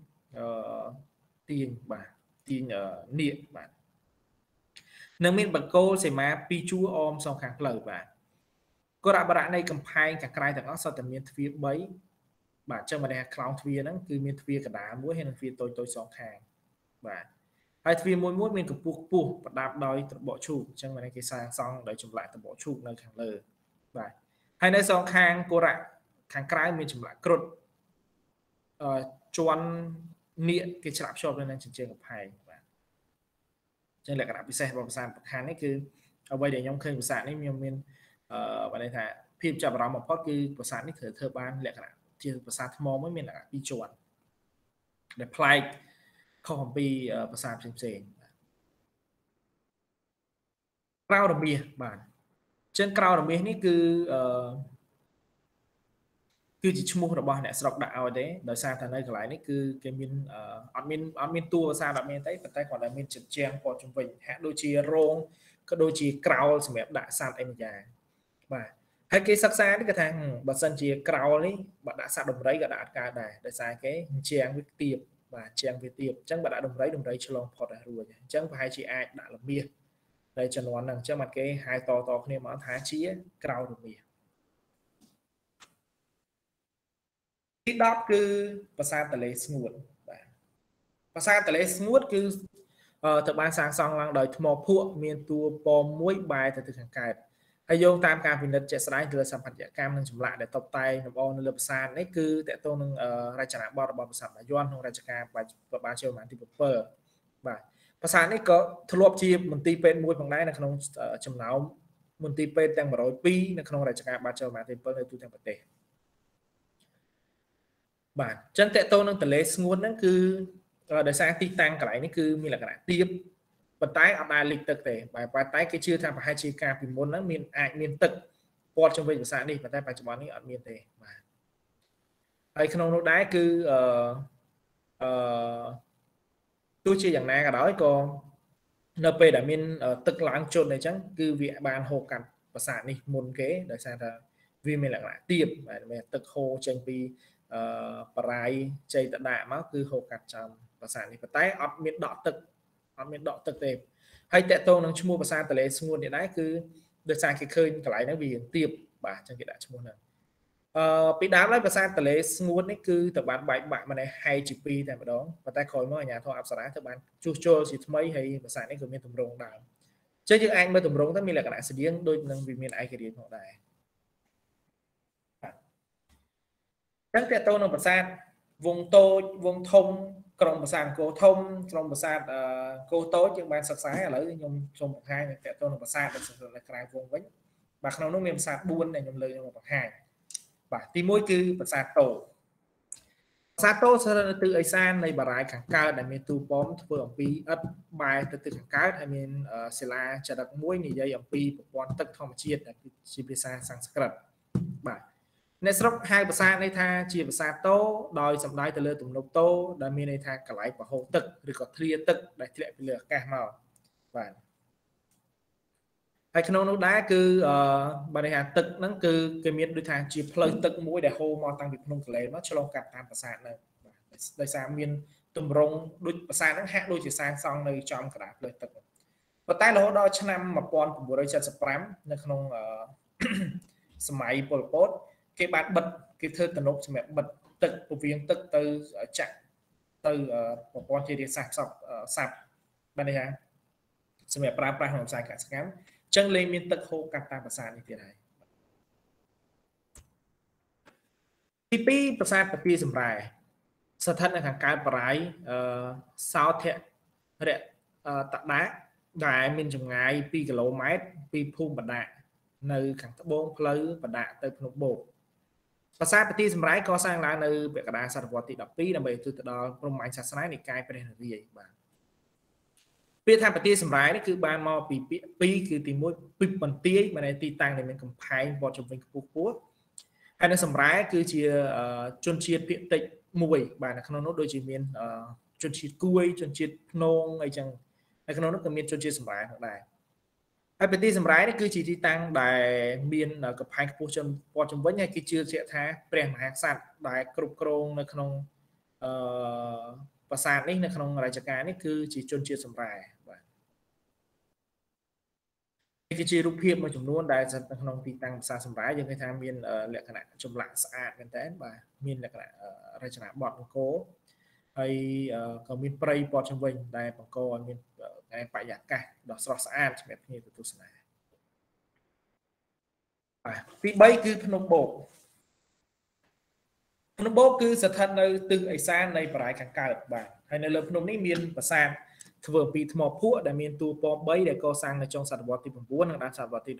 បាទទាញនាគបាទនឹងមានបង្គោលសីមា2ជួរអមសងខាងផ្លូវបាទគរៈបរៈនៃកំផែងខាងក្រៅទាំងអស់សុទ្ធតែមានទ្វារ3បាទអញ្ចឹងបានន័យថាខ្លោងទ្វារហ្នឹងគឺមានទ្វារកណ្ដាលមួយហើយនិងទ្វារតូចសងខាងបាទហើយទ្វារមួយមានកម្ពស់ខ្ពស់ប្រដាប់ដោយត្របកឈូកអញ្ចឹងបានន័យគេសាងសង់ដោយចម្លាក់ត្របកឈូកនៅខាងលើបាទហើយនៅសងខាងគរៈខាងក្រៅមានចម្លាក់គ្រុឌជាន់នាគគេច្រាក់ភ្ជាប់នៅនឹងជញ្ជាំងកំផែងបាទអញ្ចឹងលក្ខណៈពិសេសរបស់ប្រាសាទប្រខាន់នេះគឺអ្វីដែលខ្ញុំឃើញប្រាសាទនេះខ្ញុំមានបានន័យថាភាពចាប់អារម្មណ៍បំផុតគឺប្រាសាទនេះធ្វើបានលក្ខណៈជាប្រាសាទថ្មមួយមានលក្ខណៈ2ជាន់ដែលប្លែកខុសអំពីប្រាសាទផ្សេងក្រៅរមាសបាទអញ្ចឹងក្រៅរមាសនេះគឺជាឈ្មោះរបស់អ្នកស្រុកដាក់ឲ្យទេដោយសារតែនៅកន្លែងនេះគឺគេមានអត់មានតួប្រាសាទអត់មានទេប៉ុន្តែគាត់តែមានជញ្ជាំងព័ទ្ធជុំវិញហាក់ដូចជារោងក៏ដូចជាក្រោលសម្រាប់ដាក់សត្វអីមួយយ៉ាងបាទហើយគេសិក្សានេះគេថាបើសិនជាក្រោលនេះបើដាក់សត្វដំរីក៏ដាក់អត់កើតដែរដោយសារគេជាងវាទៀបបាទជាងវាទៀបអញ្ចឹងបើដាក់ដំរីឆ្លងផុតឲ្យរួចអញ្ចឹងប្រហែលជាអាចដាក់រមាសដែលចំនួនហ្នឹងអញ្ចឹងមកគេហៅតគ្នាមកថាជាក្រោលរមាសទី10គឺប្រាសាទទលេស្ងួតបាទប្រាសាទទលេស្ងួតគឺត្រូវបានសាងសង់ឡើងដោយថ្មភក់មានតួប៉មមួយបែរទៅទិសខាងកើតហើយយោងតាមការពិនិត្យជាក់ស្ដែងលើសម្បត្តិកម្មនិងចម្លាក់ដែលតុបតែងលម្អនៅលើប្រាសាទនេះគឺតកតងនឹងរចនាបថរបស់ប្រាសាទបាយ័នក្នុងរជ្ជកាលព្រះបាទជ័យវរ្ម័នទី7បាទប្រាសាទនេះក៏ធ្លាប់ជាមន្ទីរពេទ្យមួយផងដែរនៅក្នុងចំណោមមន្ទីរពេទ្យទាំង102នៅក្នុងរជ្ជកាលបាទជ័យវរ្ម័នទី7នៅទូទាំងប្រទេសបាទអញ្ចឹងតកតងនឹងទលេស្ងួតហ្នឹងគឺដោយសារទីតាំងកន្លែងនេះគឺមានលក្ខណៈទាបប៉ុន្តែអត់ដែលលិចទឹកទេបែរតែគេជឿថាប្រហែលជាការពីមុនហ្នឹងអាចមានទឹកព័ទ្ធជុំវិញប្រាសាទនេះប៉ុន្តែបច្ចុប្បន្ននេះអត់មានទេបាទហើយក្នុងនោះដែរគឺទោះជាយ៉ាងណាក៏ដោយក៏នៅពេលដែលមានទឹកឡើងជន់អញ្ចឹងគឺវាបានហូរកាត់ប្រាសាទនេះមុនគេដោយសារថាវាមានលក្ខណៈទាបបាទមានទឹកហូរចេញពីបរាយជ័យតដាក់មកគឺហូរកាត់ចំប្រាសាទនេះប៉ុន្តែអត់មានដក់ទឹកទេហើយតកតងនឹងឈ្មោះប្រាសាទទលេស្ងួតនេះដែរគឺដោយសារគេឃើញកន្លែងហ្នឹងវាទាបបាទអញ្ចឹងគេដាក់ឈ្មោះហ្នឹងពីដើមឡើយប្រាសាទទលេស្ងួតនេះគឺត្រូវបានបែកបាក់មកហែកជា2តែម្ដងប៉ុន្តែក្រោយមកអាជ្ញាធរអប្សរាត្រូវបានជួសជុលជាថ្មីហើយប្រាសាទនេះក៏មានទម្រង់ដើមអញ្ចឹងយើងអាចមើលទម្រង់ទៅមានលក្ខណៈស្តៀងដូចនឹងវាមានឯករាជ្យផងដែរអញ្ចឹងតកតងនឹងប្រាសាទវងតូចវងធំក្រុងប្រាសាទអង្គរធំក្រុងប្រាសាទអង្គរតូចយើងបានសិក្សាឥឡូវខ្ញុំសូមបង្ហាញតកតងនឹងប្រាសាទដែលនៅក្រៅវងវិញបាទក្នុងនោះមានប្រាសាទ4ដែលខ្ញុំលើកយកមកបង្ហាញបាទទី1គឺប្រាសាទតូប្រាសាទតូស្ថិតនៅទិសឦសាននៃបារាយណ៍ខាងកើតដែលមានទូប៉មធ្វើអំពីឥដ្ឋបែរទៅទិសខាងកើតហើយមានសិលាចារឹកមួយនិយាយអំពីប្រព័ន្ធទឹកធម្មជាតិដែលជាភាសាសំស្ក្រឹតបាទអ្នកស្រុកហៅប្រាសាទនេះថាជាប្រាសាទតូដោយសំដៅទៅលើទំនប់តូដែលមានន័យថាកន្លែងប្រហូរទឹកឬក៏ទ្រាទឹកដែលធ្លាក់ពីលើអាកាសមកបាទហើយក្នុងនោះដែរគឺបរិហាទឹកហ្នឹងគឺគេមានដូចថាជាផ្លូវទឹកមួយដែលហូរមកតាំងពីភ្នំកលែនមកឆ្លងកាត់តាមប្រាសាទហ្នឹងបាទដោយសារមានទម្រង់ដូចប្រាសាទហ្នឹងហាក់ដូចជាសាងសង់នៅចំកណ្ដាលផ្លូវទឹកប៉ុន្តែរហូតដល់ឆ្នាំ1975នៅក្នុងសម័យប៉ុលពតគេបានបិទគេធ្វើទំនប់សម្រាប់បិទទឹកពវៀងទឹកទៅចាក់ទៅប្រព័ន្ធធារាសាស្ត្រសាប់បានន័យថាសម្រាប់ប្រើប្រាស់ក្នុងវិស័យកសិកម្មចឹងលែងមានទឹកហូរកាត់តាមប្រាសាទនេះទៀតហើយទី2ប្រាសាទតាពីសម្រែស្ថិតនៅខាងកើតបារាយណ៍សោធរៈតដាដែលមានចម្ងាយ2គីឡូម៉ែត្រពីភូមិបណ្ដាក់នៅខាងត្បូងផ្លូវបណ្ដាក់ទៅភ្នំបូកប្រាសាទតាពីសម្រែកសាងឡើងនៅពាក់កណ្ដាលសតវត្សទី12ដើម្បីឧទ្ទិសទៅដល់ព្រហ្មញ្ញសាសនានិកាយព្រះនរាយណ៍បាទពាក្យថាប្រទាយសម្រែនេះគឺបានមកពីពាក្យពីរគឺទី1ពីបន្ទាយមានន័យទីតាំងដែលមានកំផែងព័ទ្ធជុំវិញខ្ពស់ខ្ពស់ហើយនៅសម្រែគឺជាជនជាតិភាគតិចមួយបាទនៅក្នុងនោះដូចជាមានជនជាតិគួយជនជាតិភ្នងអីចឹងហើយក្នុងនោះក៏មានជនជាតិសម្រែផងដែរហើយប្រទាយសម្រែនេះគឺជាទីតាំងដែលមានកំផែងខ្ពស់ជុំព័ទ្ធជុំវិញហើយគេជឿជាក់ថាព្រះមហាក្សត្រដែលគ្រប់គ្រងនៅក្នុងប្រាសាទនេះនៅក្នុងរជ្ជកាលនេះគឺជាជនជាតិសម្រែបាទនេះគឺជារូបភាពមួយចំនួនដែលស្ថិតនៅក្នុងទីតាំងប្រាសាទសម្រែយើងឃើញថាមានលក្ខណៈចម្លាក់ស្អាតមែនតើបាទមានលក្ខណៈរចនាបថអង្គរហើយក៏មានព្រៃព័ទ្ធជុំវិញដែលបង្កឲ្យមានបរិយាកាសដ៏ស្រស់ស្អាតសម្រាប់ភ្ញៀវទៅទស្សនាបាទទី3គឺភ្នំបូកភ្នំបូកគឺស្ថិតនៅទិសឦសាននៃបារាយណ៍ខាងកើតបាទហើយនៅលើភ្នំនេះមានប្រាសាទធ្វើពីថ្មភក់ដែលមានតួប៉ម3ដែលកសាងនៅចុងសតវត្សទី9និងដល់សតវត្សទី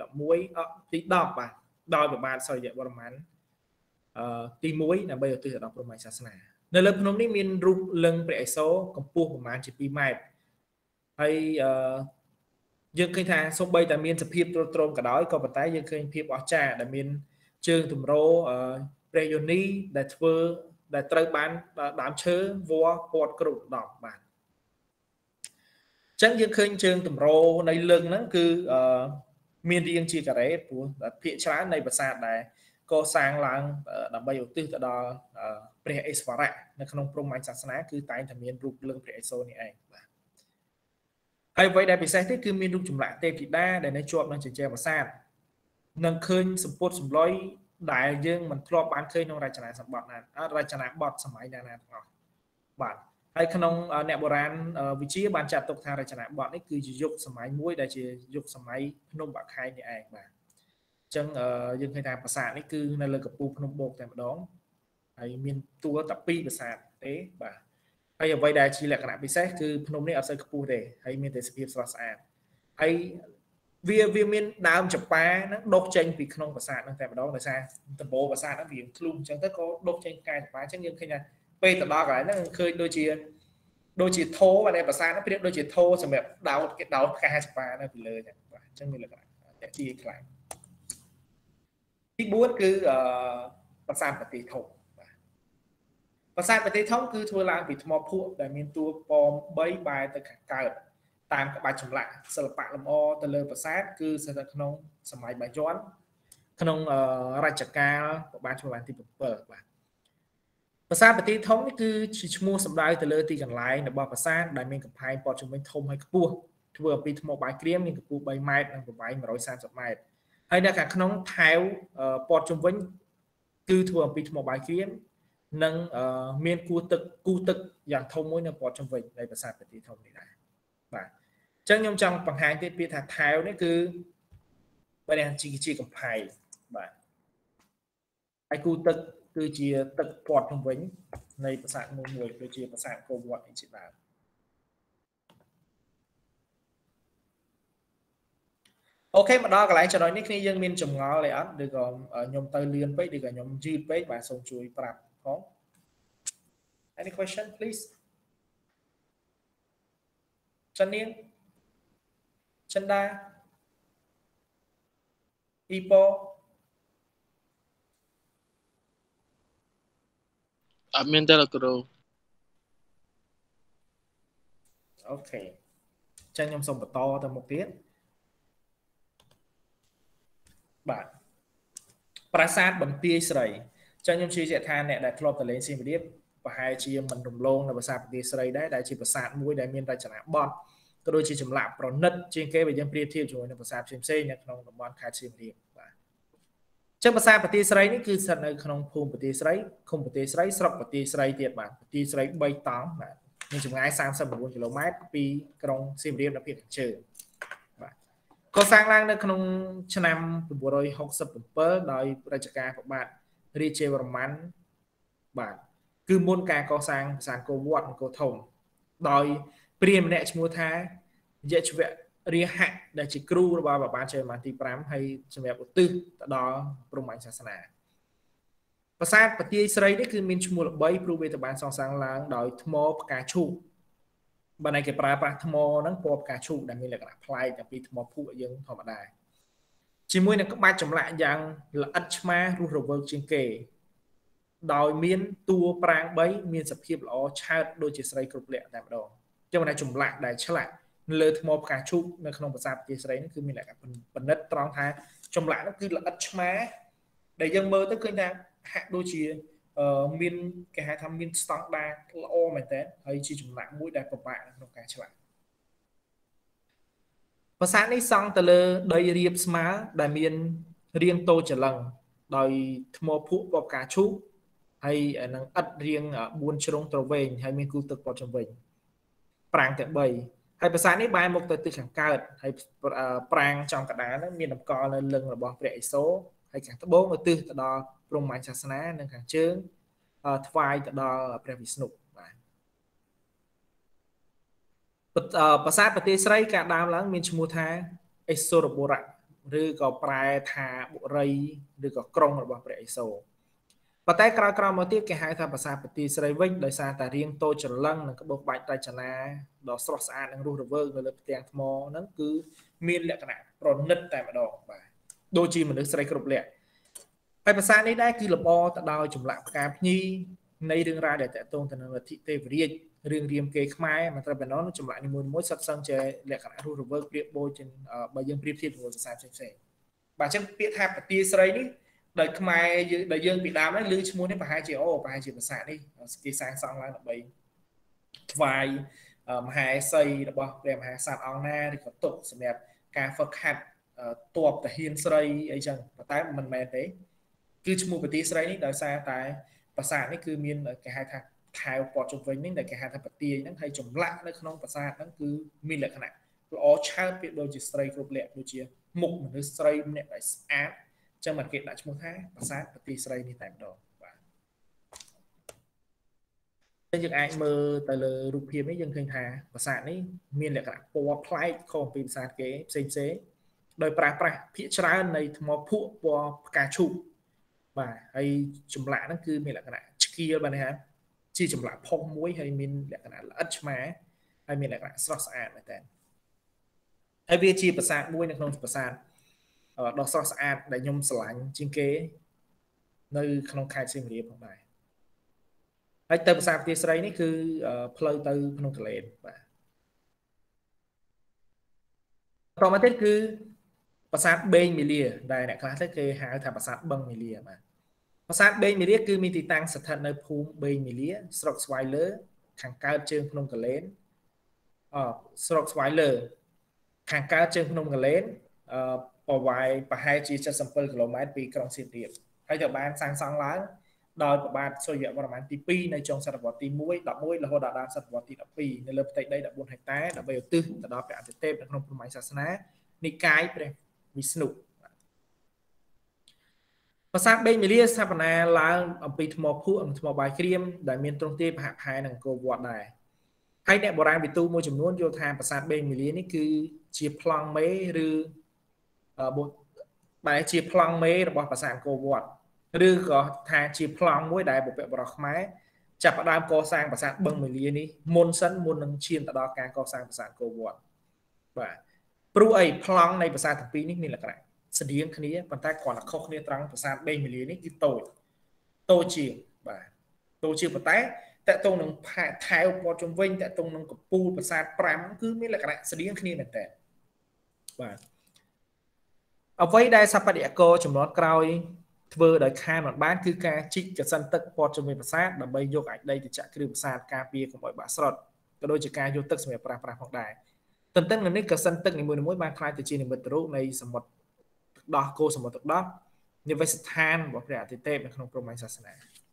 11ទី10បាទដោយព្រះបាទសូរ្យវរ្ម័នទី1ដើម្បីឧទ្ទិសដល់ព្រហ្មញ្ញសាសនានៅលើភ្នំនេះមានរូបលិង្គព្រះឥសូរកម្ពស់ប្រមាណជា2ម៉ែត្រហើយយើងឃើញថាសូម្បីតែមានសភាពទ្រុឌទ្រោមក៏ដោយក៏ប៉ុន្តែយើងឃើញភាពអស្ចារ្យដែលមានជើងទម្រព្រះយោនីដែលធ្វើដែលត្រូវបានដើមឈើវល្លិព័ទ្ធគ្រប់10បាទអញ្ចឹងយើងឃើញជើងទម្រនៃលឹងហ្នឹងគឺមានរាងជាការ៉េព្រោះភាគច្រើននៃប្រាសាទដែលកសាងឡើងដើម្បីឧទ្ទិសទៅដល់ព្រះឥស្វរៈនៅក្នុងព្រហ្មញ្ញសាសនាគឺតែងតែមានរូបលឹងព្រះឥសូរនេះឯងបាទហើយអ្វីដែលពិសេសទៀតគឺមានរូបចម្លាក់ទេពធីតាដែលនៅជាប់នឹងជញ្ជាំងប្រាសាទនឹងឃើញសម្ពុតសម្លុយដែលយើងមិនធ្លាប់បានឃើញក្នុងរចនាសម្បត្តិណារចនាបថសម័យណាទាំងអស់បាទហើយក្នុងអ្នកបុរាណវិទ្យាបានចាត់ទុកថារចនាបថនេះគឺជាយុគសម័យមួយដែលជាយុគសម័យភ្នំបាក់ខែងនេះឯងបាទអញ្ចឹងយើងឃើញថាប្រាសាទនេះគឺនៅលើកំពូលភ្នំបូកតែម្ដងហើយមានតួតែ2ប្រាសាទទេបាទហើយអ្វីដែលជាលក្ខណៈពិសេសគឺភ្នំនេះអត់សូវខ្ពស់ទេហើយមានតែសភាពស្រស់ស្អាតហើយវាមានដើមចំប៉ាហ្នឹងដុះចេញពីក្នុងប្រាសាទហ្នឹងតែម្ដងដោយសារដំបូលប្រាសាទហ្នឹងវាធ្លុះអញ្ចឹងទៅក៏ដុះចេញផ្កាយចំប៉ាអញ្ចឹងយើងឃើញថាពេលទៅដល់កន្លែងហ្នឹងឃើញដូចជាធោដែលប្រាសាទហ្នឹងប្រៀបដូចជាធោសម្រាប់គេដោតផ្កាចំប៉ានៅពីលើអញ្ចឹងបាទអញ្ចឹងមានលក្ខណៈតាក់ទាញខ្លាំងទី4គឺប្រាសាទប្រទេសធំបាទប្រាសាទប្រទេសធំគឺធ្វើឡើងពីថ្មភក់ដែលមានតួប៉ម3បែរទៅខាងកើតតាមក្បាច់ចម្លាក់សិល្បៈលម្អទៅលើប្រាសាទគឺស្ថិតក្នុងសម័យបាយ័នក្នុងរជ្ជកាលព្រះបាទជ័យវរ្ម័នទី7បាទប្រាសាទប្រទេសធំនេះគឺជាឈ្មោះសំដៅទៅលើទីកន្លែងរបស់ប្រាសាទដែលមានកំផែងព័ទ្ធជុំវិញធំហើយខ្ពស់ធ្វើអំពីថ្មបាយក្រៀមមានកម្ពស់3ម៉ែត្រនិងប្រវែង130ម៉ែត្រហើយនៅខាងក្នុងថែវព័ទ្ធជុំវិញគឺធ្វើអំពីថ្មបាយក្រៀមនិងមានគូទឹកយ៉ាងធំមួយនៅព័ទ្ធជុំវិញនៃប្រាសាទប្រទេសធំនេះដែរបាទអញ្ចឹងខ្ញុំចង់បង្ហាញទៀតពាក្យថាថែវនេះគឺបើនេះជាកំផែងបាទហើយគូទឹកគឺជាទឹកព័ទ្ធជុំវិញនៃប្រាសាទមួយដូចជាប្រាសាទអង្គរវត្តអីជាដើម ok mà đó cái lại cho nói nick này dân miền trồng ngó lại ấp được còn nhom tơi liên với được còn nhom dư với và xong chui prap không any question please chân niên chân đa ipo Amin tela kro. ok chân nhom xong bật to từ một tiết bạn prasad bằng tia sợi chân nhom chia sẻ than nè đại club từ lên xin biết và hai chia mình đồng lông là prasad tia sợi đấy đại chỉ prasad mũi đại miền đại chẳng hạn bonก็โดยที่จำลาประนัดจึงเก็บไปยังเปรียบเทียบจนในภาษาเซนในขนมบอลคาชิมเรียบจังภาษาปฏิสไรนี่คือสัตว์ในขนมภูมิปฏิสไรคงปฏิสไรสระปฏิสไรเตียบานปฏิสไรใบตองมีจุดง่าย34 กิโลเมตรปีกรงซิมเรียบนับเพียงเชิงก็สร้างร่างในขนมชนำบุรุษ60 ปีโดยราชการบาทรีเชวรมันบาทคือมูลการก่อสร้างสารโกวอดโกทงโดยเปลี่ยนแนวชมูท้าเยอะชเวเรียหักได้จิกรูระบาบบานเชมาตีปรามให้ชเวอุตึตดอปรุงใหม่ศาสนาภาษาปฏิสไรนี่คือมินชมูลใบปรูเวตบานสองสังลางโดยทมปกาชูบันไดเก็บปลาปลาทมนั้นปอบกาชูได้มีหลักพลายจากปีทมผู้ยังธรรมดาชิมวยนั่นก็มาจำละอย่างละอัชมารูระเบิดจิงเกโดยมีนตัวปรางใบมีนสภาพล้อชาติโดยจิสไรกรุบเละแต่มาดองจังหวะจุ่มละได้ฉลาดเลือดมอบการชุบในขนมภาษาจีนนั่นคือมีหลักเป็นนัดตรองท้ายจุ่มละนั่นคือละอัชมาได้ยังเมื่อตั้งคืนนะหักโดยจีมีนแกหาทำมีนสตองดาละโอเหมือนกันให้จีจุ่มละมุ้ยได้ประมาณในการฉลาดภาษาในซองตะเลได้เรียบสมาได้มีนเรียงโตจะลังโดยมอบผู้ประกาศชุบให้นังอัดเรียงบุญชรงตระเวนให้มีกูตึกปอจำเวนปรางแต่ใบให้ภาษานี้ใบหมกตัวตึกขังเกิดให้ปรางจองกระดานนั้นมีน้ำกอเลยเรื่องระบอบเปรี้ยโซให้ขังตะโบงตึกตะดอปรุงหมายศาสนาหนึ่งขังเชิงทวายตะดอเปรี้ยวิสนุภาษาปฏิสไรกาดามหลังมีชมูทาเอโซระบุระหรือก็ปลายทาบุไรหรือก็กรงระบอบเปรี้ยโซปัจจัยกลางๆมาที่แกหายทางภาษาปฏิสไรวิ่งโดยสารแต่เรียงโตจนลังนั่นก็บอกใบไตรชนะดอกสระสารนั่งรูระเบิดเลยเตียงทมนั่นคือมีลักษณะปรนนิดแต่มาดอกไปโดยจีมันนึกสไรกรุบเละไอภาษานี้ได้คือระบอตะดาวจุ่มหลักการพีในเรื่องราวเด็ดแต่ตรงแต่ในวันที่เตวเรียเรื่องเรียมเกย์ขมายมันจะเป็นน้องจุ่มหลักในมือมดสับสังเจลักษณะรูระเบิดเปรียบโบจนใบยังเปรียบเทียบกับภาษาเฉยๆบางเช่นเปรียบแทบปฏิสไรนี้โดยขมายโดยยังปีดามนั้นลือชมูนี่ไปหายจีโอไปหายจีภาษานี่กีสร้างสองล้านใบไฟมหาไซระบบเรียมหาศาสตร์ออนไลน์ที่เขาตกสำหรับการฝึกหัดตัวแต่หินสไรไอ้จังแต่มันแม่เต้คือชมูปฏิสไรนี่โดยสารแต่ภาษานี่คือมีนการหาทางทายปอดจมไว้นี่โดยการหาทางปฏินั่นไทยจมละในขนมภาษานั่นคือมีลักษณะล้อชาติโดยจิตสไรกรุบเละโดยเชี่ยมุกเหมือนสไรเนี่ยไปอาร์ตจังหวัดเกตดัชมุท่าภาษาปฏิสไรนี่แต่งดอกแต่ยังไอเมื่อแต่เลยรูปเพียงไม่ยังเคยทาภาษานี้มีลักษณะปัวพลายของปีภาษาเก๋เซนโดยปราพิจารณาในธรรมผู้ปัวกาชุมาให้จุ่มละนั่นคือมีลักษณะสกีลบ้านนะครับที่จุ่มละพงมุ้ยให้มีลักษณะอัจฉริยะให้มีลักษณะสระสะอาดแต่ให้วิธีภาษามุ้ยในขนมภาษาดอกสระสะอาดได้ยมสลายจิงเก๋ในขนมไข่ซิมเรียบของใดไอ้เติมภาษาปฏิสไรนี่คือเพลย์เติมขนมทะเลต่อมาที่คือภาษาเบงมิเลียได้เนี่ยคลาสที่เคยหาทางภาษาบังมิเลียมาภาษาเบงมิเลียคือมีติดตั้งสถานในภูมิเบงมิเลียสโตรกสไวเลอร์ขังการเชิงขนมทะเลสโตรกสไวเลอร์ขังการเชิงขนมทะเลปวายปะไฮจีจะสัมเปิลกิโลเมตรปีกรองสิบเดียบให้จากบ้านสร้างสองล้านโดยประมาณส่วนใหญ่ประมาณตีปีในจงสัตว์วัตตีมุ้ยดอกมุ้ยและหัวดาสัตว์วัตตีดอกปีในเริ่มติดได้ดอกบุญไฮต้าดอกใบตื้อแต่ดอกเป็นอันเต็มในขนมหมายศาสนานิกายเป็นวิสนุภาษาเบงมิเลียสถาปนาล้างอัมพีธมผู้อัมธมบายเครียมได้มีตรงที่ผ่าพายหนังโกวอดได้ให้ในโบราณวิตูมวยจำนวนโยธาภาษาเบงมิเลียนี่คือเชียพลังเมหรือ bài chia plong mấy là bỏ sản cô vọt đưa có thà chia plong mỗi đại bộ phận bỏ máy chặt ở đám co sang sản bưng mình liền đi môn sân môn nâng chiên tại đó càng co sang sản cô vọt và pru ấy plong này sản thằng pin này là cái này sự điên cái này bàn tay còn là không nên trắng sản đây mình liền đi tôi chỉ và tôi chỉ một tay tại tôi nâng thay vào trong vinh tại tôi nâng cặp pu và sản pram cứ mới là cái này sự điên cái này là tệ và ở với đây sắp địa cô chúng nó cày vừa đợi khai mặt bán cứ ca chích cái sân tức pot cho mình sát là bây vô ảnh đây thì chạy cái đường sát ca pia của mọi bạn sọt cái đôi chỉ ca vô tức xem pra hoặc đài tận tất là cái sân tức này mỗi ban khai từ trên mình từ này sầm một đó cô sầm một đó như vậy than bỏ rẻ thì tệ mà không promise sana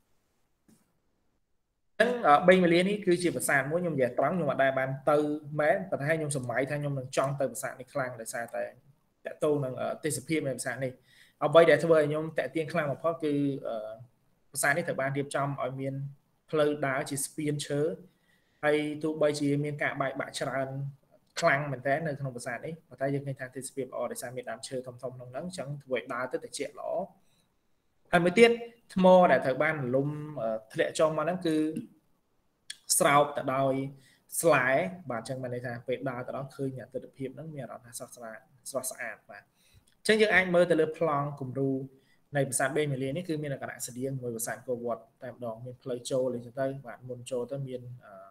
ở bên mình liên cứ chỉ vật sản mỗi nhung về trắng nhưng mà đại bàn từ mé và hay nhung sầm máy thay nhung trong từ vật sản này khang để sai tại tôi năng ở tây sập này sản này ở bây để thôi nhung tại tiên khang một phát cứ sản này thời ban điệp trong ở miền pleu đá chỉ spin chớ hay tôi bây chỉ miền cả bài bạn tràn khang mình té nơi trong vật sản đấy và tay dân người thang tây sập ở để sang miền nam chơi thông thông nông nắng chẳng vậy đá tới để chuyện lỗ hay mới tiết mò để thời ban lùm lệ cho mà nó cứ sau tại đôi slide bản chân mình này thà về đá tại đó khơi nhà từ hiệp nó nhà đó là sạch và chẳng những anh mới từ lớp plong cùng ru này sản bên mình liền cứ miền là cả đại sản điên người sản cổ vọt tại đó miền play show lên cho tới bạn muốn show tới miền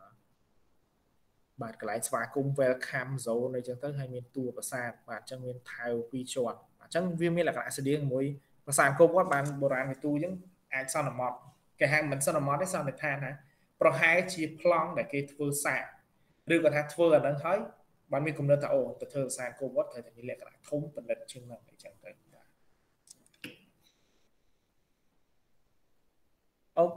bạn cái lại xóa cùng welcome zone này cho tới hai miền tour và sản bạn trong miền Thái quy chọn chẳng viên miền là cả đại sản điên mối và sản cổ vọt bạn bộ ràng tu những ai sao là mọt cái hàng mình sao là mọt đấy sao để than hả pro hai chi plong để cái thưa sản đưa cả thằng thưa là đang thấy bạn mình cùng đơn tạo từ thưa sản cổ vọt thời như lệ cả không tận lực chương năng để chẳng tới ok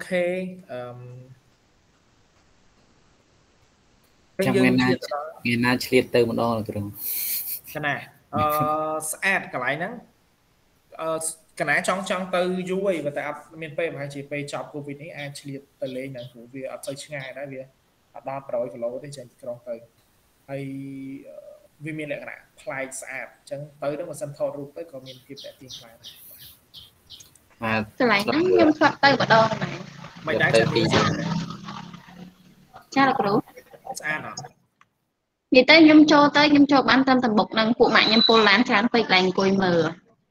trong ngày nay liệt từ một đo là cái đó cái này add cái lại nắng cái này trong từ vui và tại miền Tây mà hay chỉ về chọc covid này add liệt từ lên là của việc ở tới ngày đó việc đa rồi cái lỗ thì chẳng trong từ hay vì miền lại cái này add chẳng tới đó mà sân thọ rút tới còn miền kịp để tiền lại cái lại nắng nhâm phật tay vào đo này mày đã chặt đi cha là đủ add à vậy tới nhâm cho bán tâm tầm bột năng của mạng nhâm pol lán chán tây lành cùi mờ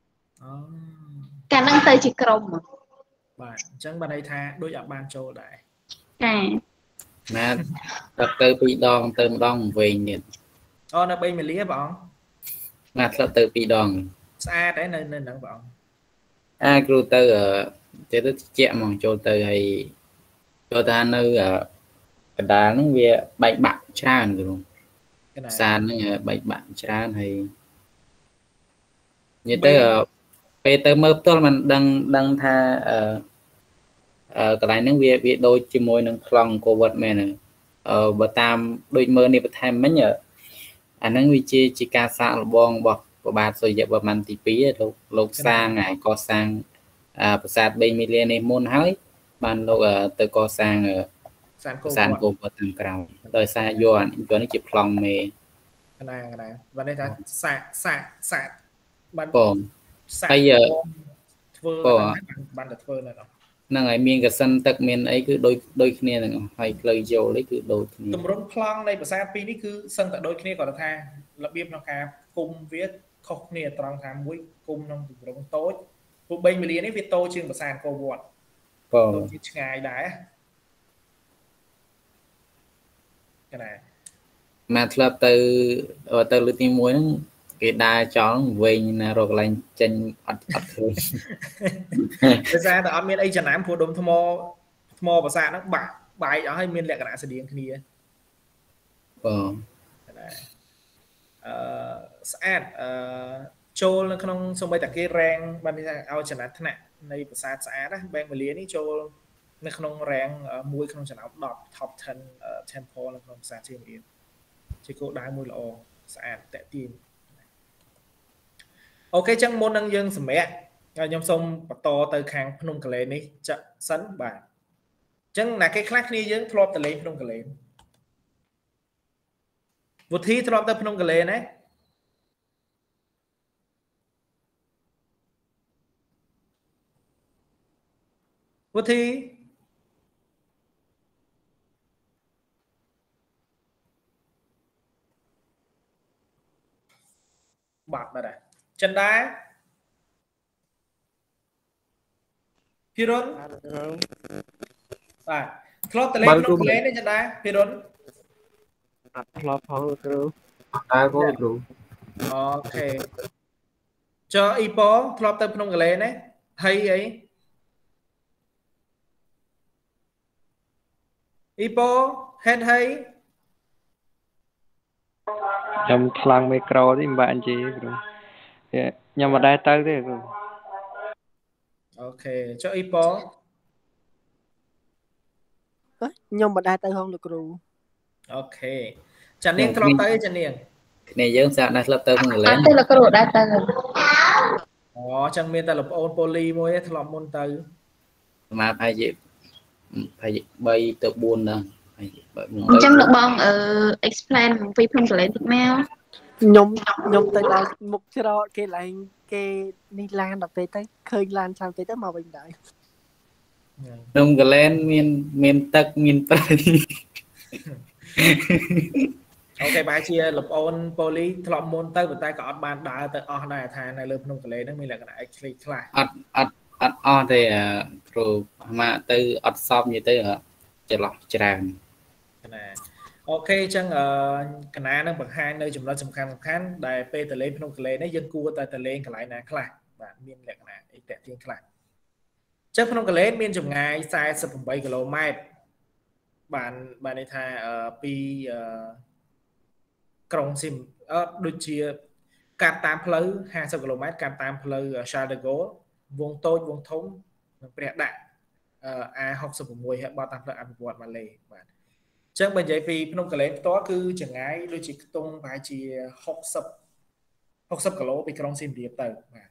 cả năng tây chỉ crom mà bạn chẳng bên đây tha đối dạng ban châu đại mà tập từ bị đòn từ một đòn về nhiệt nó bên mình lý bọn mà tập từ bị đòn xa đấy nên nặng bọn kêu từ chế tức chẹt mong cho từ hay cho ta nơi đá nó về bảy bạn tràn rồi sàn nó bảy bạn tràn hay như tới về tới mơ tôi mình đang tha cái này nó về đôi chỉ môi nâng lòng của vật mẹ này bờ tam đôi mơ này bờ tham mấy nhở anh nó vì chỉ ca xa bong bọc của bà rồi dẹp vào màn tí phí lục sang ngày co sang sạt bên miền này môn hái ban lục từ co sang sàn cổ vật thằng cào đời xa vô anh cho nó chụp lòng mẹ cái này và đây là sạt ban bây giờ ban được phơi này năng ấy miền cái sân tật miền ấy cứ đôi khi này hay lời dầu lấy cứ đôi tụm rốn plong này của sa piនេះគឺសឹងតែដូចគ្នាគាត់ថារបៀបក្នុងការគុំវាខុសគ្នាត្រង់ថាមួយគុំក្នុងទម្រង់តូចពួក3មីលៀននេះវាតូចជាងភាសាកោវត្តជាឆ្ងាយដែរcái này màធ្លាប់ទៅលើទី1ហ្នឹងគេដើរចោលវិញណារកកន្លែងចេញអត់ឃើញភាសាតែអត់មានអីចំណាំព្រោះដុំថ្មភាសាហ្នឹងបាក់បែកអស់ហើយមានលក្ខណៈស្តៀងគ្នាស្អាតចូលនៅក្នុងសូម្បីតែគេរ៉េងបានថាឲ្យចំណាត់ថ្នាក់នៃភាសាស្អាតណាបែងវេលានេះចូលនៅក្នុងរ៉េងមួយក្នុងចំណោម10 top 10 temple នៅក្នុងភាសាជារៀនជាគោលដៅមួយល្អស្អាតតាក់ទាញអូខេចឹងមុននឹងយើងសម្រាប់ខ្ញុំសូមបន្តទៅខាងភ្នំកលែននេះចាក់សិនបាទចឹងណាគេខ្លះគ្នាយើងធ្លាប់ទៅលេងភ្នំកលែនវុធីធ្លាប់ទៅភ្នំកលែនណា Vô thi bọt vào đây chân đá Pirun và Club tele Club tele này chân đá Pirun Club phong cừu có đủ ok cho Ipo Club tele Phnom Penh này hay ấy Ipo hết hay nhầm thlang micro thì bạn chị nhầm mà đai tới thế rồi ok cho Ipo nhom mà đai tay không được cừu ok chẳng niên Club tới chẳng niên này dưỡng sao đây lớp tơ người lớn Đây là cái đồ đa tầng. chẳng miền ta là ôn poly môi Club môn tới mà phải bay từ buồn nè Chẳng được bong explain vì Phnom Penh thực mèo. nhom tới đó mục cho cái lại cái đi lan đập về tới khơi lan sang tới màu bình đại nông cái lên miền tắc miền tây ok bài chia lập ôn poly Club môn tới và tay có ban đá tới on này thà này lớp Phnom Penh nó mình là cái này click on thì rồi mà từ xong như thế hả chỉ lọc tràn ok chẳng cái này nó bậc hai nơi chúng nó sầm khăn đại p tờ lên Phnom Penh nó dân cua tại tờ lên cái lại này khai và miền lệ này ít tệ thiên khai chắc Phnom Penh miền chủng ngày sai 17 km bạn này tha piក្រុង sim ដូចជាកាត់តាមផ្លូវ 50 km កាត់តាមផ្លូវ Charles de Gaulle វងតូចវងធំនិងព្រះដាក់ A66 ហើយបត់តាមផ្លូវអភិវឌ្ឍម៉ាឡេបាទអញ្ចឹងបើនិយាយពីភ្នំកលែនផ្ទាល់គឺចម្ងាយដូចជាខ្ទង់ប្រហែលជា60 គីឡូពីក្រុងសៀមរាបទៅបាទ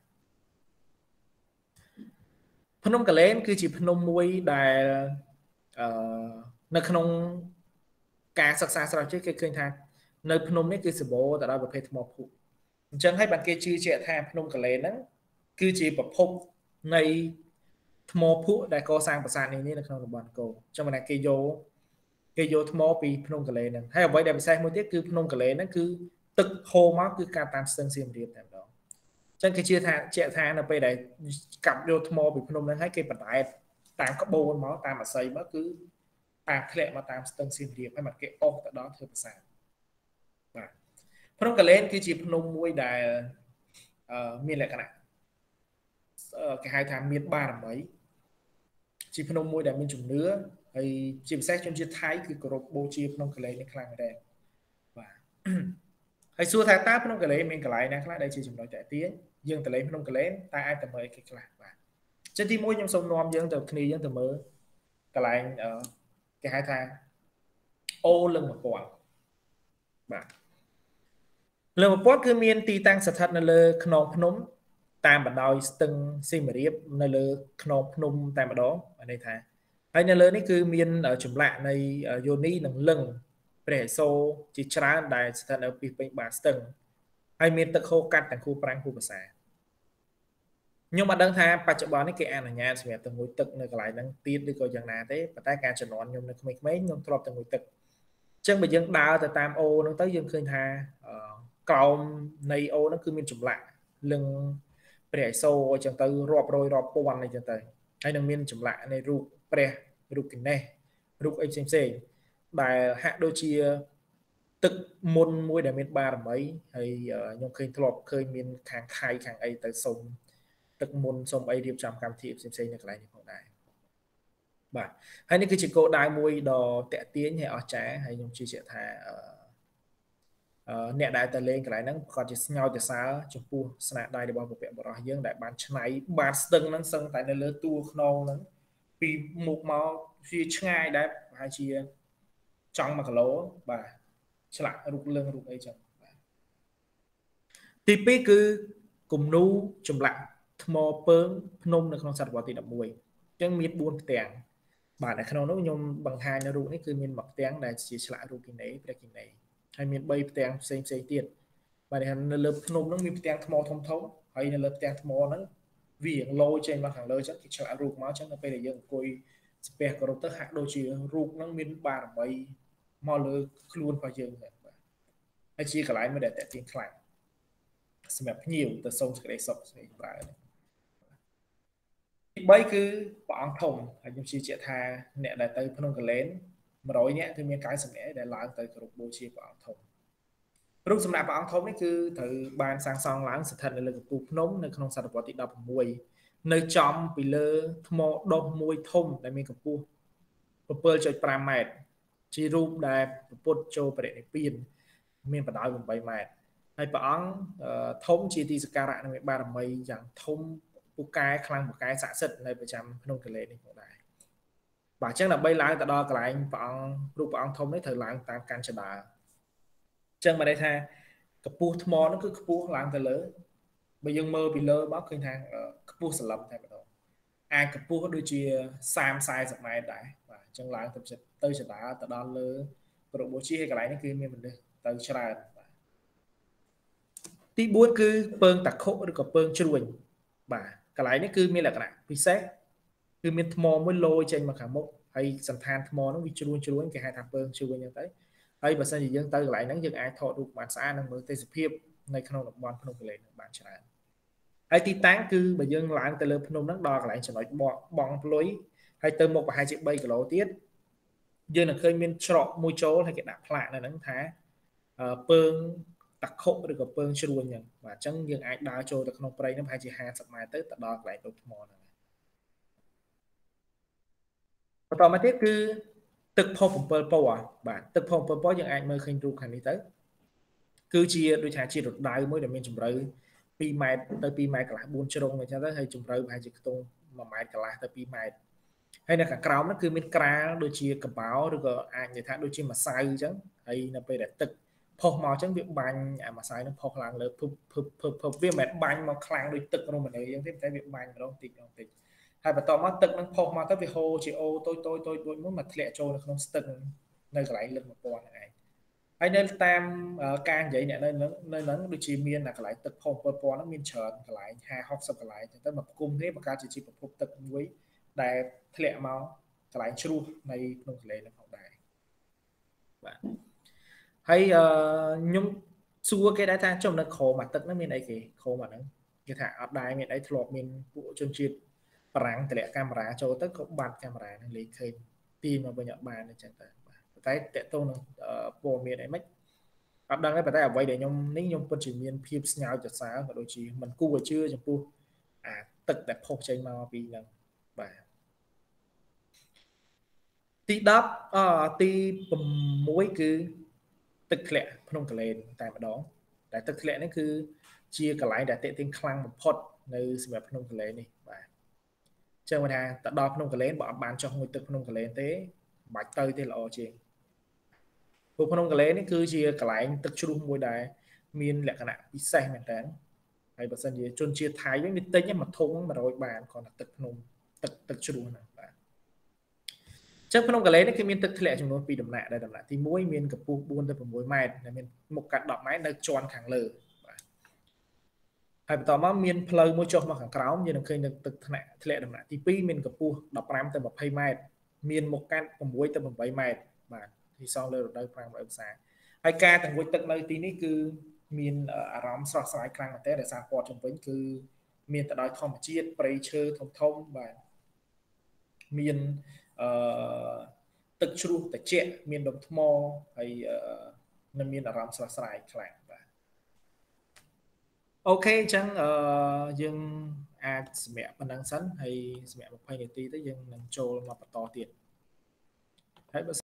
ភ្នំកលែនគឺជាភ្នំមួយដែលនៅក្នុងការសិក្សាស្រាវជ្រាវគេឃើញថានៅភ្នំនេះគឺសម្បូរទៅដោយប្រភេទថ្មភក់អញ្ចឹងហើយបានគេជឿជាក់ថាភ្នំកលែនហ្នឹងគឺជាប្រភពនៃថ្មភក់ដែលកសាងប្រាសាទនេះនៅក្នុងតំបន់អង្គរអញ្ចឹងបានគេយកថ្មពីភ្នំកលែនហ្នឹងហើយអ្វីដែលពិសេសមួយទៀតគឺភ្នំកលែនហ្នឹងគឺទឹកហូរមកគឺការតាមស្ទឹងសៀមរាបតែម្ដងអញ្ចឹងគេជឿថាជាក់ថានៅពេលដែលកាប់យកថ្មពីភ្នំហ្នឹងហើយគេបណ្ដែតតាមក្បូនមកតាមអាស័យមកគឺតាមធ្លាក់មកតាមស្ទឹងសៀមរាបហើយមកគេអុសទៅដល់ធ្វើប្រាសាទបាទភ្នំកលែនគឺជាភ្នំមួយដែលមានលក្ខណៈគេហៅថាមានបារមីជាភ្នំមួយដែលមានជំនឿហើយជាពិសេសជនជាតិថៃគឺគោរពបូជាភ្នំកលែននេះខ្លាំងដែរបាទហើយសួរថាតើភ្នំកលែនមានកន្លែងណាខ្លះដែលជាចំណុចតាក់ទាញយើងទៅលេងភ្នំកលែនតែអាចទៅមើលអីគេខ្លះបាទចឹងទី1ខ្ញុំសូមនាំយើងទៅគ្នាយើងទៅមើលកន្លែងគេហៅថាអូលឹង1000បាទលឹង1000គឺមានទីតាំងស្ថិតនៅលើខ្នងភ្នំតាមបណ្ដោយស្ទឹងសៀមរាបនៅលើខ្នងភ្នំតែម្ដងបានន័យថាហើយនៅលើនេះគឺមានចម្លាក់នៃយោនីនិងលឹងព្រះឥសូរជាច្រើនដែលស្ថិតនៅពីពេញបាតស្ទឹងហើយមានទឹកហូរកាត់ទាំងគូប្រាំងគូភាសាខ្ញុំអត់ដឹងថាបច្ចុប្បន្ននេះគេអនុញ្ញាតសម្រាប់ទៅងូតទឹកនៅកន្លែងហ្នឹងទៀតឬក៏យ៉ាងណាទេប៉ុន្តែការជំនាន់ខ្ញុំនៅក្មេងៗខ្ញុំធ្លាប់ទៅងូតទឹកអញ្ចឹងបើយើងដើរទៅតាមអូហ្នឹងទៅយើងឃើញថាក្រោមនៃអូហ្នឹងគឺមានចម្លាក់លឹងព្រះឥសូរអញ្ចឹងទៅរាប់រយរាប់ពាន់អញ្ចឹងទៅហើយនឹងមានចម្លាក់នៃរូបព្រះរូបគណេសរូបអីផ្សេងដែលហាក់ដូចជាទឹកមុនមួយដែលមានបារមីហើយខ្ញុំឃើញធ្លាប់ឃើញមានខាងថៃខាងអីទៅសុំទឹកមុនសុំអីរៀបចំកម្មវិធីផ្សេងនៅកន្លែងនេះផងដែរបាទហើយនេះគឺជាគោលដៅមួយដ៏តាក់ទាញហើយអស្ចារ្យហើយខ្ញុំជឿជាក់ថាអ្នកដែលទៅលេងកន្លែងហ្នឹងគាត់ជាស្ញោទសើចំពោះស្នាដៃរបស់បុព្វបុរសយើងដែលបានច្នៃបាតស្ទឹងហ្នឹងសឹងតែនៅលើទួលខ្នងហ្នឹងពីមុខមកវាឆ្ងាយដែរប្រហែលជាចង់1គីឡូបាទឆ្លាក់រូបលឹងរូបអីចឹងបាទទី2គឺគំនូរចម្លាក់ថ្មពើងភ្នំនៅក្នុងសតវត្សទី11អញ្ចឹងមាន4ផ្ទាំងបាទនៅក្នុងនោះខ្ញុំបង្ហាញនៅរូបនេះគឺមាន1ផ្ទាំងដែលជាឆ្លាក់រូបគិនេព្រះគិនេហើយមាន3ផ្ទាំងផ្សេងទៀតបាទនៅលើភ្នំហ្នឹងមានផ្ទាំងថ្មធំហើយនៅលើផ្ទាំងថ្មហ្នឹង vì lôi trên mà hàng lơi chắc cái chợ ruột máu chắc là bây giờ coi spare có đầu tư hạ đôi chỉ ruột nó miên ba bảy mò lơ luôn vào dương hay chỉ cả lại mới để tại tiền khải xem nhiều từ sông cái sọc lại bây cứ bọn thùng hay chúng chỉ chạy thà nè đại tới phân cái lớn mà đối nhẹ thì miền cái sầm nè để lại tới cái bố chi bọn thùng lúc sầm nè bọn thùng đấy cứ từ bàn sang song láng sự thật là lực cục nóng nơi không sản vật đập mùi nơi trong bị lơ thô đông mùi thùng để mình cặp pu bơ cho 5 mét chỉ rụp để bột cho để pin miền bắt đầu 7 mét hay bọn thùng chỉ thì cả lại là 3 mấy dạng thùng một cái khăn một cái xã sật này phải chăm không cái lệ này một đại bà chắc là bay lái tại đó cái lại bọn rụp bọn thông đấy thời làng tam can chân đà chân mà đây tha cặp pu thmo nó cứ cặp pu làm cái lớn bây giờ mơ bị lơ bóc khinh thang cặp pu sờ lầm thay bắt đầu ai cặp pu có đôi chia sam sai giật này đại và chân làng tập dịch tới chân đá tại đó lơ độ bố trí hay cái lại nó kia mình đây tới chân tí buốt cứ pơn tạc khổ được có pơn chuồn bà cái lại nó cứ miên là cái này vì xét cứ miên thmo mới lôi trên mà khả mốc hay sẵn than thmo nó bị chuồn cái hai thằng pơn chuồn như thế hay bà sao gì dân tới lại nắng dân ai thọ được bản xã năng mới tây hiệp này không được bọn không lên bản trả hay tí tán cứ bà dân lại tới lớp phnom nó đo lại cho nói bọn lối hay từ 1 và 2 triệu bay cái lỗ tiết dân là khơi miên trọ môi chỗ hay cái đạp lại là nắng thá pơn tạc khổ được gặp pơn chuồn nhỉ và chẳng dân ai đá cho được không play nó phải chỉ 2 sắp mai tới tại đó lại đột mò này vàต่อมาtiếp cứตึกพอผมเปิดปะบาทตึกพอผมเปิดปะยังไงเมื่อคืนดูคันนี้tới cứ chia đôi chả chia được đại mới để mình chụp rơi pi mai tới pi mai cả lại buôn trông này cho tới hay chụp rơi hay chỉ tung mà mai cả lại tới pi mai hay là cả cáo nó cứ mình cá đôi chia cầm báo được ai người ta đôi chia mà sai chứ hay là về đểตึกพอมอจังเบียบบันมาใส่น้ำพอคลังเลยพึบเวียแมทบันมาคลังโดยตึกลงมาเลยยังที่ใช้เบียบบันมาลองติดhay và tao mấtตึกnóพอมาtới việc hồ chị ô tôi muốn mặt lẹ trôi nó khôngตึกnơi lại lên một con này hay nên tam can vậy nè nơi lớn đôi chi miên là lạiตึกพอnó miên chợn lại hai học xong lại tới một cung thế mà ca chỉ mộtตึกvới đại lẹ máu lại chu này không lệ là học đại hay nhung xua cái đá than trong nó khổ mặtตึกnó miền đây kì khổ mà nó cái thả ở đài miền đấy thuộc miền bộ chân chiết ráng để camera cho tất cả bàn camera nó lấy thêm tim mà bây giờ bàn này chẳng tới tệ tôn bộ miền đấy mất ở đang đấy ở vậy để nhung nếu nhung quân chỉ miền phim nhau chợt sáng và đôi chỉ mình cu vừa chưa chẳng cuตึกđẹp phô chơi màu vì là bà tí đáp tí muối cứตึกแหละพนมทะเลแต่มาดองแต่ตึกแหละนั่นคือเชียร์กับไหลแต่เตะทิ้งคลังมาพอดในสมัยพนมทะเลนี่เจ้ามาทางแต่ดอกพนมทะเลบอกบานcho ngôiตึกพนมทะเลthế bạch tơi thế là chuyệnพนมทะเลนี่คือเชียร์กับไหลตึกชุมมวยได้มีแหละขนาดพิเศษเหมือนกันไอ้ภาษาเยอจนเชียร์ไทยไม่มีเต้นยังมาทงมาโรยบานก่อนตึกพนมตึกชุมนะchắc phnom cái lấy nó cái miềnตึกlệ chúng nó bị đầm nạ đây đầm nạ thì mỗi miềnกับปูbuôn tới mỗi mai là miền một cặp đọt máy nơi tròn khẳng lờ hayต่อมาmiền phơi mỗi chỗ mà khẳng cáo như là khi đượcตึกlệ đầm nạ thì pi miềnกับปูđọt ram tới 20 mai miền một căn mỗi tới 7 mai mà thì sau lờ đây khoảng 7 sáng hay ca thằng mỗiตึกnơi tí ní cứ miền ở rắm sọt sải khang mà té để sang port trong vĩnh cứ miền tại đó thom chiết pressure thông và miềnตึกชูแต่เจ๊มีนดมทมอไอ้นั่นมีนอารมณ์สลายคลายโอเคจังยังอาจสมัยปันดังสันให้สมัยมาภายในตีแต่ยังนั่งโจมาประต่อเตียน